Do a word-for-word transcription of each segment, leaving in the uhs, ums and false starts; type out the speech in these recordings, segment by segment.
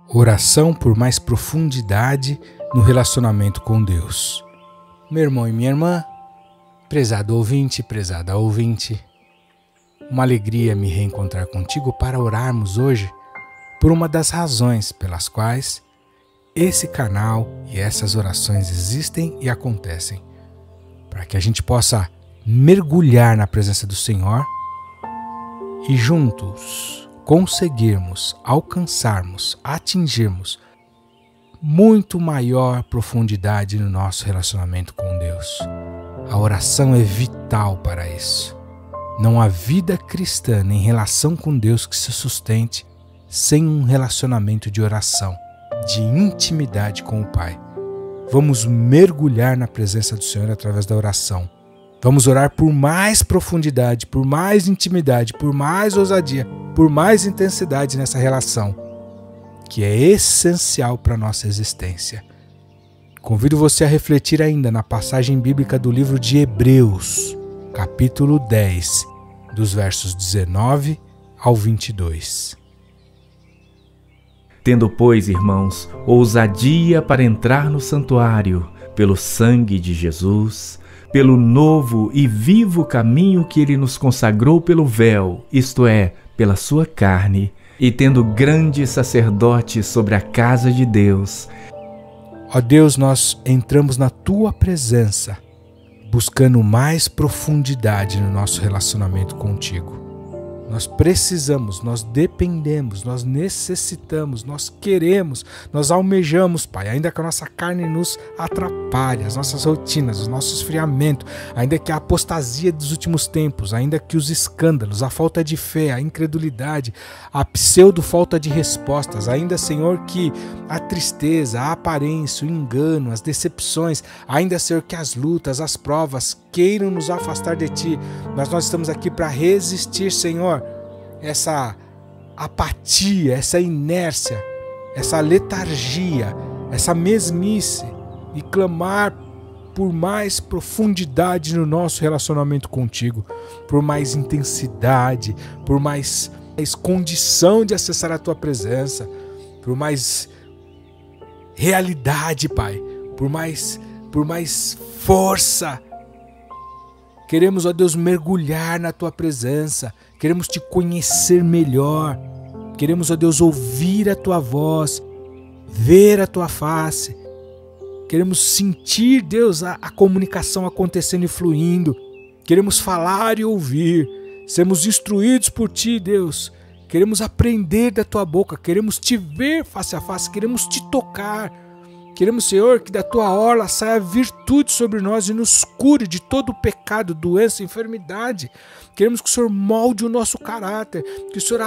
Oração por mais profundidade no relacionamento com Deus. Meu irmão e minha irmã, prezado ouvinte, prezada ouvinte, uma alegria me reencontrar contigo para orarmos hoje por uma das razões pelas quais esse canal e essas orações existem e acontecem, para que a gente possa mergulhar na presença do Senhor e juntos conseguirmos alcançarmos, atingirmos muito maior profundidade no nosso relacionamento com Deus. A oração é vital para isso. Não há vida cristã nem relação com Deus que se sustente sem um relacionamento de oração, de intimidade com o Pai. Vamos mergulhar na presença do Senhor através da oração. Vamos orar por mais profundidade, por mais intimidade, por mais ousadia, por mais intensidade nessa relação, que é essencial para a nossa existência. Convido você a refletir ainda na passagem bíblica do livro de Hebreus, capítulo dez, dos versos dezenove ao vinte e dois. Tendo, pois, irmãos, ousadia para entrar no santuário, pelo sangue de Jesus, pelo novo e vivo caminho que ele nos consagrou pelo véu, isto é, pela sua carne, e tendo grande sacerdote sobre a casa de Deus. Ó Deus, nós entramos na tua presença, buscando mais profundidade no nosso relacionamento contigo. Nós precisamos, nós dependemos, nós necessitamos, nós queremos, nós almejamos, Pai, ainda que a nossa carne nos atrapalhe, as nossas rotinas, o nosso esfriamento, ainda que a apostasia dos últimos tempos, ainda que os escândalos, a falta de fé, a incredulidade, a pseudo-falta de respostas, ainda, Senhor, que a tristeza, a aparência, o engano, as decepções, ainda, Senhor, que as lutas, as provas queiram nos afastar de Ti, mas nós estamos aqui para resistir, Senhor, essa apatia, essa inércia, essa letargia, essa mesmice e clamar por mais profundidade no nosso relacionamento contigo, por mais intensidade, por mais, mais condição de acessar a tua presença, por mais realidade, Pai, por mais, por mais força. Queremos, ó Deus, mergulhar na tua presença, queremos te conhecer melhor, queremos, ó Deus, ouvir a tua voz, ver a tua face, queremos sentir, Deus, a, a comunicação acontecendo e fluindo, queremos falar e ouvir, sermos instruídos por ti, Deus, queremos aprender da tua boca, queremos te ver face a face, queremos te tocar. Queremos, Senhor, que da tua orla saia virtude sobre nós e nos cure de todo o pecado, doença, enfermidade. Queremos que o Senhor molde o nosso caráter, que o Senhor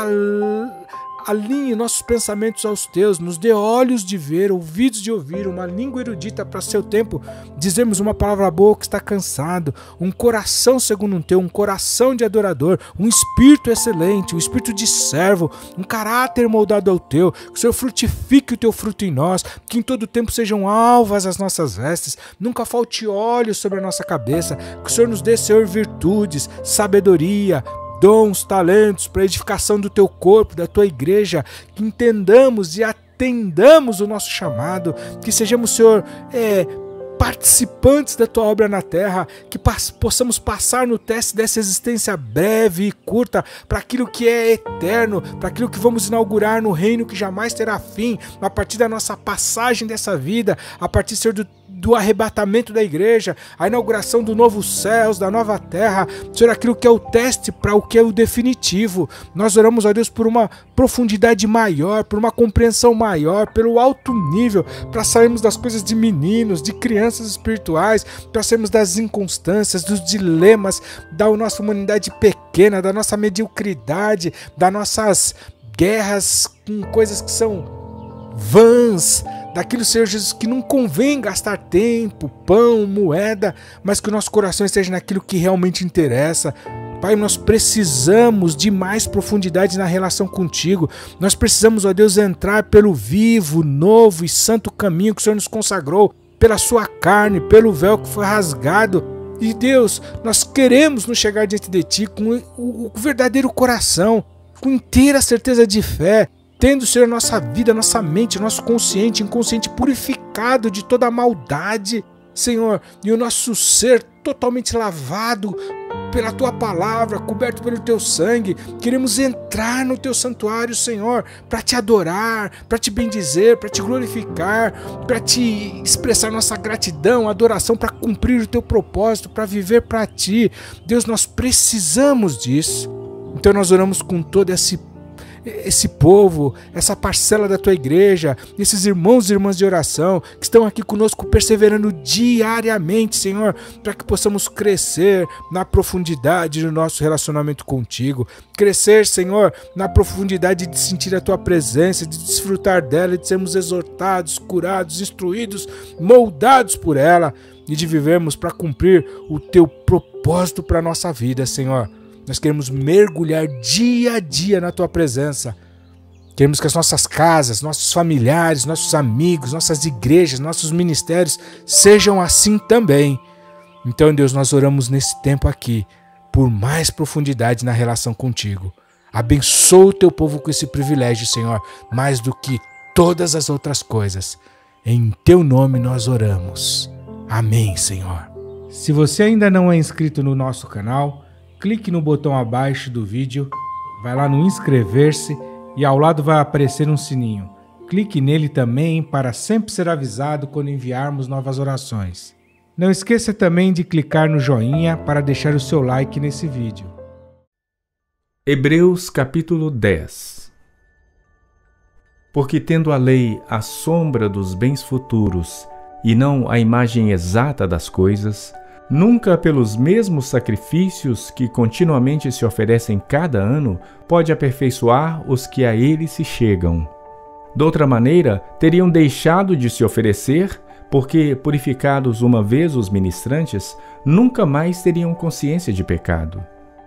alinhe nossos pensamentos aos teus, nos dê olhos de ver, ouvidos de ouvir, uma língua erudita para seu tempo dizermos uma palavra boa que está cansado, um coração segundo um teu, um coração de adorador, um espírito excelente, um espírito de servo, um caráter moldado ao teu, que o Senhor frutifique o teu fruto em nós, que em todo tempo sejam alvas as nossas vestes, nunca falte óleo sobre a nossa cabeça, que o Senhor nos dê, Senhor, virtudes, sabedoria, dons, talentos para a edificação do teu corpo, da tua igreja, que entendamos e atendamos o nosso chamado, que sejamos, Senhor, é, participantes da tua obra na terra, que possamos passar no teste dessa existência breve e curta para aquilo que é eterno, para aquilo que vamos inaugurar no reino que jamais terá fim, a partir da nossa passagem dessa vida, a partir, Senhor, do do arrebatamento da igreja, a inauguração do novo céus, da nova terra, Senhor, aquilo que é o teste para o que é o definitivo. Nós oramos, ó Deus, por uma profundidade maior, por uma compreensão maior, pelo alto nível, para sairmos das coisas de meninos, de crianças espirituais, para sairmos das inconstâncias, dos dilemas da nossa humanidade pequena, da nossa mediocridade, das nossas guerras com coisas que são vãs, daquilo, Senhor Jesus, que não convém gastar tempo, pão, moeda, mas que o nosso coração esteja naquilo que realmente interessa. Pai, nós precisamos de mais profundidade na relação contigo. Nós precisamos, ó Deus, entrar pelo vivo, novo e santo caminho que o Senhor nos consagrou, pela sua carne, pelo véu que foi rasgado. E Deus, nós queremos nos chegar diante de ti com o verdadeiro coração, com inteira certeza de fé, tendo, Senhor, nossa vida, nossa mente, nosso consciente, inconsciente purificado de toda a maldade, Senhor, e o nosso ser totalmente lavado pela Tua palavra, coberto pelo Teu sangue. Queremos entrar no Teu santuário, Senhor, para Te adorar, para Te bendizer, para Te glorificar, para Te expressar nossa gratidão, adoração, para cumprir o Teu propósito, para viver para Ti. Deus, nós precisamos disso. Então nós oramos com todo esse esse povo, essa parcela da Tua igreja, esses irmãos e irmãs de oração que estão aqui conosco perseverando diariamente, Senhor, para que possamos crescer na profundidade do nosso relacionamento contigo, crescer, Senhor, na profundidade de sentir a Tua presença, de desfrutar dela, de sermos exortados, curados, instruídos, moldados por ela e de vivermos para cumprir o Teu propósito para a nossa vida, Senhor. Nós queremos mergulhar dia a dia na Tua presença. Queremos que as nossas casas, nossos familiares, nossos amigos, nossas igrejas, nossos ministérios sejam assim também. Então, Deus, nós oramos nesse tempo aqui por mais profundidade na relação contigo. Abençoa o Teu povo com esse privilégio, Senhor, mais do que todas as outras coisas. Em Teu nome nós oramos. Amém, Senhor. Se você ainda não é inscrito no nosso canal, clique no botão abaixo do vídeo, vai lá no inscrever-se e ao lado vai aparecer um sininho. Clique nele também para sempre ser avisado quando enviarmos novas orações. Não esqueça também de clicar no joinha para deixar o seu like nesse vídeo. Hebreus capítulo dez. Porque tendo a lei a sombra dos bens futuros e não a imagem exata das coisas, nunca pelos mesmos sacrifícios que continuamente se oferecem cada ano, pode aperfeiçoar os que a ele se chegam. Doutra maneira, teriam deixado de se oferecer, porque, purificados uma vez os ministrantes, nunca mais teriam consciência de pecado.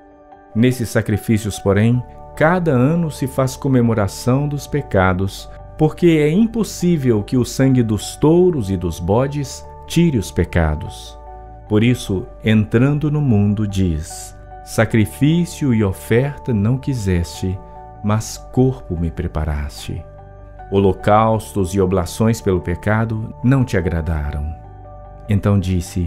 Nesses sacrifícios, porém, cada ano se faz comemoração dos pecados, porque é impossível que o sangue dos touros e dos bodes tire os pecados. Por isso, entrando no mundo, diz: sacrifício e oferta não quiseste, mas corpo me preparaste. Holocaustos e oblações pelo pecado não te agradaram. Então disse: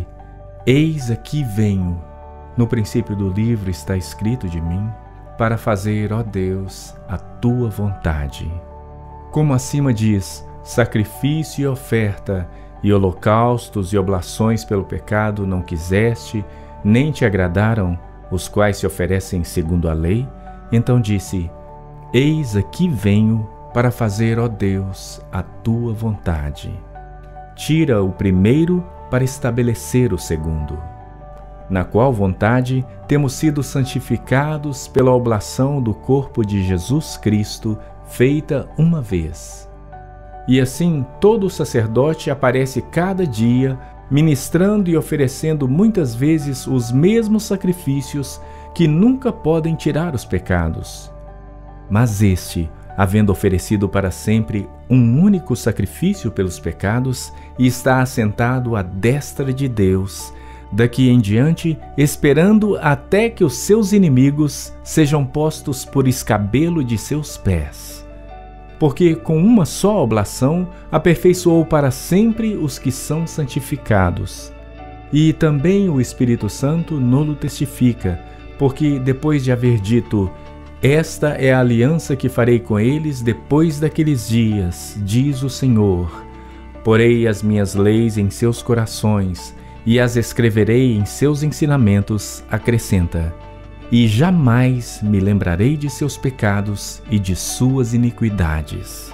eis aqui venho. No princípio do livro está escrito de mim, para fazer, ó Deus, a tua vontade. Como acima diz: sacrifício e oferta, e holocaustos e oblações pelo pecado não quiseste, nem te agradaram, os quais se oferecem segundo a lei. Então disse: eis aqui venho para fazer, ó Deus, a tua vontade. Tira o primeiro para estabelecer o segundo. Na qual vontade temos sido santificados pela oblação do corpo de Jesus Cristo, feita uma vez. E assim todo sacerdote aparece cada dia, ministrando e oferecendo muitas vezes os mesmos sacrifícios que nunca podem tirar os pecados. Mas este, havendo oferecido para sempre um único sacrifício pelos pecados, está assentado à destra de Deus, daqui em diante, esperando até que os seus inimigos sejam postos por escabelo de seus pés. Porque com uma só oblação aperfeiçoou para sempre os que são santificados. E também o Espírito Santo nolo testifica, porque depois de haver dito: esta é a aliança que farei com eles depois daqueles dias, diz o Senhor. Porei as minhas leis em seus corações e as escreverei em seus ensinamentos, acrescenta: e jamais me lembrarei de seus pecados e de suas iniquidades.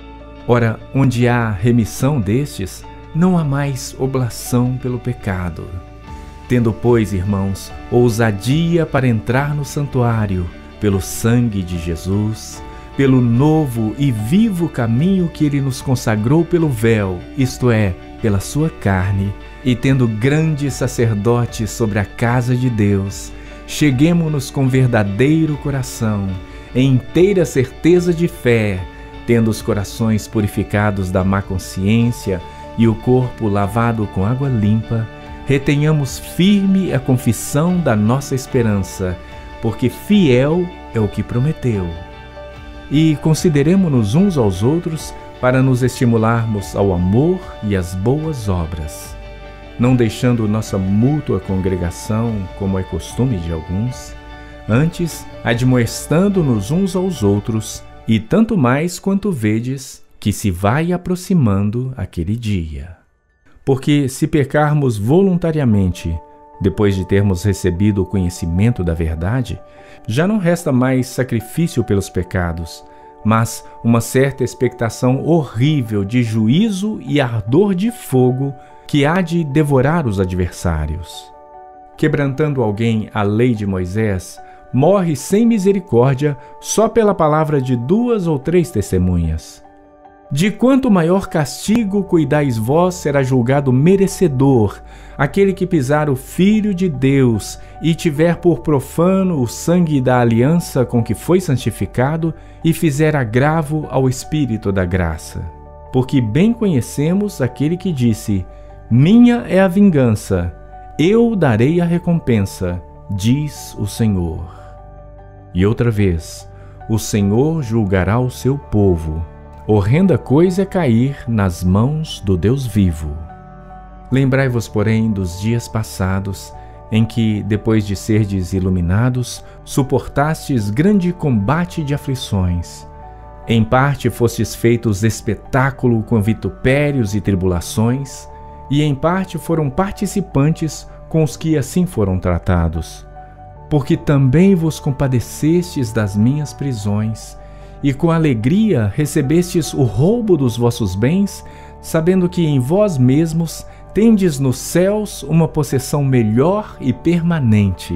Ora, onde há remissão destes, não há mais oblação pelo pecado. Tendo, pois, irmãos, ousadia para entrar no santuário, pelo sangue de Jesus, pelo novo e vivo caminho que ele nos consagrou pelo véu, isto é, pela sua carne, e tendo grande sacerdote sobre a casa de Deus, cheguemo-nos com verdadeiro coração, em inteira certeza de fé, tendo os corações purificados da má consciência e o corpo lavado com água limpa, retenhamos firme a confissão da nossa esperança, porque fiel é o que prometeu. e consideremo-nos uns aos outros para nos estimularmos ao amor e às boas obras, não deixando nossa mútua congregação, como é costume de alguns, antes admoestando-nos uns aos outros, e tanto mais quanto vedes que se vai aproximando aquele dia. Porque se pecarmos voluntariamente, depois de termos recebido o conhecimento da verdade, já não resta mais sacrifício pelos pecados, mas uma certa expectação horrível de juízo e ardor de fogo que há de devorar os adversários. Quebrantando alguém a lei de Moisés, morre sem misericórdia só pela palavra de duas ou três testemunhas. De quanto maior castigo cuidais vós, será julgado merecedor aquele que pisar o Filho de Deus e tiver por profano o sangue da aliança com que foi santificado e fizer agravo ao Espírito da graça. Porque bem conhecemos aquele que disse: minha é a vingança, eu darei a recompensa, diz o Senhor. E outra vez, o Senhor julgará o seu povo. Horrenda coisa é cair nas mãos do Deus vivo. Lembrai-vos, porém, dos dias passados, em que, depois de serdes iluminados, suportastes grande combate de aflições. Em parte fostes feitos espetáculo com vitupérios e tribulações, e em parte foram participantes com os que assim foram tratados. Porque também vos compadecestes das minhas prisões, e com alegria recebestes o roubo dos vossos bens, sabendo que em vós mesmos tendes nos céus uma possessão melhor e permanente.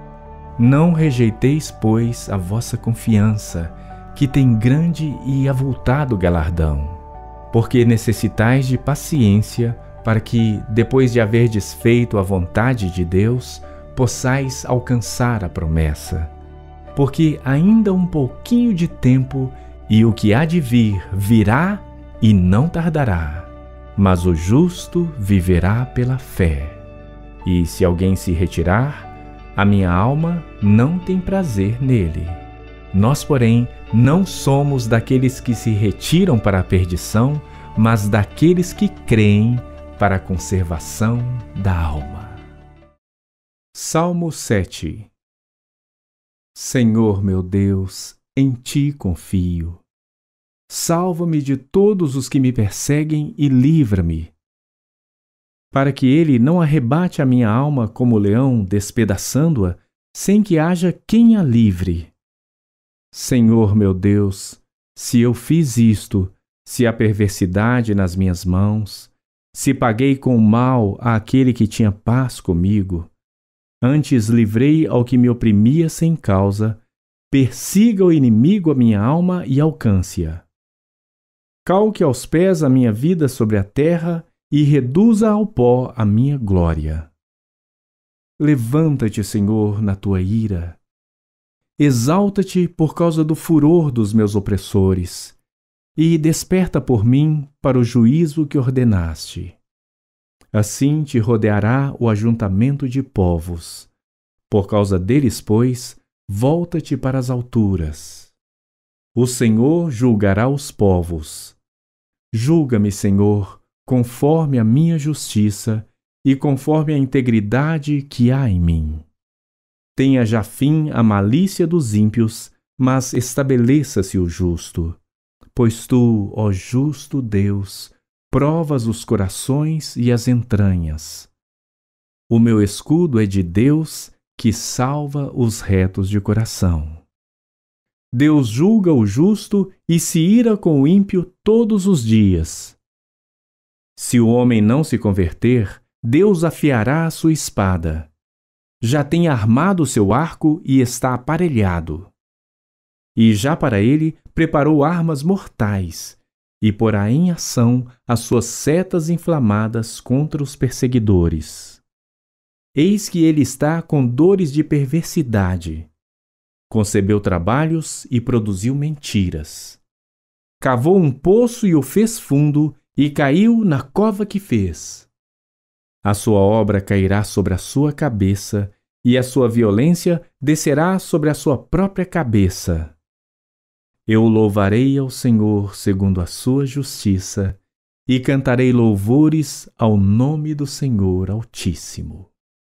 Não rejeiteis, pois, a vossa confiança, que tem grande e avultado galardão, porque necessitais de paciência, para que, depois de haverdes feito a vontade de Deus, possais alcançar a promessa. Porque ainda um pouquinho de tempo, e o que há de vir virá e não tardará. Mas o justo viverá pela fé. E se alguém se retirar, a minha alma não tem prazer nele. Nós, porém, não somos daqueles que se retiram para a perdição, mas daqueles que creem para a conservação da alma. Salmo sete. Senhor meu Deus, em Ti confio. Salva-me de todos os que me perseguem e livra-me, para que ele não arrebate a minha alma como leão, despedaçando-a, sem que haja quem a livre. Senhor meu Deus, se eu fiz isto, se há perversidade nas minhas mãos, se paguei com mal àquele que tinha paz comigo, antes livrei ao que me oprimia sem causa, persiga o inimigo a minha alma e alcance-a. Calque aos pés a minha vida sobre a terra e reduza ao pó a minha glória. Levanta-te, Senhor, na tua ira. Exalta-te por causa do furor dos meus opressores, e desperta por mim para o juízo que ordenaste. Assim te rodeará o ajuntamento de povos. Por causa deles, pois, volta-te para as alturas. O Senhor julgará os povos. Julga-me, Senhor, conforme a minha justiça e conforme a integridade que há em mim. Tenha já fim a malícia dos ímpios, mas estabeleça-se o justo. Pois tu, ó justo Deus, provas os corações e as entranhas. O meu escudo é de Deus, que salva os retos de coração. Deus julga o justo e se ira com o ímpio todos os dias. Se o homem não se converter, Deus afiará a sua espada. Já tem armado o seu arco e está aparelhado. E já para ele preparou armas mortais, e porá em ação as suas setas inflamadas contra os perseguidores. Eis que ele está com dores de perversidade. Concebeu trabalhos e produziu mentiras. Cavou um poço e o fez fundo, e caiu na cova que fez. A sua obra cairá sobre a sua cabeça, e a sua violência descerá sobre a sua própria cabeça. Eu louvarei ao Senhor segundo a sua justiça e cantarei louvores ao nome do Senhor Altíssimo.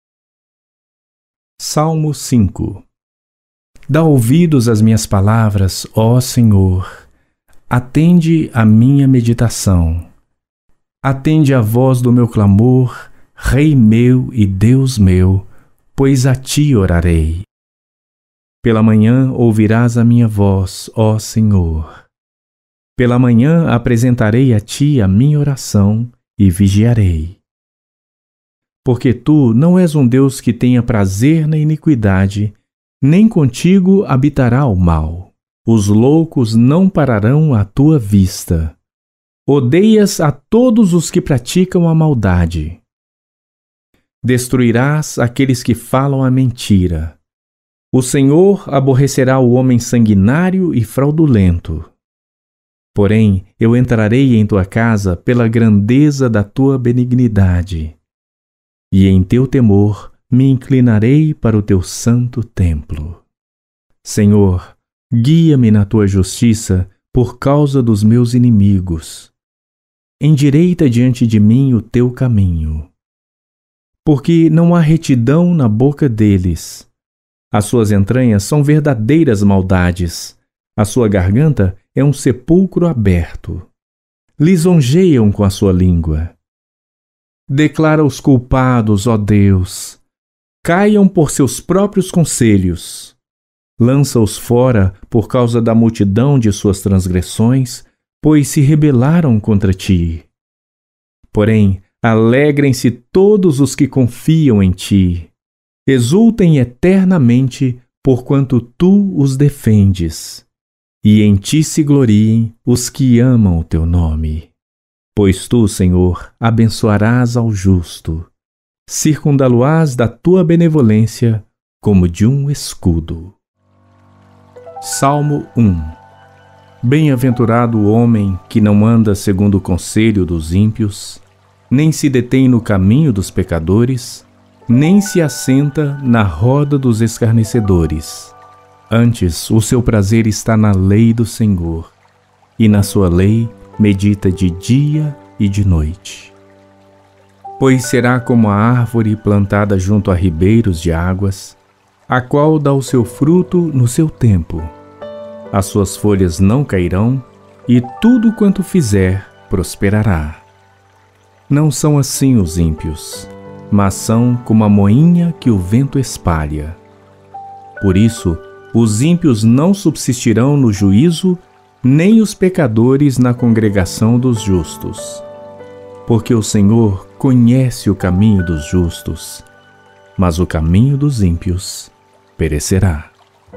Salmo cinco. Dá ouvidos às minhas palavras, ó Senhor. Atende à minha meditação. Atende à voz do meu clamor, Rei meu e Deus meu, pois a ti orarei. Pela manhã ouvirás a minha voz, ó Senhor. Pela manhã apresentarei a ti a minha oração e vigiarei. Porque tu não és um Deus que tenha prazer na iniquidade, nem contigo habitará o mal. Os loucos não pararão à tua vista. Odeias a todos os que praticam a maldade. Destruirás aqueles que falam a mentira. O Senhor aborrecerá o homem sanguinário e fraudulento. Porém, eu entrarei em tua casa pela grandeza da tua benignidade, e em teu temor me inclinarei para o teu santo templo. Senhor, guia-me na tua justiça por causa dos meus inimigos. Endireita diante de mim o teu caminho. Porque não há retidão na boca deles. As suas entranhas são verdadeiras maldades. A sua garganta é um sepulcro aberto. Lisonjeiam com a sua língua. Declara os culpados, ó Deus. Caiam por seus próprios conselhos. Lança-os fora por causa da multidão de suas transgressões, pois se rebelaram contra ti. Porém, alegrem-se todos os que confiam em ti. Exultem eternamente, porquanto tu os defendes. E em ti se gloriem os que amam o teu nome. Pois tu, Senhor, abençoarás ao justo. Circundá-lo-ás da tua benevolência como de um escudo. Salmo um. Bem-aventurado o homem que não anda segundo o conselho dos ímpios, nem se detém no caminho dos pecadores, nem se assenta na roda dos escarnecedores. Antes, o seu prazer está na lei do Senhor, e na sua lei medita de dia e de noite. Pois será como a árvore plantada junto a ribeiros de águas, a qual dá o seu fruto no seu tempo. As suas folhas não cairão, e tudo quanto fizer prosperará. Não são assim os ímpios, mas são como a moinha que o vento espalha. Por isso, os ímpios não subsistirão no juízo, nem os pecadores na congregação dos justos. Porque o Senhor conhece o caminho dos justos, mas o caminho dos ímpios perecerá.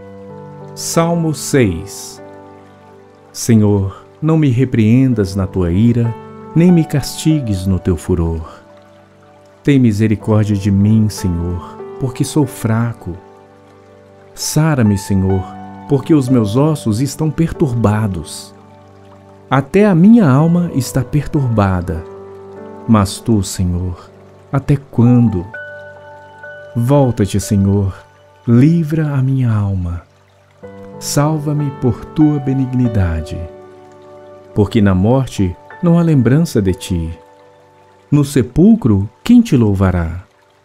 Salmo seis. Senhor, não me repreendas na tua ira, nem me castigues no teu furor. Tem misericórdia de mim, Senhor, porque sou fraco. Sara-me, Senhor, porque os meus ossos estão perturbados. Até a minha alma está perturbada. Mas tu, Senhor, até quando? Volta-te, Senhor, livra a minha alma. Salva-me por tua benignidade. Porque na morte não há lembrança de ti. No sepulcro, quem te louvará?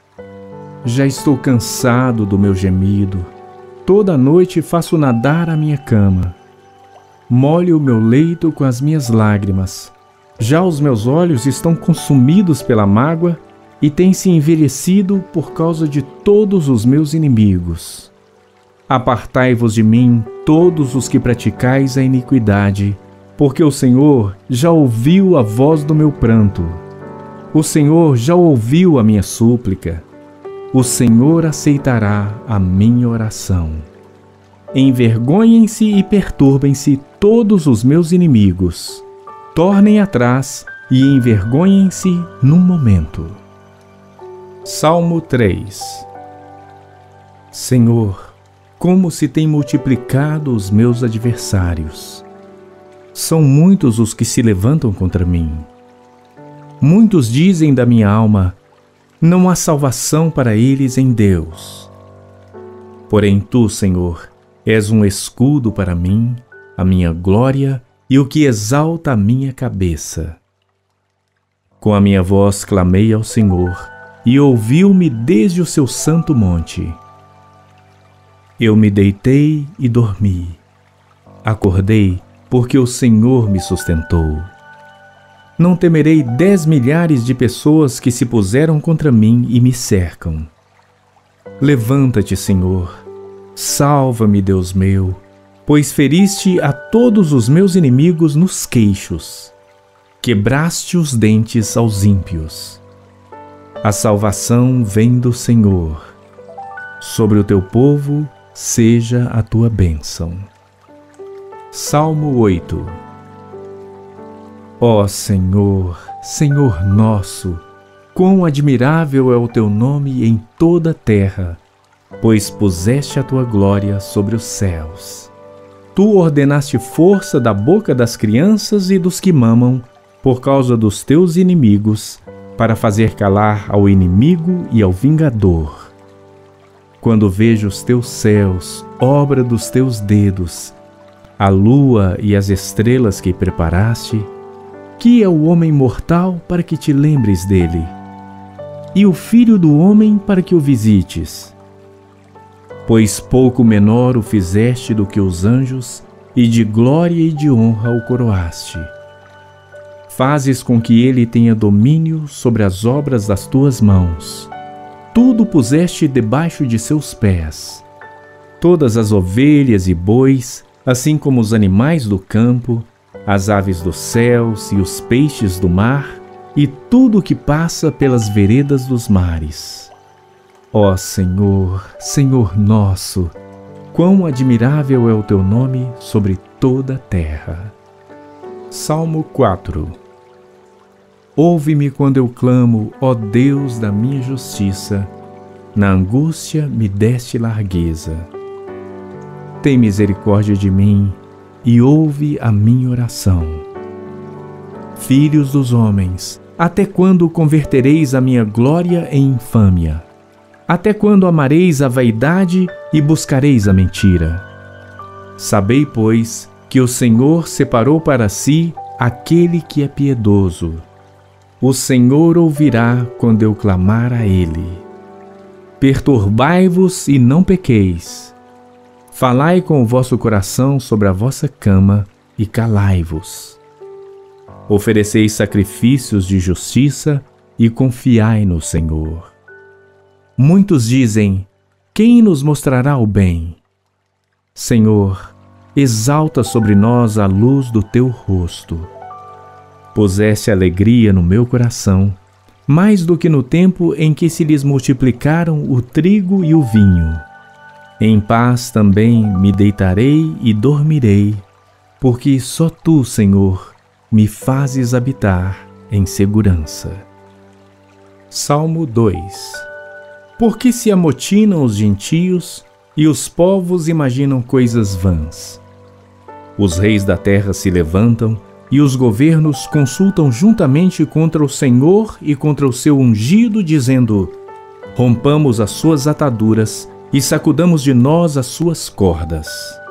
Já estou cansado do meu gemido. Toda noite faço nadar a minha cama. Molho o meu leito com as minhas lágrimas. Já os meus olhos estão consumidos pela mágoa e têm se envelhecido por causa de todos os meus inimigos. Apartai-vos de mim, todos os que praticais a iniquidade, porque o Senhor já ouviu a voz do meu pranto. O Senhor já ouviu a minha súplica. O Senhor aceitará a minha oração. Envergonhem-se e perturbem-se todos os meus inimigos. Tornem atrás e envergonhem-se num momento. Salmo três. Senhor, como se têm multiplicado os meus adversários. São muitos os que se levantam contra mim. Muitos dizem da minha alma, não há salvação para eles em Deus. Porém tu, Senhor, és um escudo para mim, a minha glória e o que exalta a minha cabeça. Com a minha voz clamei ao Senhor, e ouviu-me desde o seu santo monte. Eu me deitei e dormi. Acordei, porque o Senhor me sustentou. Não temerei dez milhares de pessoas que se puseram contra mim e me cercam. Levanta-te, Senhor. Salva-me, Deus meu, pois feriste a todos os meus inimigos nos queixos. Quebraste os dentes aos ímpios. A salvação vem do Senhor. Sobre o teu povo seja a tua bênção. Salmo oito. Ó Senhor, Senhor nosso, quão admirável é o teu nome em toda a terra, pois puseste a tua glória sobre os céus. Tu ordenaste força da boca das crianças e dos que mamam, por causa dos teus inimigos, para fazer calar ao inimigo e ao vingador. Quando vejo os teus céus, obra dos teus dedos, a lua e as estrelas que preparaste, que é o homem mortal para que te lembres dele, e o filho do homem para que o visites? Pois pouco menor o fizeste do que os anjos, e de glória e de honra o coroaste. Fazes com que ele tenha domínio sobre as obras das tuas mãos. Tudo puseste debaixo de seus pés. Todas as ovelhas e bois, assim como os animais do campo, as aves dos céus e os peixes do mar, e tudo o que passa pelas veredas dos mares. Ó Senhor, Senhor nosso, quão admirável é o teu nome sobre toda a terra. Salmo quatro. Ouve-me quando eu clamo, ó Deus da minha justiça, na angústia me deste largueza. Tem misericórdia de mim e ouve a minha oração. Filhos dos homens, até quando convertereis a minha glória em infâmia? Até quando amareis a vaidade e buscareis a mentira? Sabei, pois, que o Senhor separou para si aquele que é piedoso. O Senhor ouvirá quando eu clamar a Ele. Perturbai-vos e não pequeis. Falai com o vosso coração sobre a vossa cama e calai-vos. Ofereceis sacrifícios de justiça e confiai no Senhor. Muitos dizem: quem nos mostrará o bem? Senhor, exalta sobre nós a luz do teu rosto. Puseste alegria no meu coração, mais do que no tempo em que se lhes multiplicaram o trigo e o vinho. Em paz também me deitarei e dormirei, porque só tu, Senhor, me fazes habitar em segurança. Salmo dois. Porque se amotinam os gentios e os povos imaginam coisas vãs. Os reis da terra se levantam e os governos consultam juntamente contra o Senhor e contra o seu ungido, dizendo: rompamos as suas ataduras e sacudamos de nós as suas cordas.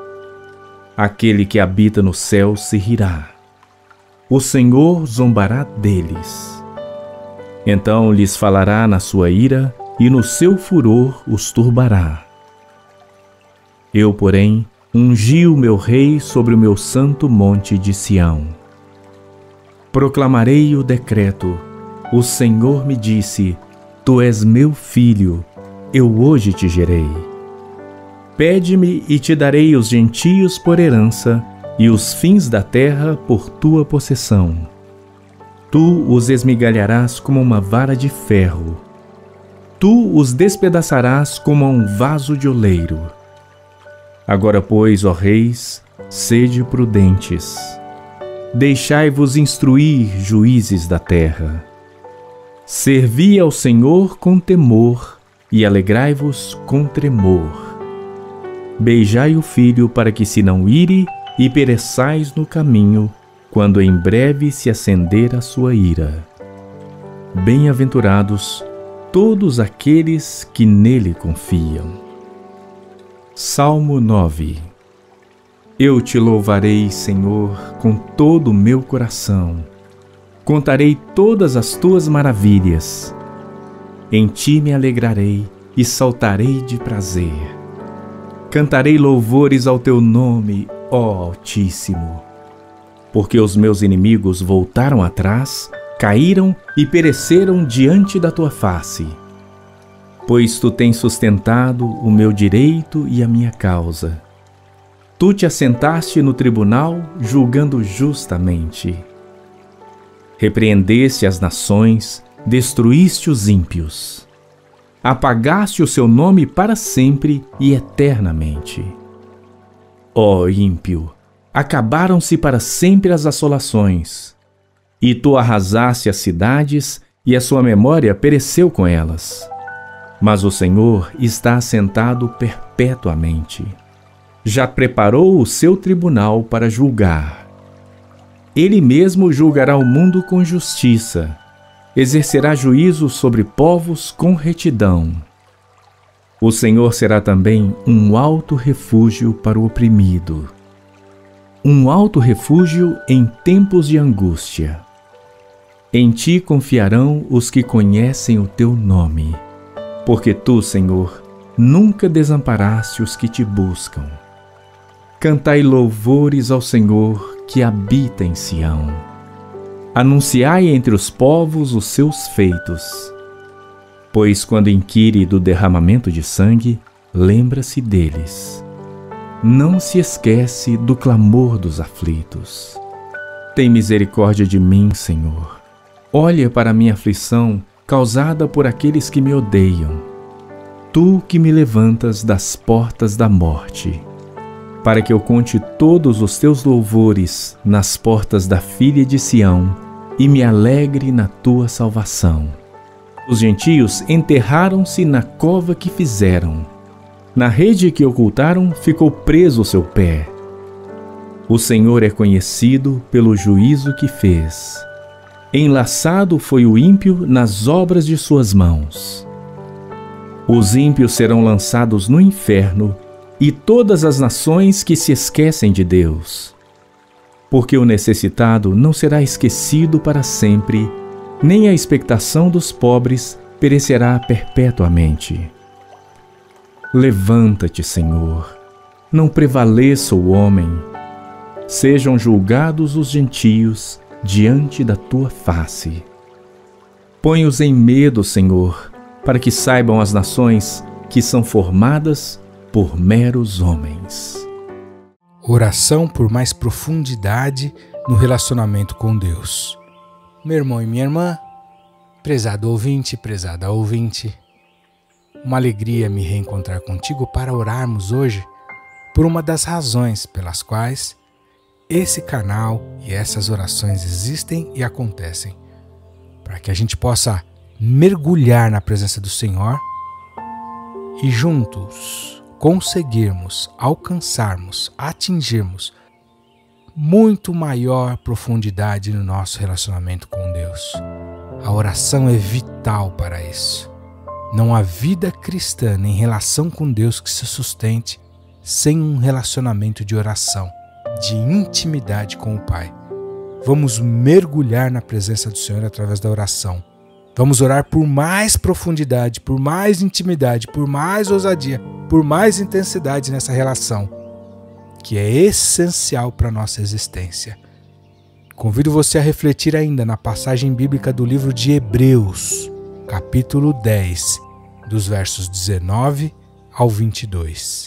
Aquele que habita no céu se rirá. O Senhor zombará deles. Então lhes falará na sua ira e no seu furor os turbará. Eu, porém, ungi o meu rei sobre o meu santo monte de Sião. Proclamarei o decreto. O Senhor me disse: tu és meu filho, eu hoje te gerei. Pede-me e te darei os gentios por herança e os fins da terra por tua possessão. Tu os esmigalharás como uma vara de ferro. Tu os despedaçarás como a um vaso de oleiro. Agora, pois, ó reis, sede prudentes. Deixai-vos instruir, juízes da terra. Servi ao Senhor com temor e alegrai-vos com tremor. Beijai o filho para que se não ire e pereçais no caminho, quando em breve se acender a sua ira. Bem-aventurados todos aqueles que nele confiam. Salmo nove. Eu te louvarei, Senhor, com todo o meu coração. Contarei todas as tuas maravilhas. Em ti me alegrarei e saltarei de prazer. Cantarei louvores ao teu nome, ó Altíssimo. Porque os meus inimigos voltaram atrás, caíram e pereceram diante da tua face. Pois tu tens sustentado o meu direito e a minha causa. Tu te assentaste no tribunal, julgando justamente. Repreendeste as nações, destruíste os ímpios. Apagaste o seu nome para sempre e eternamente. Ó ímpio, acabaram-se para sempre as assolações, e tu arrasaste as cidades, e a sua memória pereceu com elas. Mas o Senhor está assentado perpetuamente. Já preparou o seu tribunal para julgar. Ele mesmo julgará o mundo com justiça, exercerá juízo sobre povos com retidão. O Senhor será também um alto refúgio para o oprimido, um alto refúgio em tempos de angústia. Em ti confiarão os que conhecem o teu nome, porque tu, Senhor, nunca desamparaste os que te buscam. Cantai louvores ao Senhor que habita em Sião. Anunciai entre os povos os seus feitos. Pois quando inquire do derramamento de sangue, lembra-se deles. Não se esquece do clamor dos aflitos. Tem misericórdia de mim, Senhor. Olha para a minha aflição causada por aqueles que me odeiam. Tu que me levantas das portas da morte, para que eu conte todos os teus louvores nas portas da filha de Sião e me alegre na tua salvação. Os gentios enterraram-se na cova que fizeram. Na rede que ocultaram ficou preso o seu pé. O Senhor é conhecido pelo juízo que fez. Enlaçado foi o ímpio nas obras de suas mãos. Os ímpios serão lançados no inferno, e todas as nações que se esquecem de Deus. Porque o necessitado não será esquecido para sempre, nem a expectação dos pobres perecerá perpetuamente. Levanta-te, Senhor, não prevaleça o homem. Sejam julgados os gentios diante da tua face. Põe-os em medo, Senhor, para que saibam as nações que são formadas por meros homens. Oração por mais profundidade no relacionamento com Deus. Meu irmão e minha irmã, prezado ouvinte, prezada ouvinte, uma alegria me reencontrar contigo para orarmos hoje por uma das razões pelas quais esse canal e essas orações existem e acontecem, para que a gente possa mergulhar na presença do Senhor e juntos conseguirmos alcançarmos, atingirmos muito maior profundidade no nosso relacionamento com Deus. A oração é vital para isso. Não há vida cristã nem relação com Deus que se sustente sem um relacionamento de oração, de intimidade com o Pai. Vamos mergulhar na presença do Senhor através da oração. Vamos orar por mais profundidade, por mais intimidade, por mais ousadia, por mais intensidade nessa relação, que é essencial para a nossa existência. Convido você a refletir ainda na passagem bíblica do livro de Hebreus, capítulo dez, dos versos dezenove ao vinte e dois.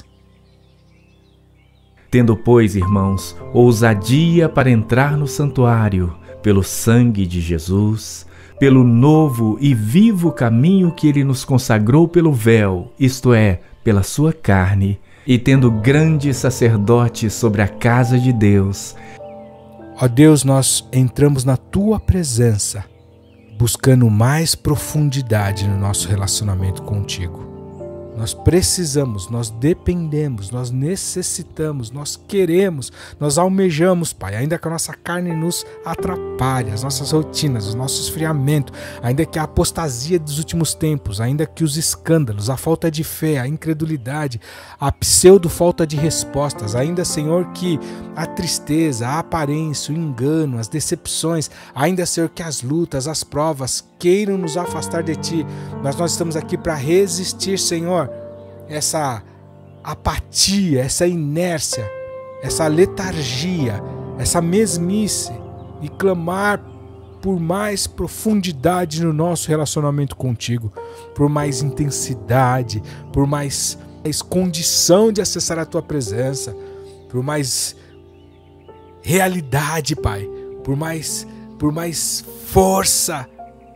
Tendo, pois, irmãos, ousadia para entrar no santuário, pelo sangue de Jesus, pelo novo e vivo caminho que ele nos consagrou pelo véu, isto é, pela sua carne, e tendo grande sacerdote sobre a casa de Deus. Ó Deus, nós entramos na tua presença, buscando mais profundidade no nosso relacionamento contigo. Nós precisamos, nós dependemos, nós necessitamos, nós queremos, nós almejamos, Pai, ainda que a nossa carne nos atrapalhe, as nossas rotinas, o nosso esfriamento, ainda que a apostasia dos últimos tempos, ainda que os escândalos, a falta de fé, a incredulidade, a pseudo-falta de respostas, ainda, Senhor, que a tristeza, a aparência, o engano, as decepções, ainda, Senhor, que as lutas, as provas queiram nos afastar de Ti, mas nós estamos aqui para resistir, Senhor, essa apatia, essa inércia, essa letargia, essa mesmice e clamar por mais profundidade no nosso relacionamento contigo, por mais intensidade, por mais, mais condição de acessar a tua presença, por mais realidade, Pai, por mais, por mais força.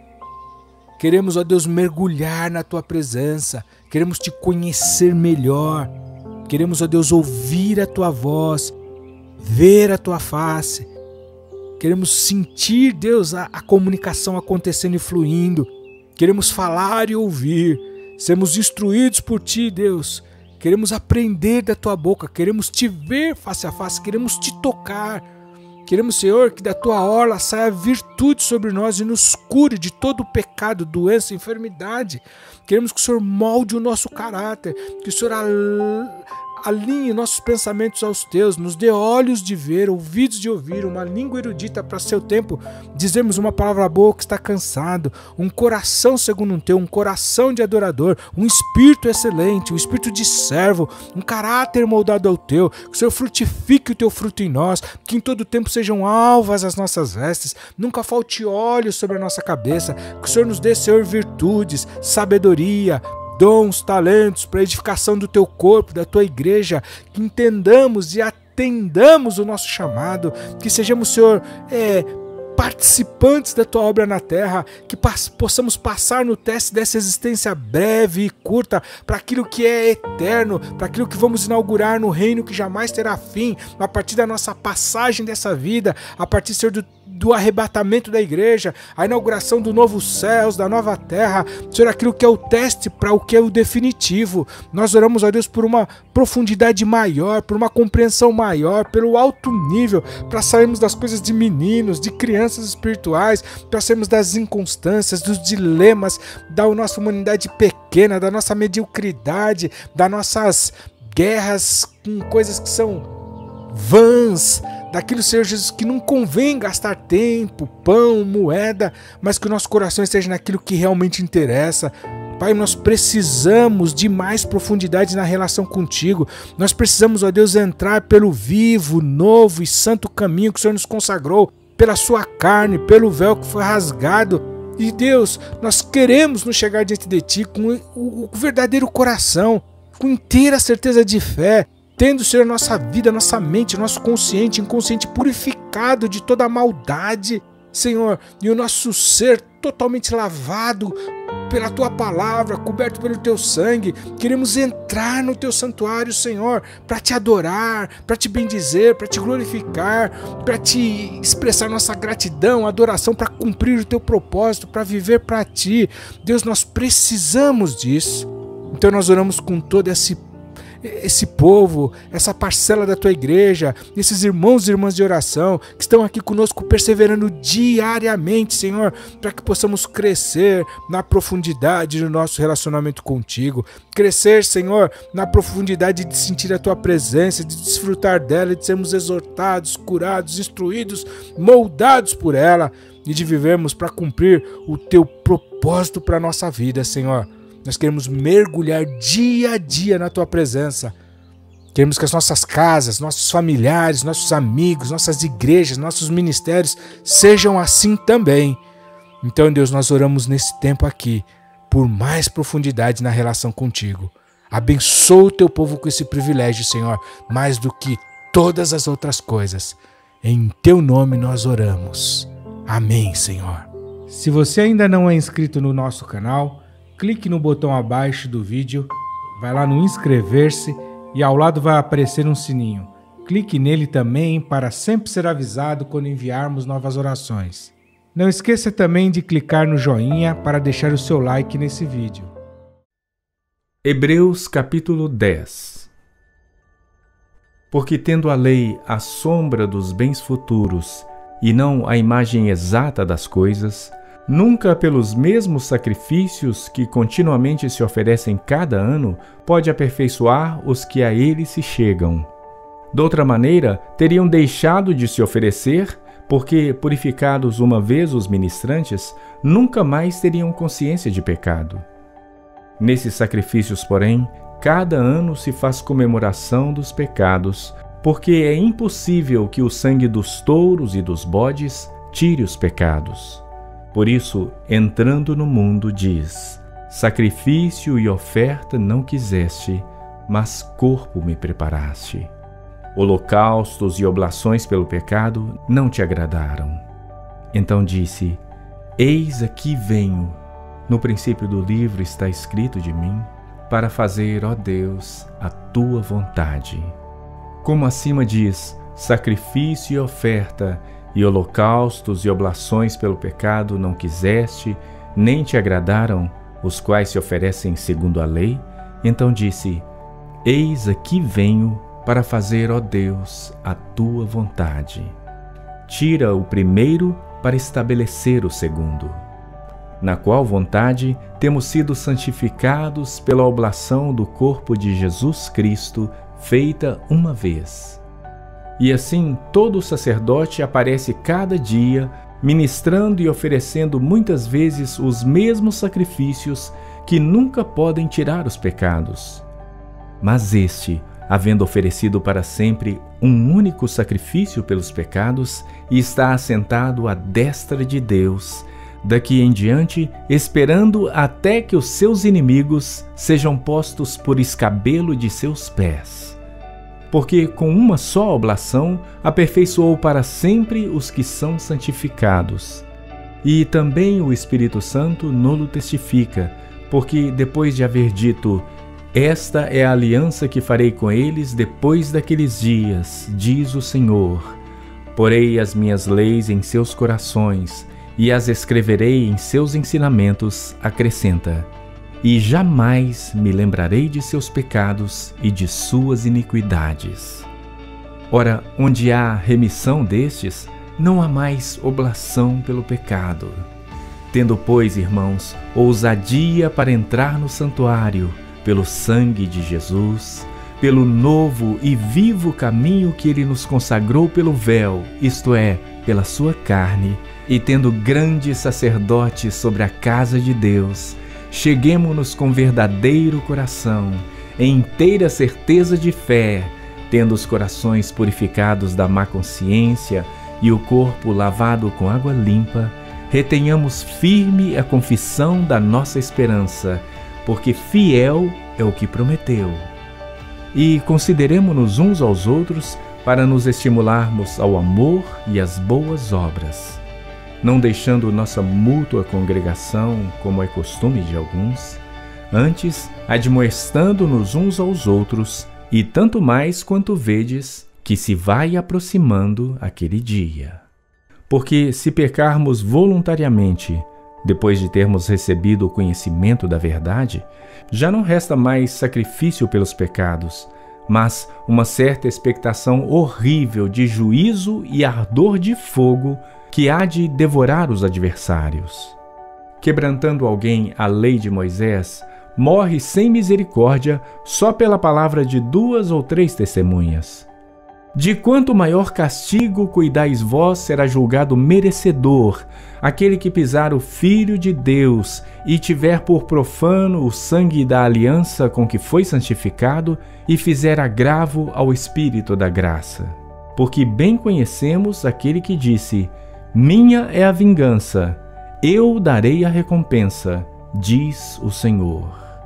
Queremos, ó Deus, mergulhar na tua presença, queremos te conhecer melhor, queremos, ó Deus, ouvir a tua voz, ver a tua face, queremos sentir, Deus, a, a comunicação acontecendo e fluindo, queremos falar e ouvir, sermos instruídos por ti, Deus, queremos aprender da tua boca, queremos te ver face a face, queremos te tocar. Queremos, Senhor, que da tua orla saia virtude sobre nós e nos cure de todo o pecado, doença, enfermidade. Queremos que o Senhor molde o nosso caráter, que o Senhor alinhe nossos pensamentos aos teus, nos dê olhos de ver, ouvidos de ouvir, uma língua erudita para seu tempo dizermos uma palavra boa que está cansado, um coração segundo um teu, um coração de adorador, um espírito excelente, um espírito de servo, um caráter moldado ao teu, que o Senhor frutifique o teu fruto em nós, que em todo tempo sejam alvas as nossas vestes, nunca falte óleo sobre a nossa cabeça, que o Senhor nos dê, Senhor, virtudes, sabedoria, dons, talentos para a edificação do teu corpo, da tua igreja, que entendamos e atendamos o nosso chamado, que sejamos, Senhor, é, participantes da tua obra na terra, que possamos passar no teste dessa existência breve e curta para aquilo que é eterno, para aquilo que vamos inaugurar no reino que jamais terá fim, a partir da nossa passagem dessa vida, a partir, Senhor, do do arrebatamento da igreja, a inauguração do novo céus, da nova terra, Senhor, aquilo que é o teste para o que é o definitivo. Nós oramos a Deus por uma profundidade maior, por uma compreensão maior, pelo alto nível, para sairmos das coisas de meninos, de crianças espirituais, para sairmos das inconstâncias, dos dilemas da nossa humanidade pequena, da nossa mediocridade, das nossas guerras com coisas que são vãs, daquilo, Senhor Jesus, que não convém gastar tempo, pão, moeda, mas que o nosso coração esteja naquilo que realmente interessa. Pai, nós precisamos de mais profundidade na relação contigo. Nós precisamos, ó Deus, entrar pelo vivo, novo e santo caminho que o Senhor nos consagrou, pela sua carne, pelo véu que foi rasgado. E Deus, nós queremos nos chegar diante de ti com o verdadeiro coração, com inteira certeza de fé, tendo, Senhor, nossa vida, nossa mente, nosso consciente, inconsciente purificado de toda a maldade, Senhor, e o nosso ser totalmente lavado pela Tua palavra, coberto pelo Teu sangue. Queremos entrar no Teu santuário, Senhor, para Te adorar, para Te bendizer, para Te glorificar, para Te expressar nossa gratidão, adoração, para cumprir o Teu propósito, para viver para Ti. Deus, nós precisamos disso. Então nós oramos com todo esse esse povo, essa parcela da tua igreja, esses irmãos e irmãs de oração que estão aqui conosco perseverando diariamente, Senhor, para que possamos crescer na profundidade do nosso relacionamento contigo, crescer, Senhor, na profundidade de sentir a tua presença, de desfrutar dela, de sermos exortados, curados, instruídos, moldados por ela e de vivermos para cumprir o teu propósito para a nossa vida, Senhor. Nós queremos mergulhar dia a dia na Tua presença. Queremos que as nossas casas, nossos familiares, nossos amigos, nossas igrejas, nossos ministérios sejam assim também. Então, Deus, nós oramos nesse tempo aqui por mais profundidade na relação contigo. Abençoa o Teu povo com esse privilégio, Senhor, mais do que todas as outras coisas. Em Teu nome nós oramos. Amém, Senhor. Se você ainda não é inscrito no nosso canal, clique no botão abaixo do vídeo, vai lá no inscrever-se e ao lado vai aparecer um sininho. Clique nele também para sempre ser avisado quando enviarmos novas orações. Não esqueça também de clicar no joinha para deixar o seu like nesse vídeo. Hebreus capítulo dez. Porque tendo a lei a sombra dos bens futuros e não a imagem exata das coisas, nunca pelos mesmos sacrifícios que continuamente se oferecem cada ano pode aperfeiçoar os que a ele se chegam. Doutra maneira, teriam deixado de se oferecer, porque, purificados uma vez os ministrantes, nunca mais teriam consciência de pecado. Nesses sacrifícios, porém, cada ano se faz comemoração dos pecados, porque é impossível que o sangue dos touros e dos bodes tire os pecados. Por isso, entrando no mundo, diz: sacrifício e oferta não quiseste, mas corpo me preparaste. Holocaustos e oblações pelo pecado não te agradaram. Então disse: eis aqui venho. No princípio do livro está escrito de mim, para fazer, ó Deus, a tua vontade. Como acima diz: sacrifício e oferta, e holocaustos e oblações pelo pecado não quiseste, nem te agradaram, os quais se oferecem segundo a lei. Então disse: eis aqui venho, para fazer, ó Deus, a tua vontade. Tira o primeiro para estabelecer o segundo. Na qual vontade temos sido santificados pela oblação do corpo de Jesus Cristo, feita uma vez. E assim todo sacerdote aparece cada dia, ministrando e oferecendo muitas vezes os mesmos sacrifícios que nunca podem tirar os pecados. Mas este, havendo oferecido para sempre um único sacrifício pelos pecados, e está assentado à destra de Deus, daqui em diante, esperando até que os seus inimigos sejam postos por escabelo de seus pés. Porque com uma só oblação aperfeiçoou para sempre os que são santificados. E também o Espírito Santo nolo testifica, porque depois de haver dito: esta é a aliança que farei com eles depois daqueles dias, diz o Senhor. Porei as minhas leis em seus corações e as escreverei em seus ensinamentos, acrescenta: e jamais me lembrarei de seus pecados e de suas iniquidades. Ora, onde há remissão destes, não há mais oblação pelo pecado. Tendo, pois, irmãos, ousadia para entrar no santuário, pelo sangue de Jesus, pelo novo e vivo caminho que ele nos consagrou pelo véu, isto é, pela sua carne, e tendo grande sacerdote sobre a casa de Deus, cheguemo-nos com verdadeiro coração, em inteira certeza de fé, tendo os corações purificados da má consciência e o corpo lavado com água limpa, retenhamos firme a confissão da nossa esperança, porque fiel é o que prometeu. E consideremo-nos uns aos outros para nos estimularmos ao amor e às boas obras, não deixando nossa mútua congregação, como é costume de alguns, antes admoestando-nos uns aos outros, e tanto mais quanto vedes que se vai aproximando aquele dia. Porque se pecarmos voluntariamente, depois de termos recebido o conhecimento da verdade, já não resta mais sacrifício pelos pecados, mas uma certa expectação horrível de juízo e ardor de fogo que há de devorar os adversários. Quebrantando alguém a lei de Moisés, morre sem misericórdia só pela palavra de duas ou três testemunhas. De quanto maior castigo cuidais vós, será julgado merecedor aquele que pisar o Filho de Deus e tiver por profano o sangue da aliança com que foi santificado e fizer agravo ao Espírito da graça. Porque bem conhecemos aquele que disse: minha é a vingança, eu darei a recompensa, diz o Senhor.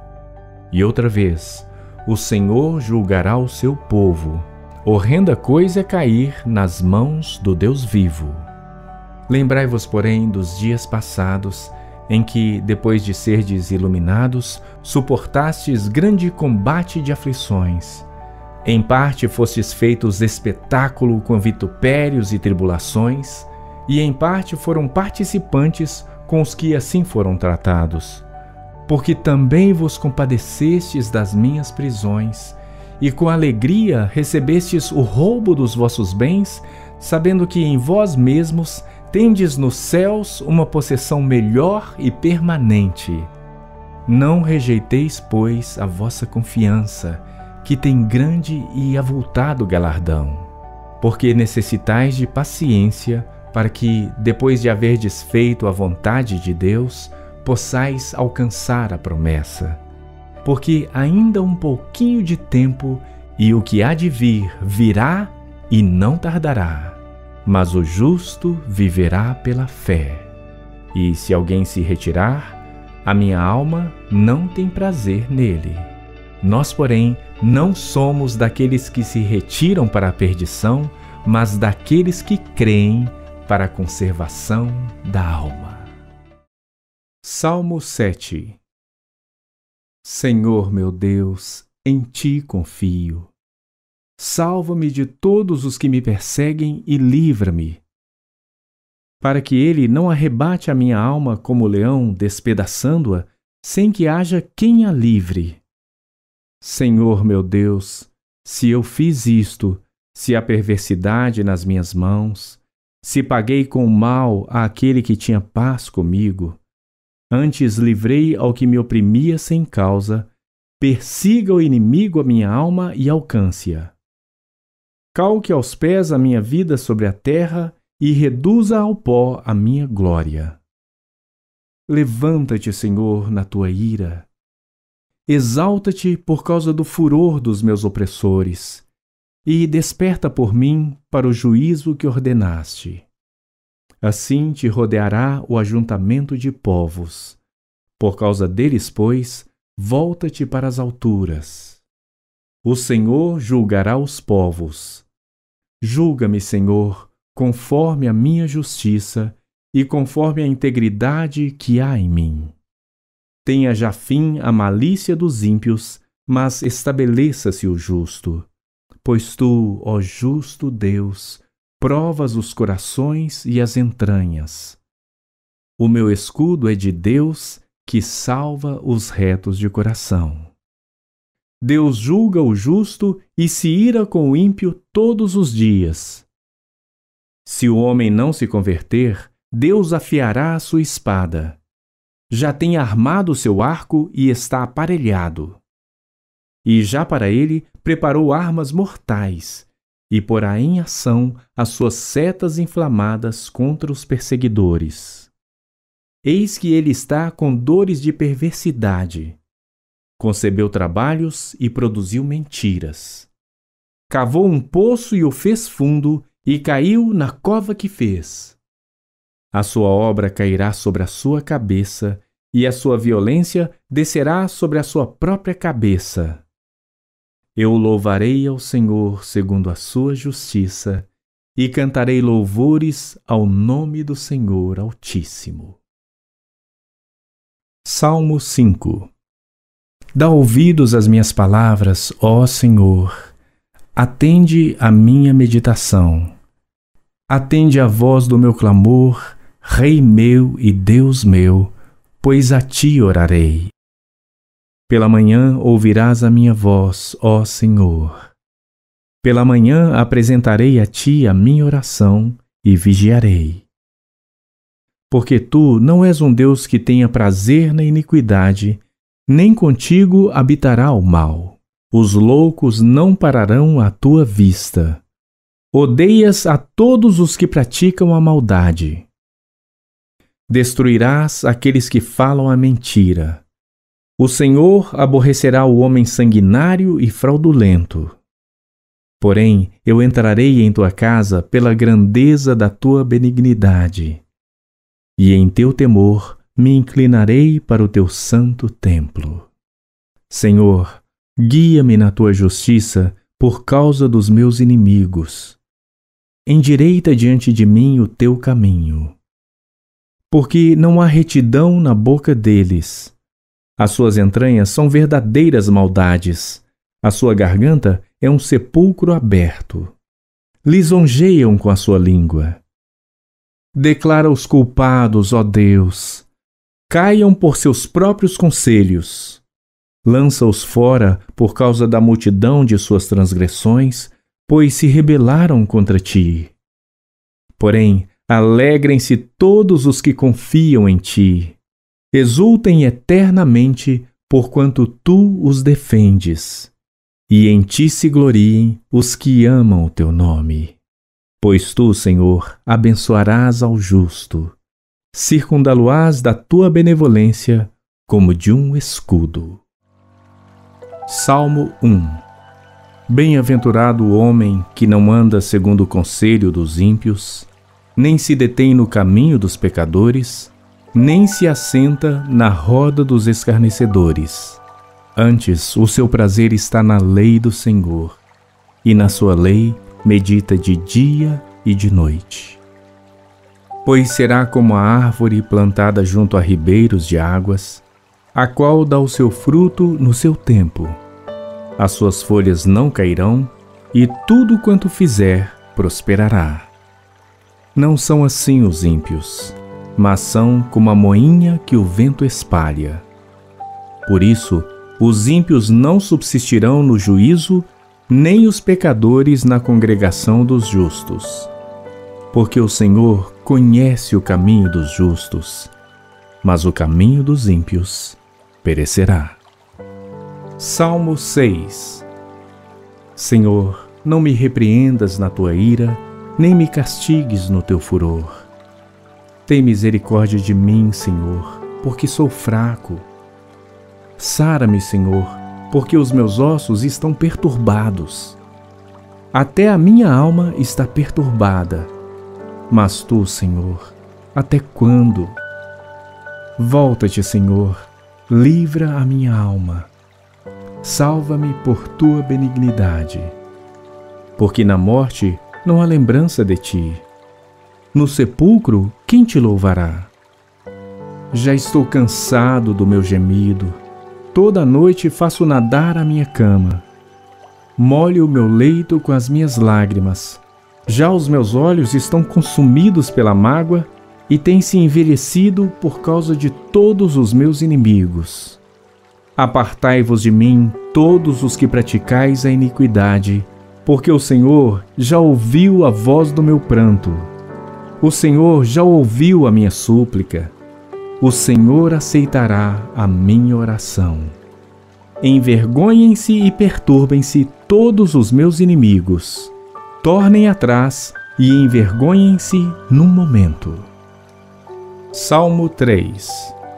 E outra vez, o Senhor julgará o seu povo. Horrenda coisa é cair nas mãos do Deus vivo. Lembrai-vos, porém, dos dias passados, em que, depois de serdes iluminados, suportastes grande combate de aflições. Em parte fostes feitos espetáculo com vitupérios e tribulações, e em parte foram participantes com os que assim foram tratados. porque também vos compadecestes das minhas prisões, e com alegria recebestes o roubo dos vossos bens, sabendo que em vós mesmos tendes nos céus uma possessão melhor e permanente. Não rejeiteis, pois, a vossa confiança, que tem grande e avultado galardão, porque necessitais de paciência, para que, depois de haverdes feito a vontade de Deus, possais alcançar a promessa. Porque ainda um pouquinho de tempo, e o que há de vir virá e não tardará, mas o justo viverá pela fé. E se alguém se retirar, a minha alma não tem prazer nele. Nós, porém, não somos daqueles que se retiram para a perdição, mas daqueles que creem para a conservação da alma. Salmo sete. Senhor meu Deus, em Ti confio. Salva-me de todos os que me perseguem e livra-me, para que ele não arrebate a minha alma como leão, despedaçando-a, sem que haja quem a livre. Senhor meu Deus, se eu fiz isto, se há perversidade nas minhas mãos, se paguei com mal àquele que tinha paz comigo, antes livrei ao que me oprimia sem causa, persiga o inimigo a minha alma e alcance-a. Calque aos pés a minha vida sobre a terra e reduza ao pó a minha glória. Levanta-te, Senhor, na tua ira. Exalta-te por causa do furor dos meus opressores, e desperta por mim para o juízo que ordenaste. Assim te rodeará o ajuntamento de povos. Por causa deles, pois, volta-te para as alturas. O Senhor julgará os povos. Julga-me, Senhor, conforme a minha justiça e conforme a integridade que há em mim. Tenha já fim a malícia dos ímpios, mas estabeleça-se o justo. Pois tu, ó justo Deus, provas os corações e as entranhas. O meu escudo é de Deus, que salva os retos de coração. Deus julga o justo e se ira com o ímpio todos os dias. Se o homem não se converter, Deus afiará a sua espada. Já tem armado o seu arco e está aparelhado. E já para ele preparou armas mortais, e porá em ação as suas setas inflamadas contra os perseguidores. Eis que ele está com dores de perversidade. Concebeu trabalhos e produziu mentiras. Cavou um poço e o fez fundo, e caiu na cova que fez. A sua obra cairá sobre a sua cabeça, e a sua violência descerá sobre a sua própria cabeça. Eu louvarei ao Senhor segundo a sua justiça, e cantarei louvores ao nome do Senhor Altíssimo. Salmo cinco. Dá ouvidos às minhas palavras, ó Senhor. Atende à minha meditação. Atende à voz do meu clamor, Rei meu e Deus meu, pois a Ti orarei. Pela manhã ouvirás a minha voz, ó Senhor. Pela manhã apresentarei a Ti a minha oração e vigiarei. Porque Tu não és um Deus que tenha prazer na iniquidade, nem contigo habitará o mal. Os loucos não pararão à Tua vista. Odeias a todos os que praticam a maldade. Destruirás aqueles que falam a mentira. O Senhor aborrecerá o homem sanguinário e fraudulento. Porém, eu entrarei em tua casa pela grandeza da tua benignidade, e em teu temor me inclinarei para o teu santo templo. Senhor, guia-me na tua justiça por causa dos meus inimigos. Endireita diante de mim o teu caminho. Porque não há retidão na boca deles. As suas entranhas são verdadeiras maldades. A sua garganta é um sepulcro aberto. Lisonjeiam com a sua língua. Declara os culpados, ó Deus. caiam por seus próprios conselhos. Lança-os fora por causa da multidão de suas transgressões, pois se rebelaram contra ti. Porém, alegrem-se todos os que confiam em ti. Exultem eternamente, porquanto tu os defendes. E em ti se gloriem os que amam o teu nome. Pois tu, Senhor, abençoarás ao justo. Circundá-lo-ás da tua benevolência como de um escudo. Salmo um. Bem-aventurado o homem que não anda segundo o conselho dos ímpios, nem se detém no caminho dos pecadores, nem se assenta na roda dos escarnecedores. Antes, o seu prazer está na lei do Senhor, e na sua lei medita de dia e de noite. Pois será como a árvore plantada junto a ribeiros de águas, a qual dá o seu fruto no seu tempo. As suas folhas não cairão, e tudo quanto fizer prosperará. Não são assim os ímpios, mas são como a moinha que o vento espalha. Por isso, os ímpios não subsistirão no juízo, nem os pecadores na congregação dos justos. Porque o Senhor conhece o caminho dos justos, mas o caminho dos ímpios perecerá. Salmo seis. Senhor, não me repreendas na tua ira, nem me castigues no teu furor. Tem misericórdia de mim, Senhor, porque sou fraco. Sara-me, Senhor, porque os meus ossos estão perturbados. Até a minha alma está perturbada. Mas tu, Senhor, até quando? Volta-te, Senhor, livra a minha alma. Salva-me por tua benignidade. Porque na morte não há lembrança de ti. No sepulcro, quem te louvará? Já estou cansado do meu gemido. Toda noite faço nadar a minha cama. Molho o meu leito com as minhas lágrimas. Já os meus olhos estão consumidos pela mágoa e têm-se envelhecido por causa de todos os meus inimigos. Apartai-vos de mim, todos os que praticais a iniquidade, porque o Senhor já ouviu a voz do meu pranto. O Senhor já ouviu a minha súplica. O Senhor aceitará a minha oração. Envergonhem-se e perturbem-se todos os meus inimigos. Tornem atrás e envergonhem-se num momento. Salmo três.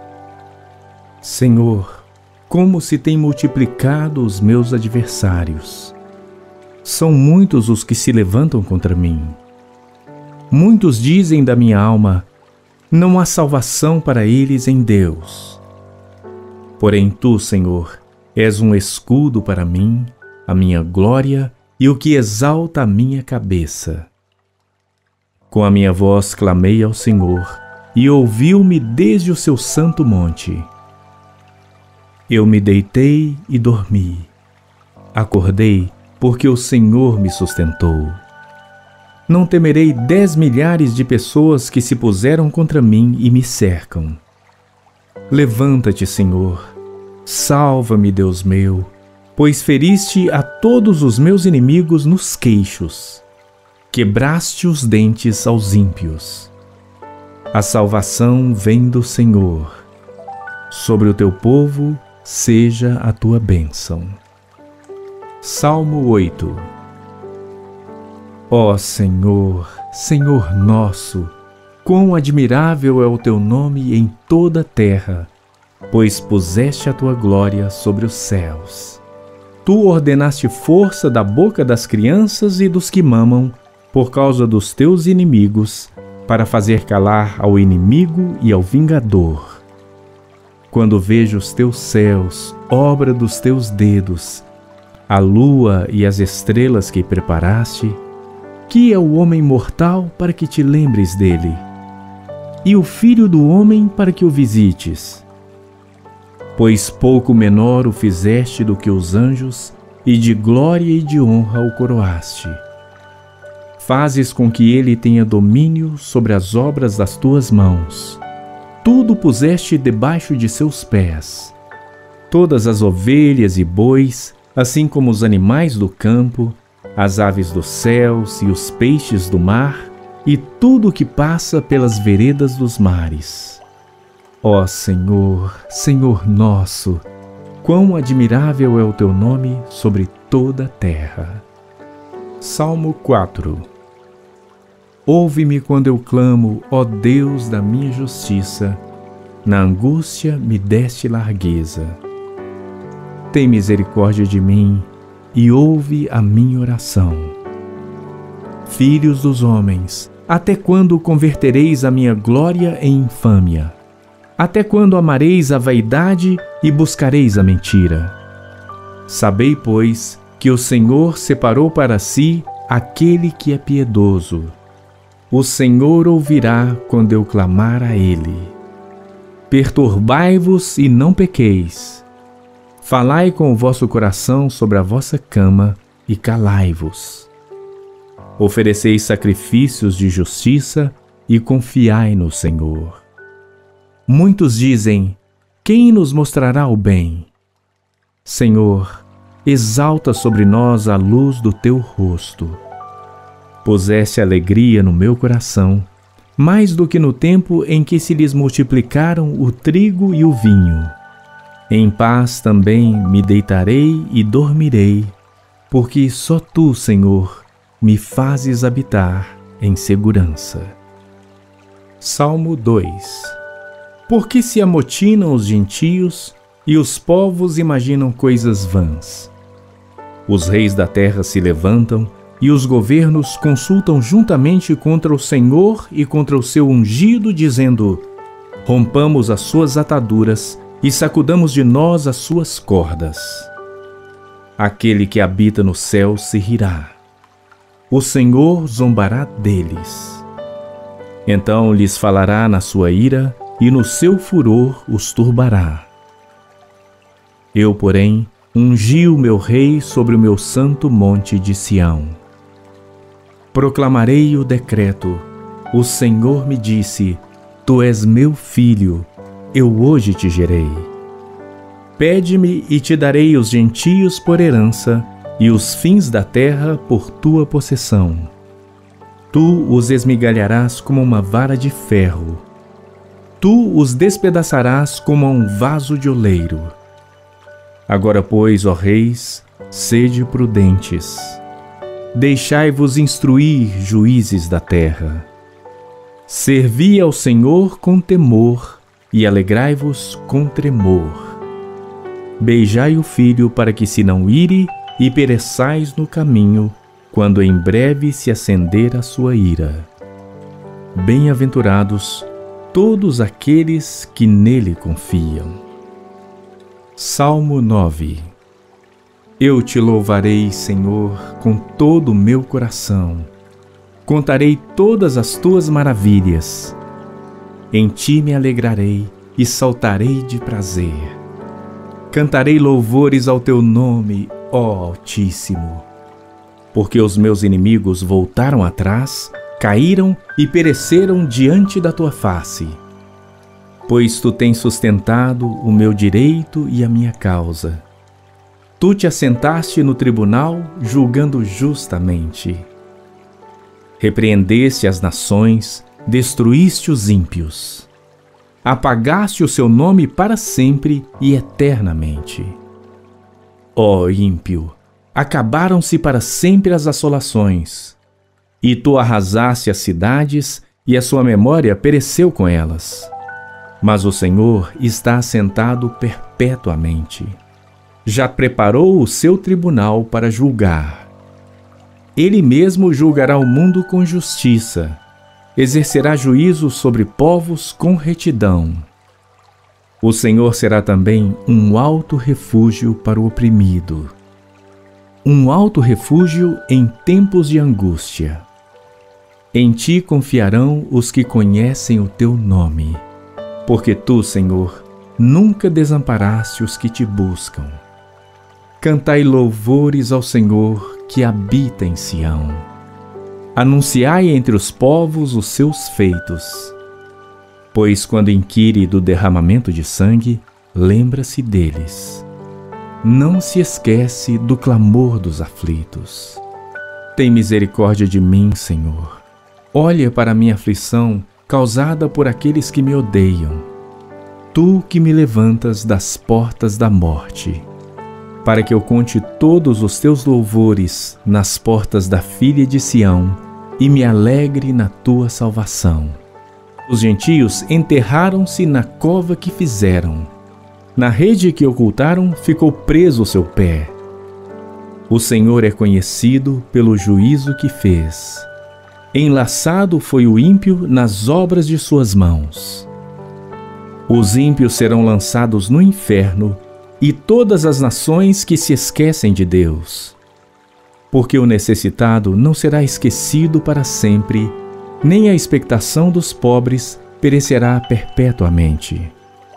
Senhor, como se têm multiplicado os meus adversários. São muitos os que se levantam contra mim. Muitos dizem da minha alma: não há salvação para eles em Deus. Porém tu, Senhor, és um escudo para mim, a minha glória e o que exalta a minha cabeça. Com a minha voz clamei ao Senhor, e ouviu-me desde o seu santo monte. Eu me deitei e dormi. Acordei, porque o Senhor me sustentou. Não temerei dez milhares de pessoas que se puseram contra mim e me cercam. Levanta-te, Senhor. Salva-me, Deus meu, pois feriste a todos os meus inimigos nos queixos. Quebraste os dentes aos ímpios. A salvação vem do Senhor. Sobre o teu povo seja a tua bênção. Salmo oito. Ó Senhor, Senhor nosso, quão admirável é o teu nome em toda a terra, pois puseste a tua glória sobre os céus. Tu ordenaste força da boca das crianças e dos que mamam, por causa dos teus inimigos, para fazer calar ao inimigo e ao vingador. Quando vejo os teus céus, obra dos teus dedos, a lua e as estrelas que preparaste, que é o homem mortal para que te lembres dele, e o filho do homem para que o visites? Pois pouco menor o fizeste do que os anjos, e de glória e de honra o coroaste. Fazes com que ele tenha domínio sobre as obras das tuas mãos. tudo puseste debaixo de seus pés. Todas as ovelhas e bois, assim como os animais do campo, as aves dos céus e os peixes do mar, e tudo o que passa pelas veredas dos mares. Ó Senhor, Senhor nosso, quão admirável é o teu nome sobre toda a terra. Salmo quatro. Ouve-me quando eu clamo, ó Deus da minha justiça, na angústia me deste largueza. Tem misericórdia de mim e ouve a minha oração. Filhos dos homens, até quando convertereis a minha glória em infâmia? Até quando amareis a vaidade e buscareis a mentira? Sabei, pois, que o Senhor separou para si aquele que é piedoso. O Senhor ouvirá quando eu clamar a Ele. Perturbai-vos e não pequeis. Falai com o vosso coração sobre a vossa cama e calai-vos. Ofereceis sacrifícios de justiça e confiai no Senhor. Muitos dizem: quem nos mostrará o bem? Senhor, exalta sobre nós a luz do teu rosto. Puseste alegria no meu coração, mais do que no tempo em que se lhes multiplicaram o trigo e o vinho. Em paz também me deitarei e dormirei, porque só tu, Senhor, me fazes habitar em segurança. Salmo dois. Porque se amotinam os gentios e os povos imaginam coisas vãs. Os reis da terra se levantam e os governos consultam juntamente contra o Senhor e contra o seu ungido, dizendo: rompamos as suas ataduras e sacudamos de nós as suas cordas. Aquele que habita no céu se rirá. O Senhor zombará deles. Então lhes falará na sua ira e no seu furor os turbará. Eu, porém, ungi o meu rei sobre o meu santo monte de Sião. Proclamarei o decreto. O Senhor me disse: tu és meu filho, eu hoje te gerei. Pede-me e te darei os gentios por herança e os fins da terra por tua possessão. Tu os esmigalharás como uma vara de ferro. Tu os despedaçarás como a um vaso de oleiro. Agora, pois, ó reis, sede prudentes. Deixai-vos instruir, juízes da terra. Servi ao Senhor com temor e alegrai-vos com tremor. Beijai o filho para que se não ire e pereçais no caminho, quando em breve se acender a sua ira. Bem-aventurados todos aqueles que nele confiam. Salmo nove. Eu te louvarei, Senhor, com todo o meu coração. Contarei todas as tuas maravilhas. Em ti me alegrarei e saltarei de prazer. Cantarei louvores ao teu nome, ó Altíssimo. Porque os meus inimigos voltaram atrás, caíram e pereceram diante da tua face. Pois tu tens sustentado o meu direito e a minha causa. Tu te assentaste no tribunal, julgando justamente. Repreendeste as nações, destruíste os ímpios. Apagaste o seu nome para sempre e eternamente. Ó ímpio, acabaram-se para sempre as assolações. E tu arrasaste as cidades, e a sua memória pereceu com elas. Mas o Senhor está assentado perpetuamente. Já preparou o seu tribunal para julgar. Ele mesmo julgará o mundo com justiça, exercerá juízo sobre povos com retidão. O Senhor será também um alto refúgio para o oprimido, um alto refúgio em tempos de angústia. Em ti confiarão os que conhecem o teu nome, porque tu, Senhor, nunca desamparaste os que te buscam. Cantai louvores ao Senhor que habita em Sião. Anunciai entre os povos os seus feitos. pois quando inquire do derramamento de sangue, lembra-se deles. Não se esquece do clamor dos aflitos. Tem misericórdia de mim, Senhor. Olha para a minha aflição causada por aqueles que me odeiam. Tu que me levantas das portas da morte, para que eu conte todos os teus louvores nas portas da filha de Sião e me alegre na tua salvação. Os gentios enterraram-se na cova que fizeram. Na rede que ocultaram ficou preso o seu pé. O Senhor é conhecido pelo juízo que fez. Enlaçado foi o ímpio nas obras de suas mãos. Os ímpios serão lançados no inferno e todas as nações que se esquecem de Deus. Porque o necessitado não será esquecido para sempre, nem a expectação dos pobres perecerá perpetuamente.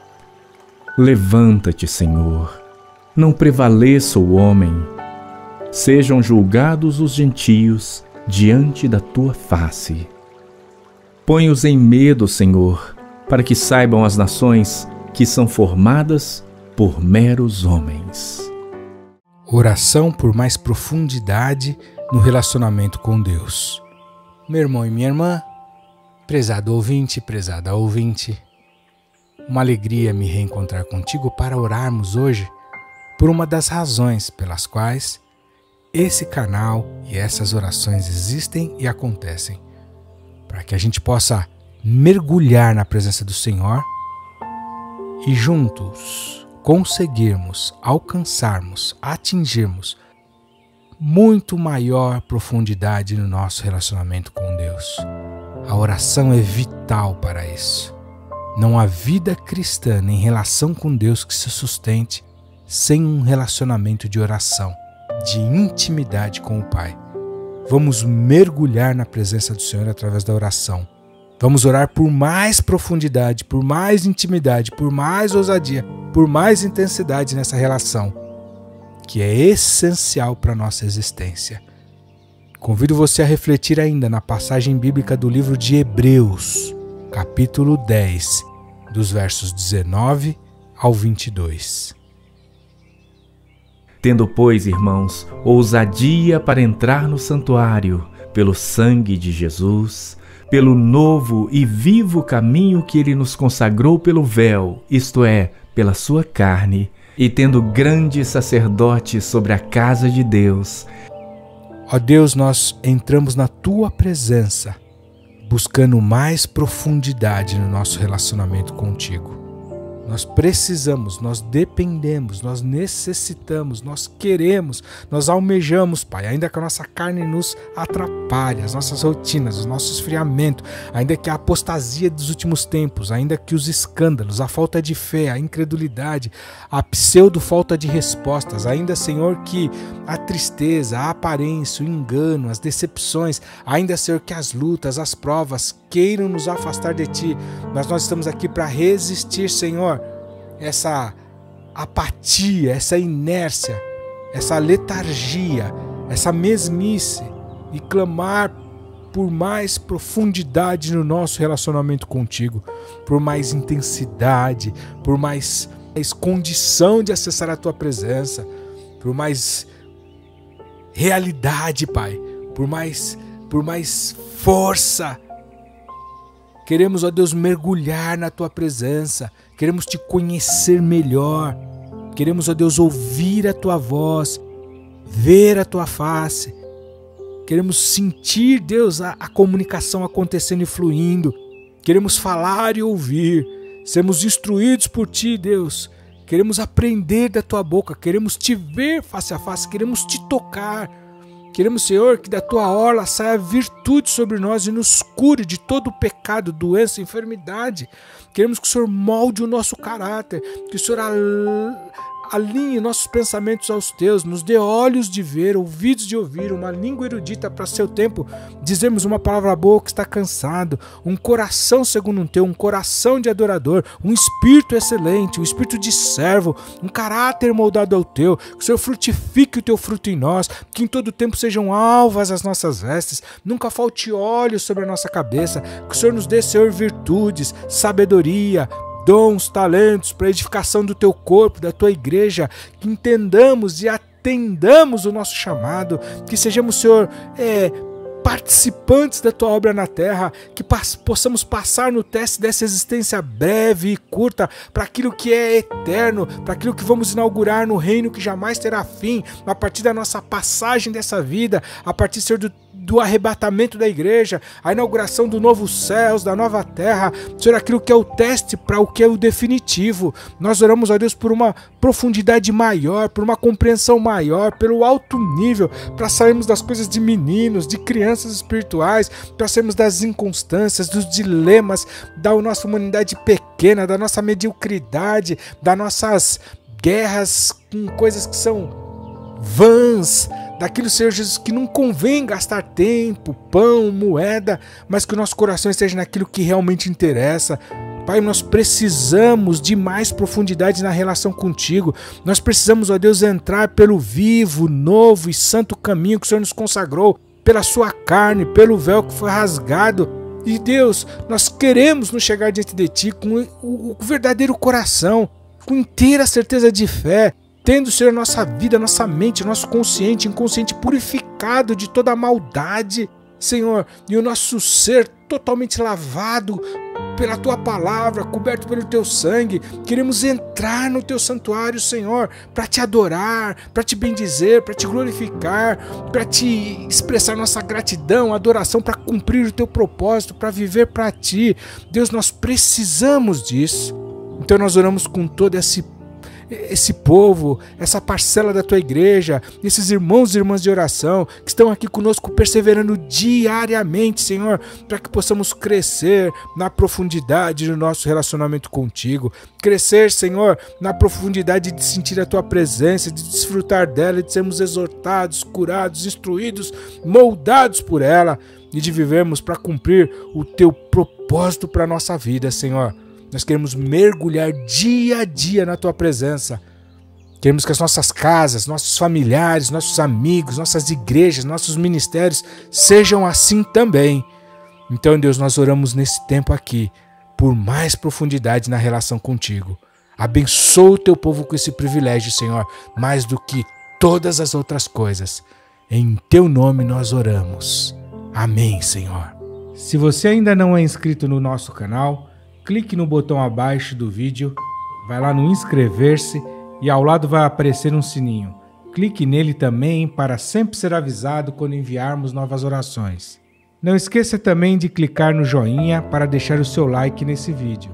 Levanta-te, Senhor, não prevaleça o homem. Sejam julgados os gentios diante da tua face. Põe-os em medo, Senhor, para que saibam as nações que são formadas por meros homens. Oração por mais profundidade no relacionamento com Deus. Meu irmão e minha irmã, prezado ouvinte, prezada ouvinte, uma alegria me reencontrar contigo para orarmos hoje por uma das razões pelas quais esse canal e essas orações existem e acontecem, para que a gente possa mergulhar na presença do Senhor e juntos conseguirmos alcançarmos, atingirmos muito maior profundidade no nosso relacionamento com Deus. A oração é vital para isso. Não há vida cristã nem relação com Deus que se sustente sem um relacionamento de oração, de intimidade com o Pai. Vamos mergulhar na presença do Senhor através da oração. Vamos orar por mais profundidade, por mais intimidade, por mais ousadia, por mais intensidade nessa relação, que é essencial para a nossa existência. Convido você a refletir ainda na passagem bíblica do livro de Hebreus, capítulo dez, dos versos dezenove ao vinte e dois. Tendo, pois, irmãos, ousadia para entrar no santuário, pelo sangue de Jesus, pelo novo e vivo caminho que ele nos consagrou pelo véu, isto é, pela sua carne, e tendo grande sacerdote sobre a casa de Deus. Ó Deus, nós entramos na tua presença, buscando mais profundidade no nosso relacionamento contigo. Nós precisamos, nós dependemos, nós necessitamos, nós queremos, nós almejamos, Pai, ainda que a nossa carne nos atrapalhe, as nossas rotinas, o nosso esfriamento, ainda que a apostasia dos últimos tempos, ainda que os escândalos, a falta de fé, a incredulidade, a pseudo-falta de respostas, ainda, Senhor, que a tristeza, a aparência, o engano, as decepções, ainda, Senhor, que as lutas, as provas queiram nos afastar de Ti, mas nós estamos aqui para resistir, Senhor, essa apatia, essa inércia, essa letargia, essa mesmice e clamar por mais profundidade no nosso relacionamento contigo, por mais intensidade, por mais, mais condição de acessar a tua presença, por mais realidade, Pai, por mais, por mais força. Queremos, ó Deus, mergulhar na tua presença, queremos te conhecer melhor, queremos, ó Deus, ouvir a tua voz, ver a tua face, queremos sentir, Deus, a, a comunicação acontecendo e fluindo, queremos falar e ouvir, sermos instruídos por ti, Deus, queremos aprender da tua boca, queremos te ver face a face, queremos te tocar. Queremos, Senhor, que da tua orla saia virtude sobre nós e nos cure de todo pecado, doença, enfermidade. Queremos que o Senhor molde o nosso caráter, que o Senhor alinhe nossos pensamentos aos teus, nos dê olhos de ver, ouvidos de ouvir, uma língua erudita para seu tempo dizermos uma palavra boa que está cansado, um coração segundo um teu, um coração de adorador, um espírito excelente, um espírito de servo, um caráter moldado ao teu, que o Senhor frutifique o teu fruto em nós, que em todo tempo sejam alvas as nossas vestes, nunca falte óleo sobre a nossa cabeça, que o Senhor nos dê, Senhor, virtudes, sabedoria, dons, talentos para a edificação do teu corpo, da tua igreja, que entendamos e atendamos o nosso chamado, que sejamos, Senhor, é, participantes da tua obra na terra, que possamos passar no teste dessa existência breve e curta para aquilo que é eterno, para aquilo que vamos inaugurar no reino que jamais terá fim, a partir da nossa passagem dessa vida, a partir, Senhor, do do arrebatamento da igreja, a inauguração do novo céus, da nova terra, Senhor, aquilo que é o teste para o que é o definitivo. Nós oramos, ó Deus, por uma profundidade maior, por uma compreensão maior, pelo alto nível, para sairmos das coisas de meninos, de crianças espirituais, para sairmos das inconstâncias, dos dilemas da nossa humanidade pequena, da nossa mediocridade, das nossas guerras com coisas que são vãs, daquilo, Senhor Jesus, que não convém gastar tempo, pão, moeda, mas que o nosso coração esteja naquilo que realmente interessa. Pai, nós precisamos de mais profundidade na relação contigo. Nós precisamos, ó Deus, entrar pelo vivo, novo e santo caminho que o Senhor nos consagrou, pela sua carne, pelo véu que foi rasgado. E Deus, nós queremos nos chegar diante de Ti com o verdadeiro coração, com inteira certeza de fé, tendo, Senhor, nossa vida, nossa mente, nosso consciente, inconsciente purificado de toda a maldade, Senhor, e o nosso ser totalmente lavado pela Tua palavra, coberto pelo Teu sangue. Queremos entrar no Teu santuário, Senhor, para Te adorar, para Te bendizer, para Te glorificar, para Te expressar nossa gratidão, adoração, para cumprir o Teu propósito, para viver para Ti. Deus, nós precisamos disso. Então nós oramos com todo esse esse povo, essa parcela da tua igreja, esses irmãos e irmãs de oração que estão aqui conosco perseverando diariamente, Senhor, para que possamos crescer na profundidade do nosso relacionamento contigo, crescer, Senhor, na profundidade de sentir a tua presença, de desfrutar dela, de sermos exortados, curados, instruídos, moldados por ela e de vivermos para cumprir o teu propósito para a nossa vida, Senhor. Nós queremos mergulhar dia a dia na Tua presença. Queremos que as nossas casas, nossos familiares, nossos amigos, nossas igrejas, nossos ministérios sejam assim também. Então, Deus, nós oramos nesse tempo aqui por mais profundidade na relação contigo. Abençoa o Teu povo com esse privilégio, Senhor, mais do que todas as outras coisas. Em Teu nome nós oramos. Amém, Senhor. Se você ainda não é inscrito no nosso canal, clique no botão abaixo do vídeo, vai lá no inscrever-se e ao lado vai aparecer um sininho. Clique nele também para sempre ser avisado quando enviarmos novas orações. Não esqueça também de clicar no joinha para deixar o seu like nesse vídeo.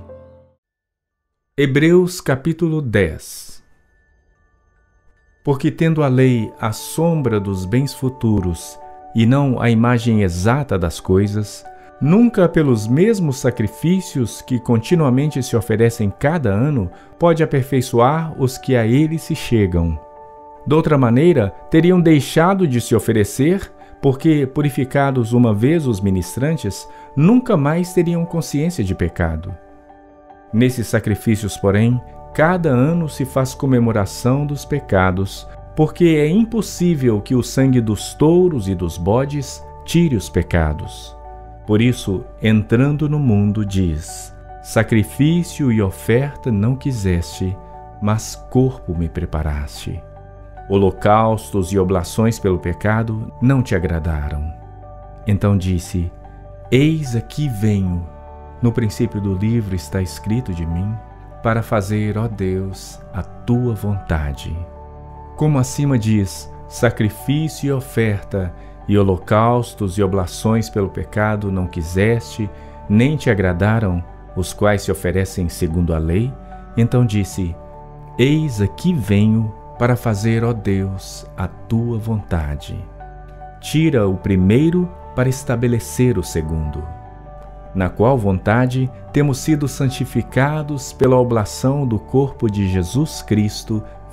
Hebreus capítulo dez. Porque tendo a lei a sombra dos bens futuros e não a imagem exata das coisas, nunca pelos mesmos sacrifícios que continuamente se oferecem cada ano pode aperfeiçoar os que a ele se chegam. De outra maneira, teriam deixado de se oferecer, porque, purificados uma vez os ministrantes, nunca mais teriam consciência de pecado. Nesses sacrifícios, porém, cada ano se faz comemoração dos pecados, porque é impossível que o sangue dos touros e dos bodes tire os pecados. Por isso, entrando no mundo, diz: sacrifício e oferta não quiseste, mas corpo me preparaste. Holocaustos e oblações pelo pecado não te agradaram. Então disse: eis aqui venho. No princípio do livro está escrito de mim, para fazer, ó Deus, a tua vontade. Como acima diz: sacrifício e oferta, e holocaustos e oblações pelo pecado não quiseste, nem te agradaram, os quais se oferecem segundo a lei. Então disse: eis aqui venho para fazer, ó Deus, a tua vontade. Tira o primeiro para estabelecer o segundo. Na qual vontade temos sido santificados pela oblação do corpo de Jesus Cristo,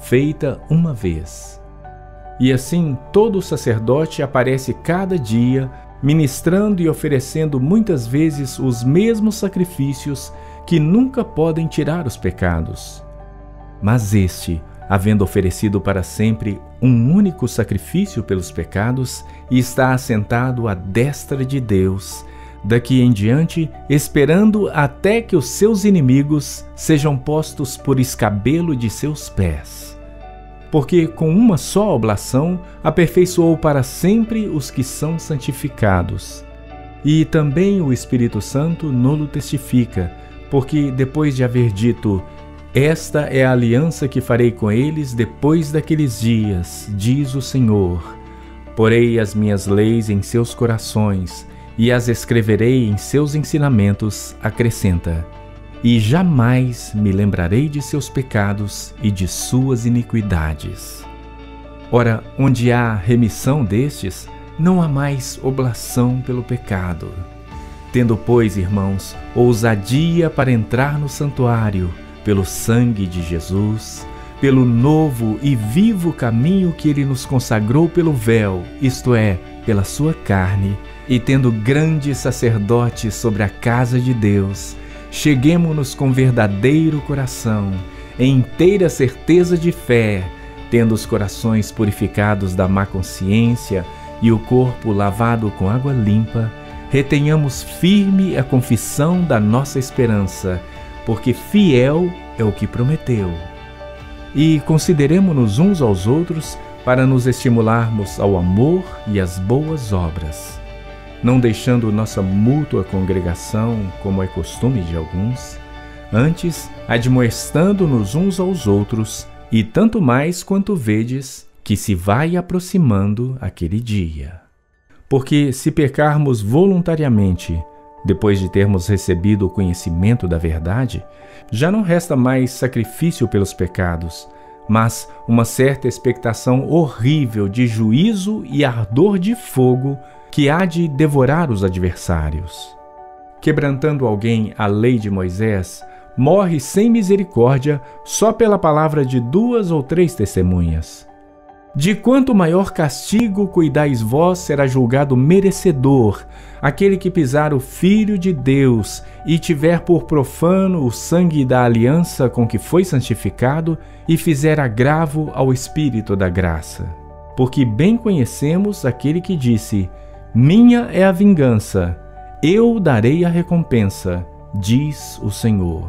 feita uma vez. E assim todo sacerdote aparece cada dia, ministrando e oferecendo muitas vezes os mesmos sacrifícios que nunca podem tirar os pecados. Mas este, havendo oferecido para sempre um único sacrifício pelos pecados, está assentado à destra de Deus, daqui em diante, esperando até que os seus inimigos sejam postos por escabelo de seus pés. Porque com uma só oblação aperfeiçoou para sempre os que são santificados. E também o Espírito Santo nolo testifica, porque depois de haver dito: esta é a aliança que farei com eles depois daqueles dias, diz o Senhor. Porei as minhas leis em seus corações e as escreverei em seus ensinamentos, acrescenta. E jamais me lembrarei de seus pecados e de suas iniquidades. Ora, onde há remissão destes, não há mais oblação pelo pecado. Tendo, pois, irmãos, ousadia para entrar no santuário, pelo sangue de Jesus, pelo novo e vivo caminho que ele nos consagrou pelo véu, isto é, pela sua carne, e tendo grande sacerdote sobre a casa de Deus, cheguemo-nos com verdadeiro coração, em inteira certeza de fé, tendo os corações purificados da má consciência e o corpo lavado com água limpa, retenhamos firme a confissão da nossa esperança, porque fiel é o que prometeu. E consideremo-nos uns aos outros para nos estimularmos ao amor e às boas obras, não deixando nossa mútua congregação, como é costume de alguns, antes admoestando-nos uns aos outros, e tanto mais quanto vedes que se vai aproximando aquele dia. Porque se pecarmos voluntariamente, depois de termos recebido o conhecimento da verdade, já não resta mais sacrifício pelos pecados, mas uma certa expectação horrível de juízo e ardor de fogo que há de devorar os adversários. Quebrantando alguém a lei de Moisés, morre sem misericórdia só pela palavra de duas ou três testemunhas. De quanto maior castigo cuidais vós será julgado merecedor aquele que pisar o Filho de Deus e tiver por profano o sangue da aliança com que foi santificado e fizer agravo ao Espírito da graça. Porque bem conhecemos aquele que disse: minha é a vingança, eu darei a recompensa, diz o Senhor.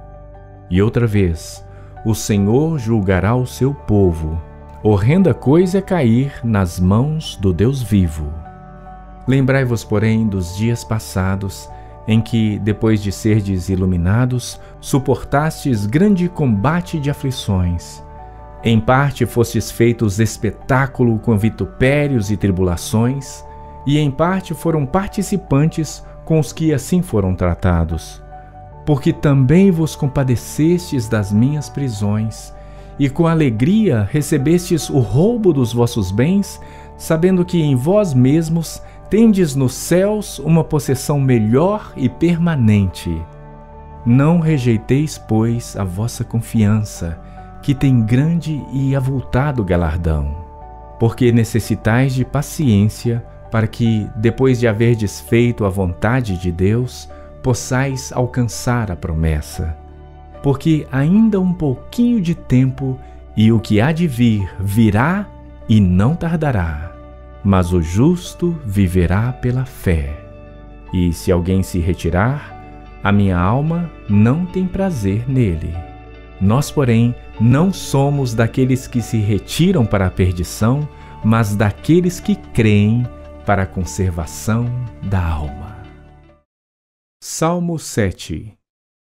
E outra vez, o Senhor julgará o seu povo. Horrenda coisa é cair nas mãos do Deus vivo. Lembrai-vos, porém, dos dias passados, em que, depois de serdes iluminados, suportastes grande combate de aflições. Em parte fostes feitos espetáculo com vitupérios e tribulações, e em parte foram participantes com os que assim foram tratados. Porque também vos compadecestes das minhas prisões, e com alegria recebestes o roubo dos vossos bens, sabendo que em vós mesmos tendes nos céus uma possessão melhor e permanente. Não rejeiteis, pois, a vossa confiança, que tem grande e avultado galardão, porque necessitais de paciência, para que, depois de haverdes feito a vontade de Deus, possais alcançar a promessa. Porque ainda um pouquinho de tempo, e o que há de vir virá e não tardará. Mas o justo viverá pela fé. E se alguém se retirar, a minha alma não tem prazer nele. Nós, porém, não somos daqueles que se retiram para a perdição, mas daqueles que creem para a conservação da alma. Salmo sete.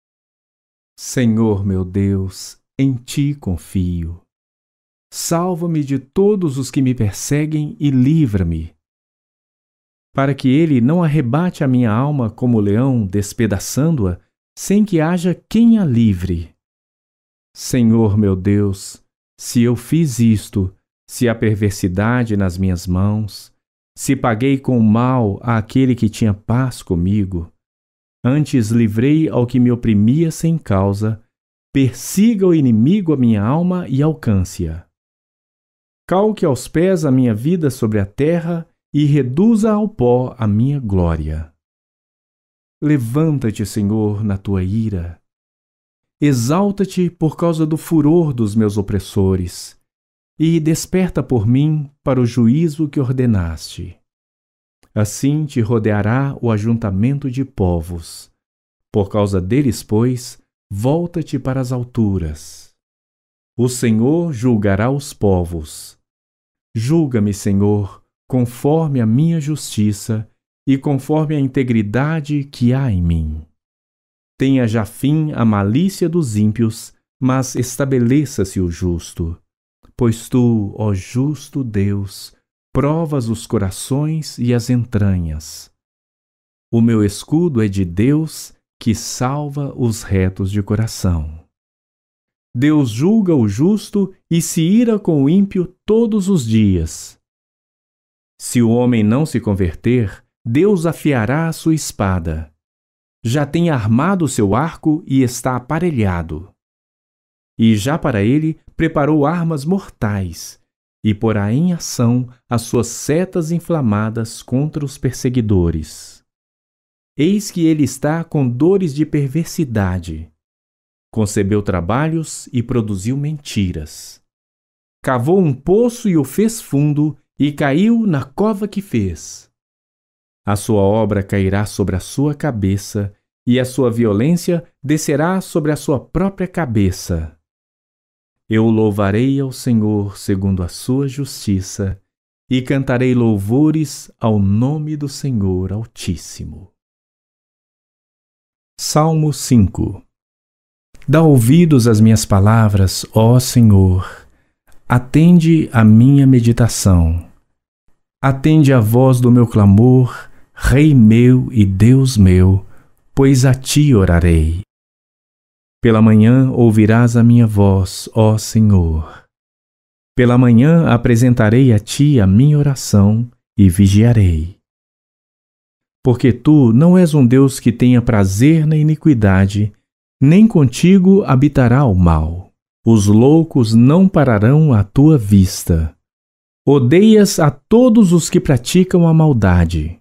Senhor meu Deus, em Ti confio. Salva-me de todos os que me perseguem e livra-me, para que ele não arrebate a minha alma como leão, despedaçando-a, sem que haja quem a livre. Senhor meu Deus, se eu fiz isto, se há perversidade nas minhas mãos, se paguei com mal àquele que tinha paz comigo, antes livrei ao que me oprimia sem causa, persiga o inimigo a minha alma e alcance-a. Calque aos pés a minha vida sobre a terra e reduza ao pó a minha glória. Levanta-te, Senhor, na tua ira. Exalta-te por causa do furor dos meus opressores, e desperta por mim para o juízo que ordenaste. Assim te rodeará o ajuntamento de povos. Por causa deles, pois, volta-te para as alturas. O Senhor julgará os povos. Julga-me, Senhor, conforme a minha justiça e conforme a integridade que há em mim. Tenha já fim a malícia dos ímpios, mas estabeleça-se o justo. Pois tu, ó justo Deus, provas os corações e as entranhas. O meu escudo é de Deus, que salva os retos de coração. Deus julga o justo e se ira com o ímpio todos os dias. Se o homem não se converter, Deus afiará a sua espada. Já tem armado o seu arco e está aparelhado. E já para ele preparou armas mortais, e porá em ação as suas setas inflamadas contra os perseguidores. Eis que ele está com dores de perversidade. Concebeu trabalhos e produziu mentiras. Cavou um poço e o fez fundo, e caiu na cova que fez. A sua obra cairá sobre a sua cabeça, e a sua violência descerá sobre a sua própria cabeça. Eu louvarei ao Senhor segundo a sua justiça, e cantarei louvores ao nome do Senhor Altíssimo. Salmo cinco. Dá ouvidos às minhas palavras, ó Senhor. Atende à minha meditação. Atende à voz do meu clamor, Rei meu e Deus meu, pois a ti orarei. Pela manhã ouvirás a minha voz, ó Senhor. Pela manhã apresentarei a ti a minha oração e vigiarei. Porque tu não és um Deus que tenha prazer na iniquidade, nem contigo habitará o mal. Os loucos não pararão à tua vista. Odeias a todos os que praticam a maldade.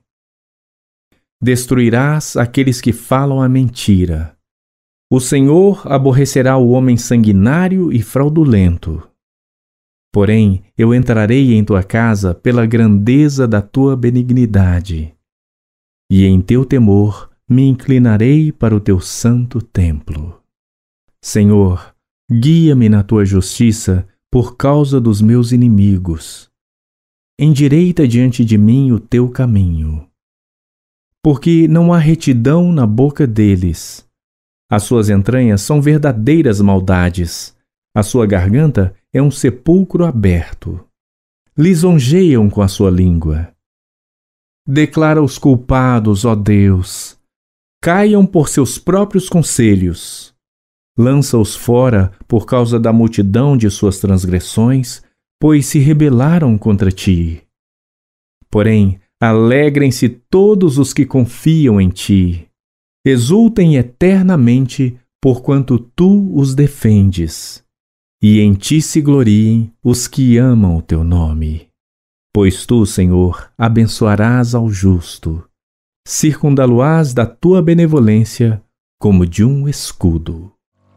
Destruirás aqueles que falam a mentira. O Senhor aborrecerá o homem sanguinário e fraudulento. Porém, eu entrarei em tua casa pela grandeza da tua benignidade, e em teu temor me inclinarei para o teu santo templo. Senhor, guia-me na tua justiça por causa dos meus inimigos. Endireita diante de mim o teu caminho. Porque não há retidão na boca deles. As suas entranhas são verdadeiras maldades. A sua garganta é um sepulcro aberto. Lisonjeiam com a sua língua. Declara os culpados, ó Deus. Caiam por seus próprios conselhos. Lança-os fora por causa da multidão de suas transgressões, pois se rebelaram contra ti. Porém, alegrem-se todos os que confiam em ti. Exultem eternamente, porquanto tu os defendes. E em ti se gloriem os que amam o teu nome. Pois tu, Senhor, abençoarás ao justo. Circundá-lo-ás da tua benevolência como de um escudo.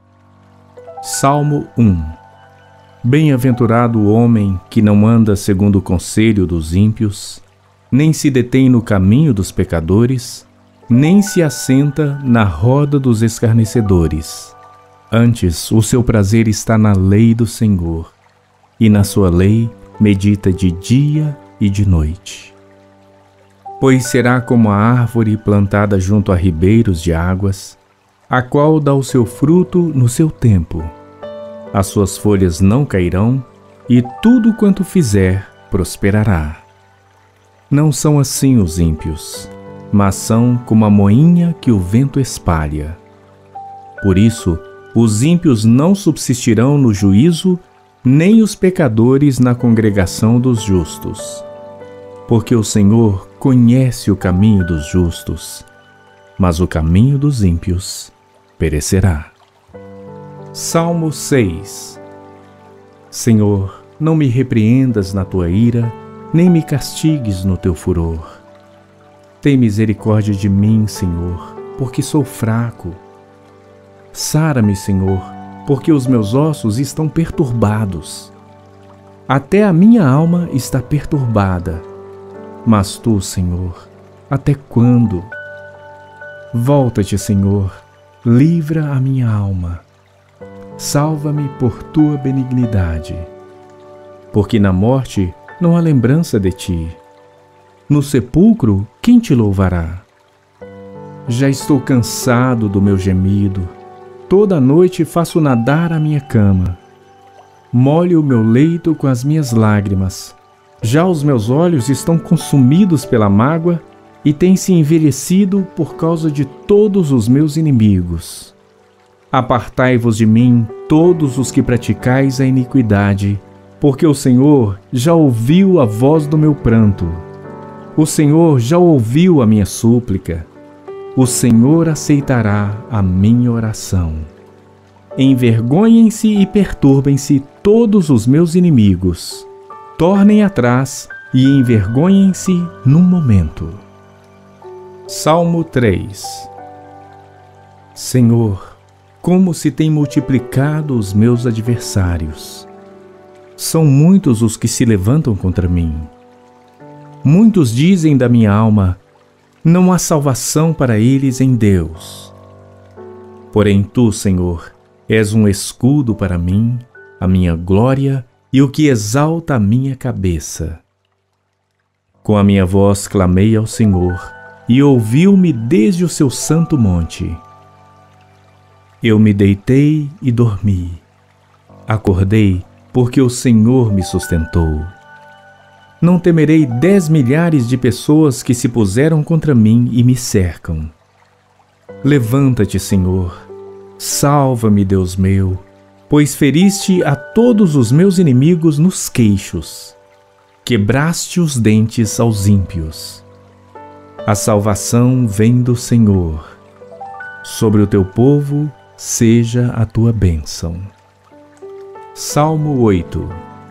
Salmo um. Bem-aventurado o homem que não anda segundo o conselho dos ímpios, nem se detém no caminho dos pecadores, nem se assenta na roda dos escarnecedores. Antes, o seu prazer está na lei do Senhor, e na sua lei medita de dia e de noite. Pois será como a árvore plantada junto a ribeiros de águas, a qual dá o seu fruto no seu tempo. As suas folhas não cairão, e tudo quanto fizer prosperará. Não são assim os ímpios, mas são como a moinha que o vento espalha. Por isso, os ímpios não subsistirão no juízo, nem os pecadores na congregação dos justos. Porque o Senhor conhece o caminho dos justos, mas o caminho dos ímpios perecerá. Salmo seis. Senhor, não me repreendas na tua ira, nem me castigues no teu furor. Tem misericórdia de mim, Senhor, porque sou fraco. Sara-me, Senhor, porque os meus ossos estão perturbados. Até a minha alma está perturbada. Mas tu, Senhor, até quando? Volta-te, Senhor, livra a minha alma. Salva-me por tua benignidade. Porque na morte não há lembrança de ti. No sepulcro, quem te louvará? Já estou cansado do meu gemido. Toda noite faço nadar a minha cama. Molho o meu leito com as minhas lágrimas. Já os meus olhos estão consumidos pela mágoa e têm-se envelhecido por causa de todos os meus inimigos. Apartai-vos de mim, todos os que praticais a iniquidade, porque o Senhor já ouviu a voz do meu pranto. O Senhor já ouviu a minha súplica. O Senhor aceitará a minha oração. Envergonhem-se e perturbem-se todos os meus inimigos. Tornem atrás e envergonhem-se num momento. Salmo três. Senhor, como se têm multiplicado os meus adversários. São muitos os que se levantam contra mim. Muitos dizem da minha alma, não há salvação para eles em Deus. Porém tu, Senhor, és um escudo para mim, a minha glória e o que exalta a minha cabeça. Com a minha voz clamei ao Senhor, e ouviu-me desde o seu santo monte. Eu me deitei e dormi. Acordei, porque o Senhor me sustentou. Não temerei dez milhares de pessoas que se puseram contra mim e me cercam. Levanta-te, Senhor. Salva-me, Deus meu, pois feriste a todos os meus inimigos nos queixos. Quebraste os dentes aos ímpios. A salvação vem do Senhor. Sobre o teu povo seja a tua bênção. Salmo oito.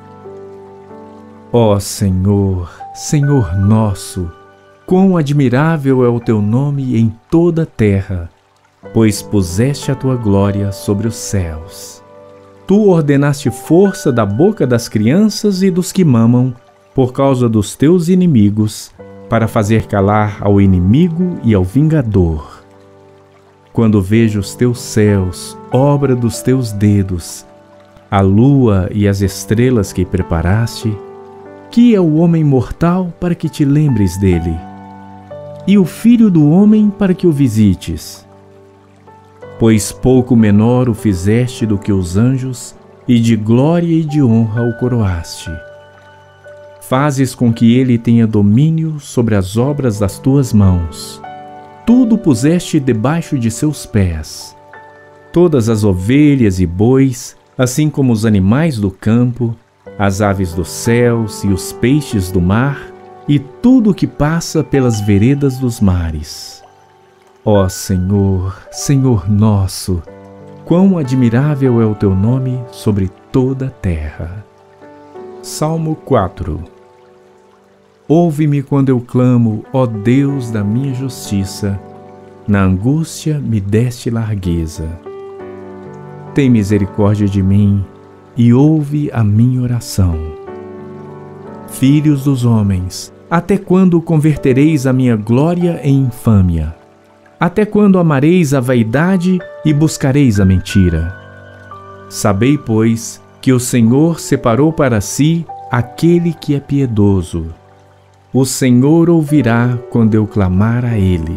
Ó Senhor, Senhor nosso, quão admirável é o teu nome em toda a terra, pois puseste a tua glória sobre os céus. Tu ordenaste força da boca das crianças e dos que mamam, por causa dos teus inimigos, para fazer calar ao inimigo e ao vingador. Quando vejo os teus céus, obra dos teus dedos, a lua e as estrelas que preparaste, que é o homem mortal para que te lembres dele, e o filho do homem para que o visites? Pois pouco menor o fizeste do que os anjos, e de glória e de honra o coroaste. Fazes com que ele tenha domínio sobre as obras das tuas mãos. Tudo puseste debaixo de seus pés. Todas as ovelhas e bois, assim como os animais do campo, as aves dos céus e os peixes do mar, e tudo o que passa pelas veredas dos mares. Ó Senhor, Senhor nosso, quão admirável é o teu nome sobre toda a terra. Salmo quatro. Ouve-me quando eu clamo, ó Deus da minha justiça. Na angústia me deste largueza. Tem misericórdia de mim e ouve a minha oração. Filhos dos homens, até quando convertereis a minha glória em infâmia? Até quando amareis a vaidade e buscareis a mentira? Sabei, pois, que o Senhor separou para si aquele que é piedoso. O Senhor ouvirá quando eu clamar a Ele.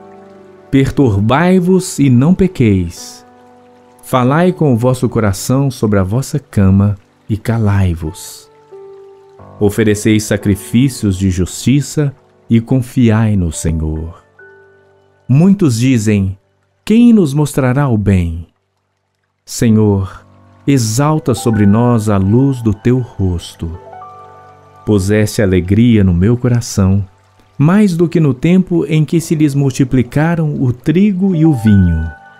Perturbai-vos e não pequeis. Falai com o vosso coração sobre a vossa cama e calai-vos. Ofereceis sacrifícios de justiça e confiai no Senhor. Muitos dizem, quem nos mostrará o bem? Senhor, exalta sobre nós a luz do teu rosto. Puseste alegria no meu coração, mais do que no tempo em que se lhes multiplicaram o trigo e o vinho.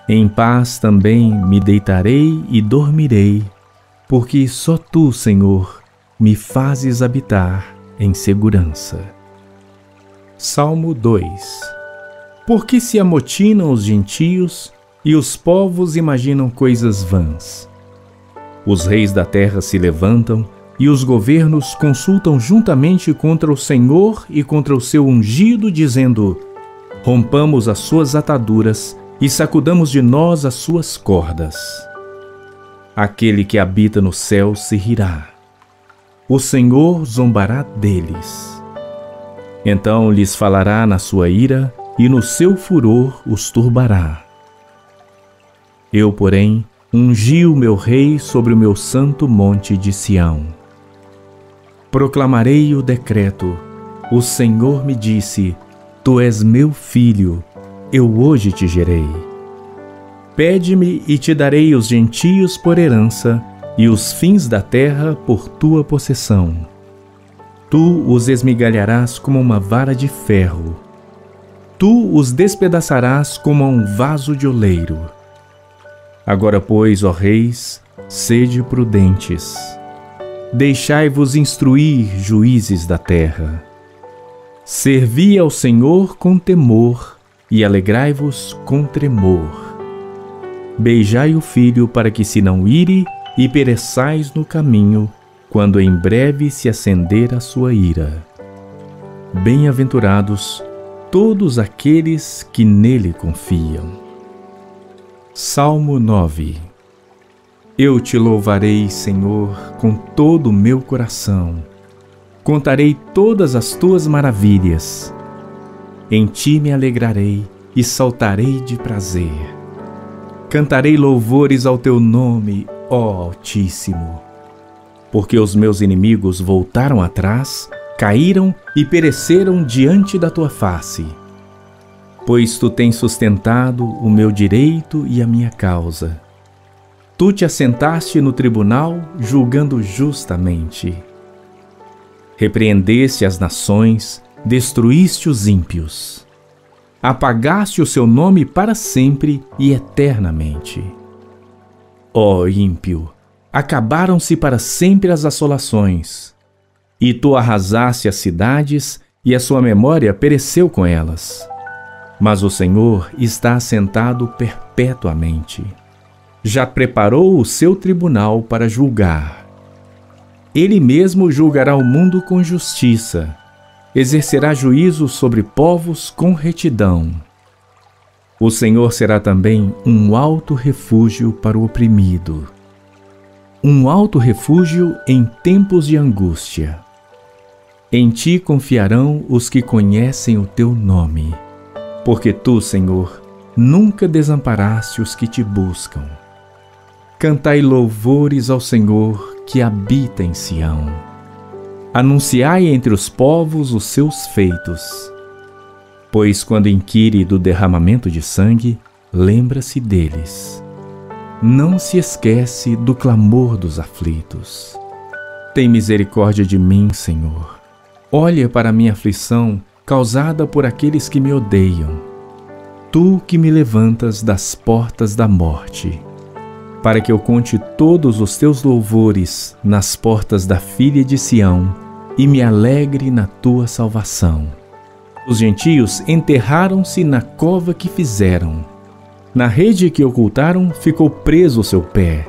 Em paz também me deitarei e dormirei, porque só Tu, Senhor, me fazes habitar em segurança. Salmo dois. Porque se amotinam os gentios e os povos imaginam coisas vãs. Os reis da terra se levantam e os governos consultam juntamente contra o Senhor e contra o seu ungido, dizendo: rompamos as suas ataduras e sacudamos de nós as suas cordas. Aquele que habita no céu se rirá. O Senhor zombará deles. Então lhes falará na sua ira e no seu furor os turbará. Eu, porém, ungi o meu rei sobre o meu santo monte de Sião. Proclamarei o decreto. O Senhor me disse: Tu és meu filho, eu hoje te gerei. Pede-me e te darei os gentios por herança e os fins da terra por tua possessão. Tu os esmigalharás como uma vara de ferro. Tu os despedaçarás como a um vaso de oleiro. Agora, pois, ó reis, sede prudentes. Deixai-vos instruir, juízes da terra. Servi ao Senhor com temor e alegrai-vos com tremor. Beijai o filho para que se não ire e pereçais no caminho, quando em breve se acender a sua ira. Bem-aventurados todos aqueles que nele confiam. Salmo nove. Eu te louvarei, Senhor, com todo o meu coração. Contarei todas as tuas maravilhas. Em ti me alegrarei e saltarei de prazer. Cantarei louvores ao teu nome, ó Altíssimo. Porque os meus inimigos voltaram atrás, caíram e pereceram diante da tua face. Pois tu tens sustentado o meu direito e a minha causa. Tu te assentaste no tribunal, julgando justamente. Repreendeste as nações, destruíste os ímpios. Apagaste o seu nome para sempre e eternamente. Ó ímpio, acabaram-se para sempre as assolações. E tu arrasaste as cidades, e a sua memória pereceu com elas. Mas o Senhor está assentado perpetuamente. Já preparou o seu tribunal para julgar. Ele mesmo julgará o mundo com justiça, exercerá juízo sobre povos com retidão. O Senhor será também um alto refúgio para o oprimido, um alto refúgio em tempos de angústia. Em ti confiarão os que conhecem o teu nome, porque tu, Senhor, nunca desamparaste os que te buscam. Cantai louvores ao Senhor que habita em Sião. Anunciai entre os povos os seus feitos. Pois quando inquire do derramamento de sangue, lembra-se deles. Não se esquece do clamor dos aflitos. Tem misericórdia de mim, Senhor. Olha para a minha aflição causada por aqueles que me odeiam. Tu que me levantas das portas da morte, para que eu conte todos os teus louvores nas portas da filha de Sião e me alegre na tua salvação. Os gentios enterraram-se na cova que fizeram. Na rede que ocultaram ficou preso o seu pé.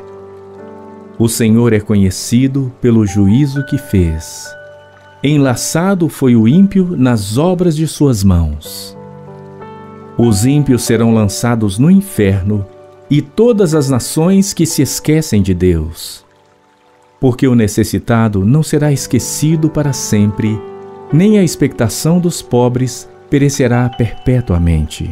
O Senhor é conhecido pelo juízo que fez. Enlaçado foi o ímpio nas obras de suas mãos. Os ímpios serão lançados no inferno, e todas as nações que se esquecem de Deus. Porque o necessitado não será esquecido para sempre, nem a expectação dos pobres perecerá perpetuamente.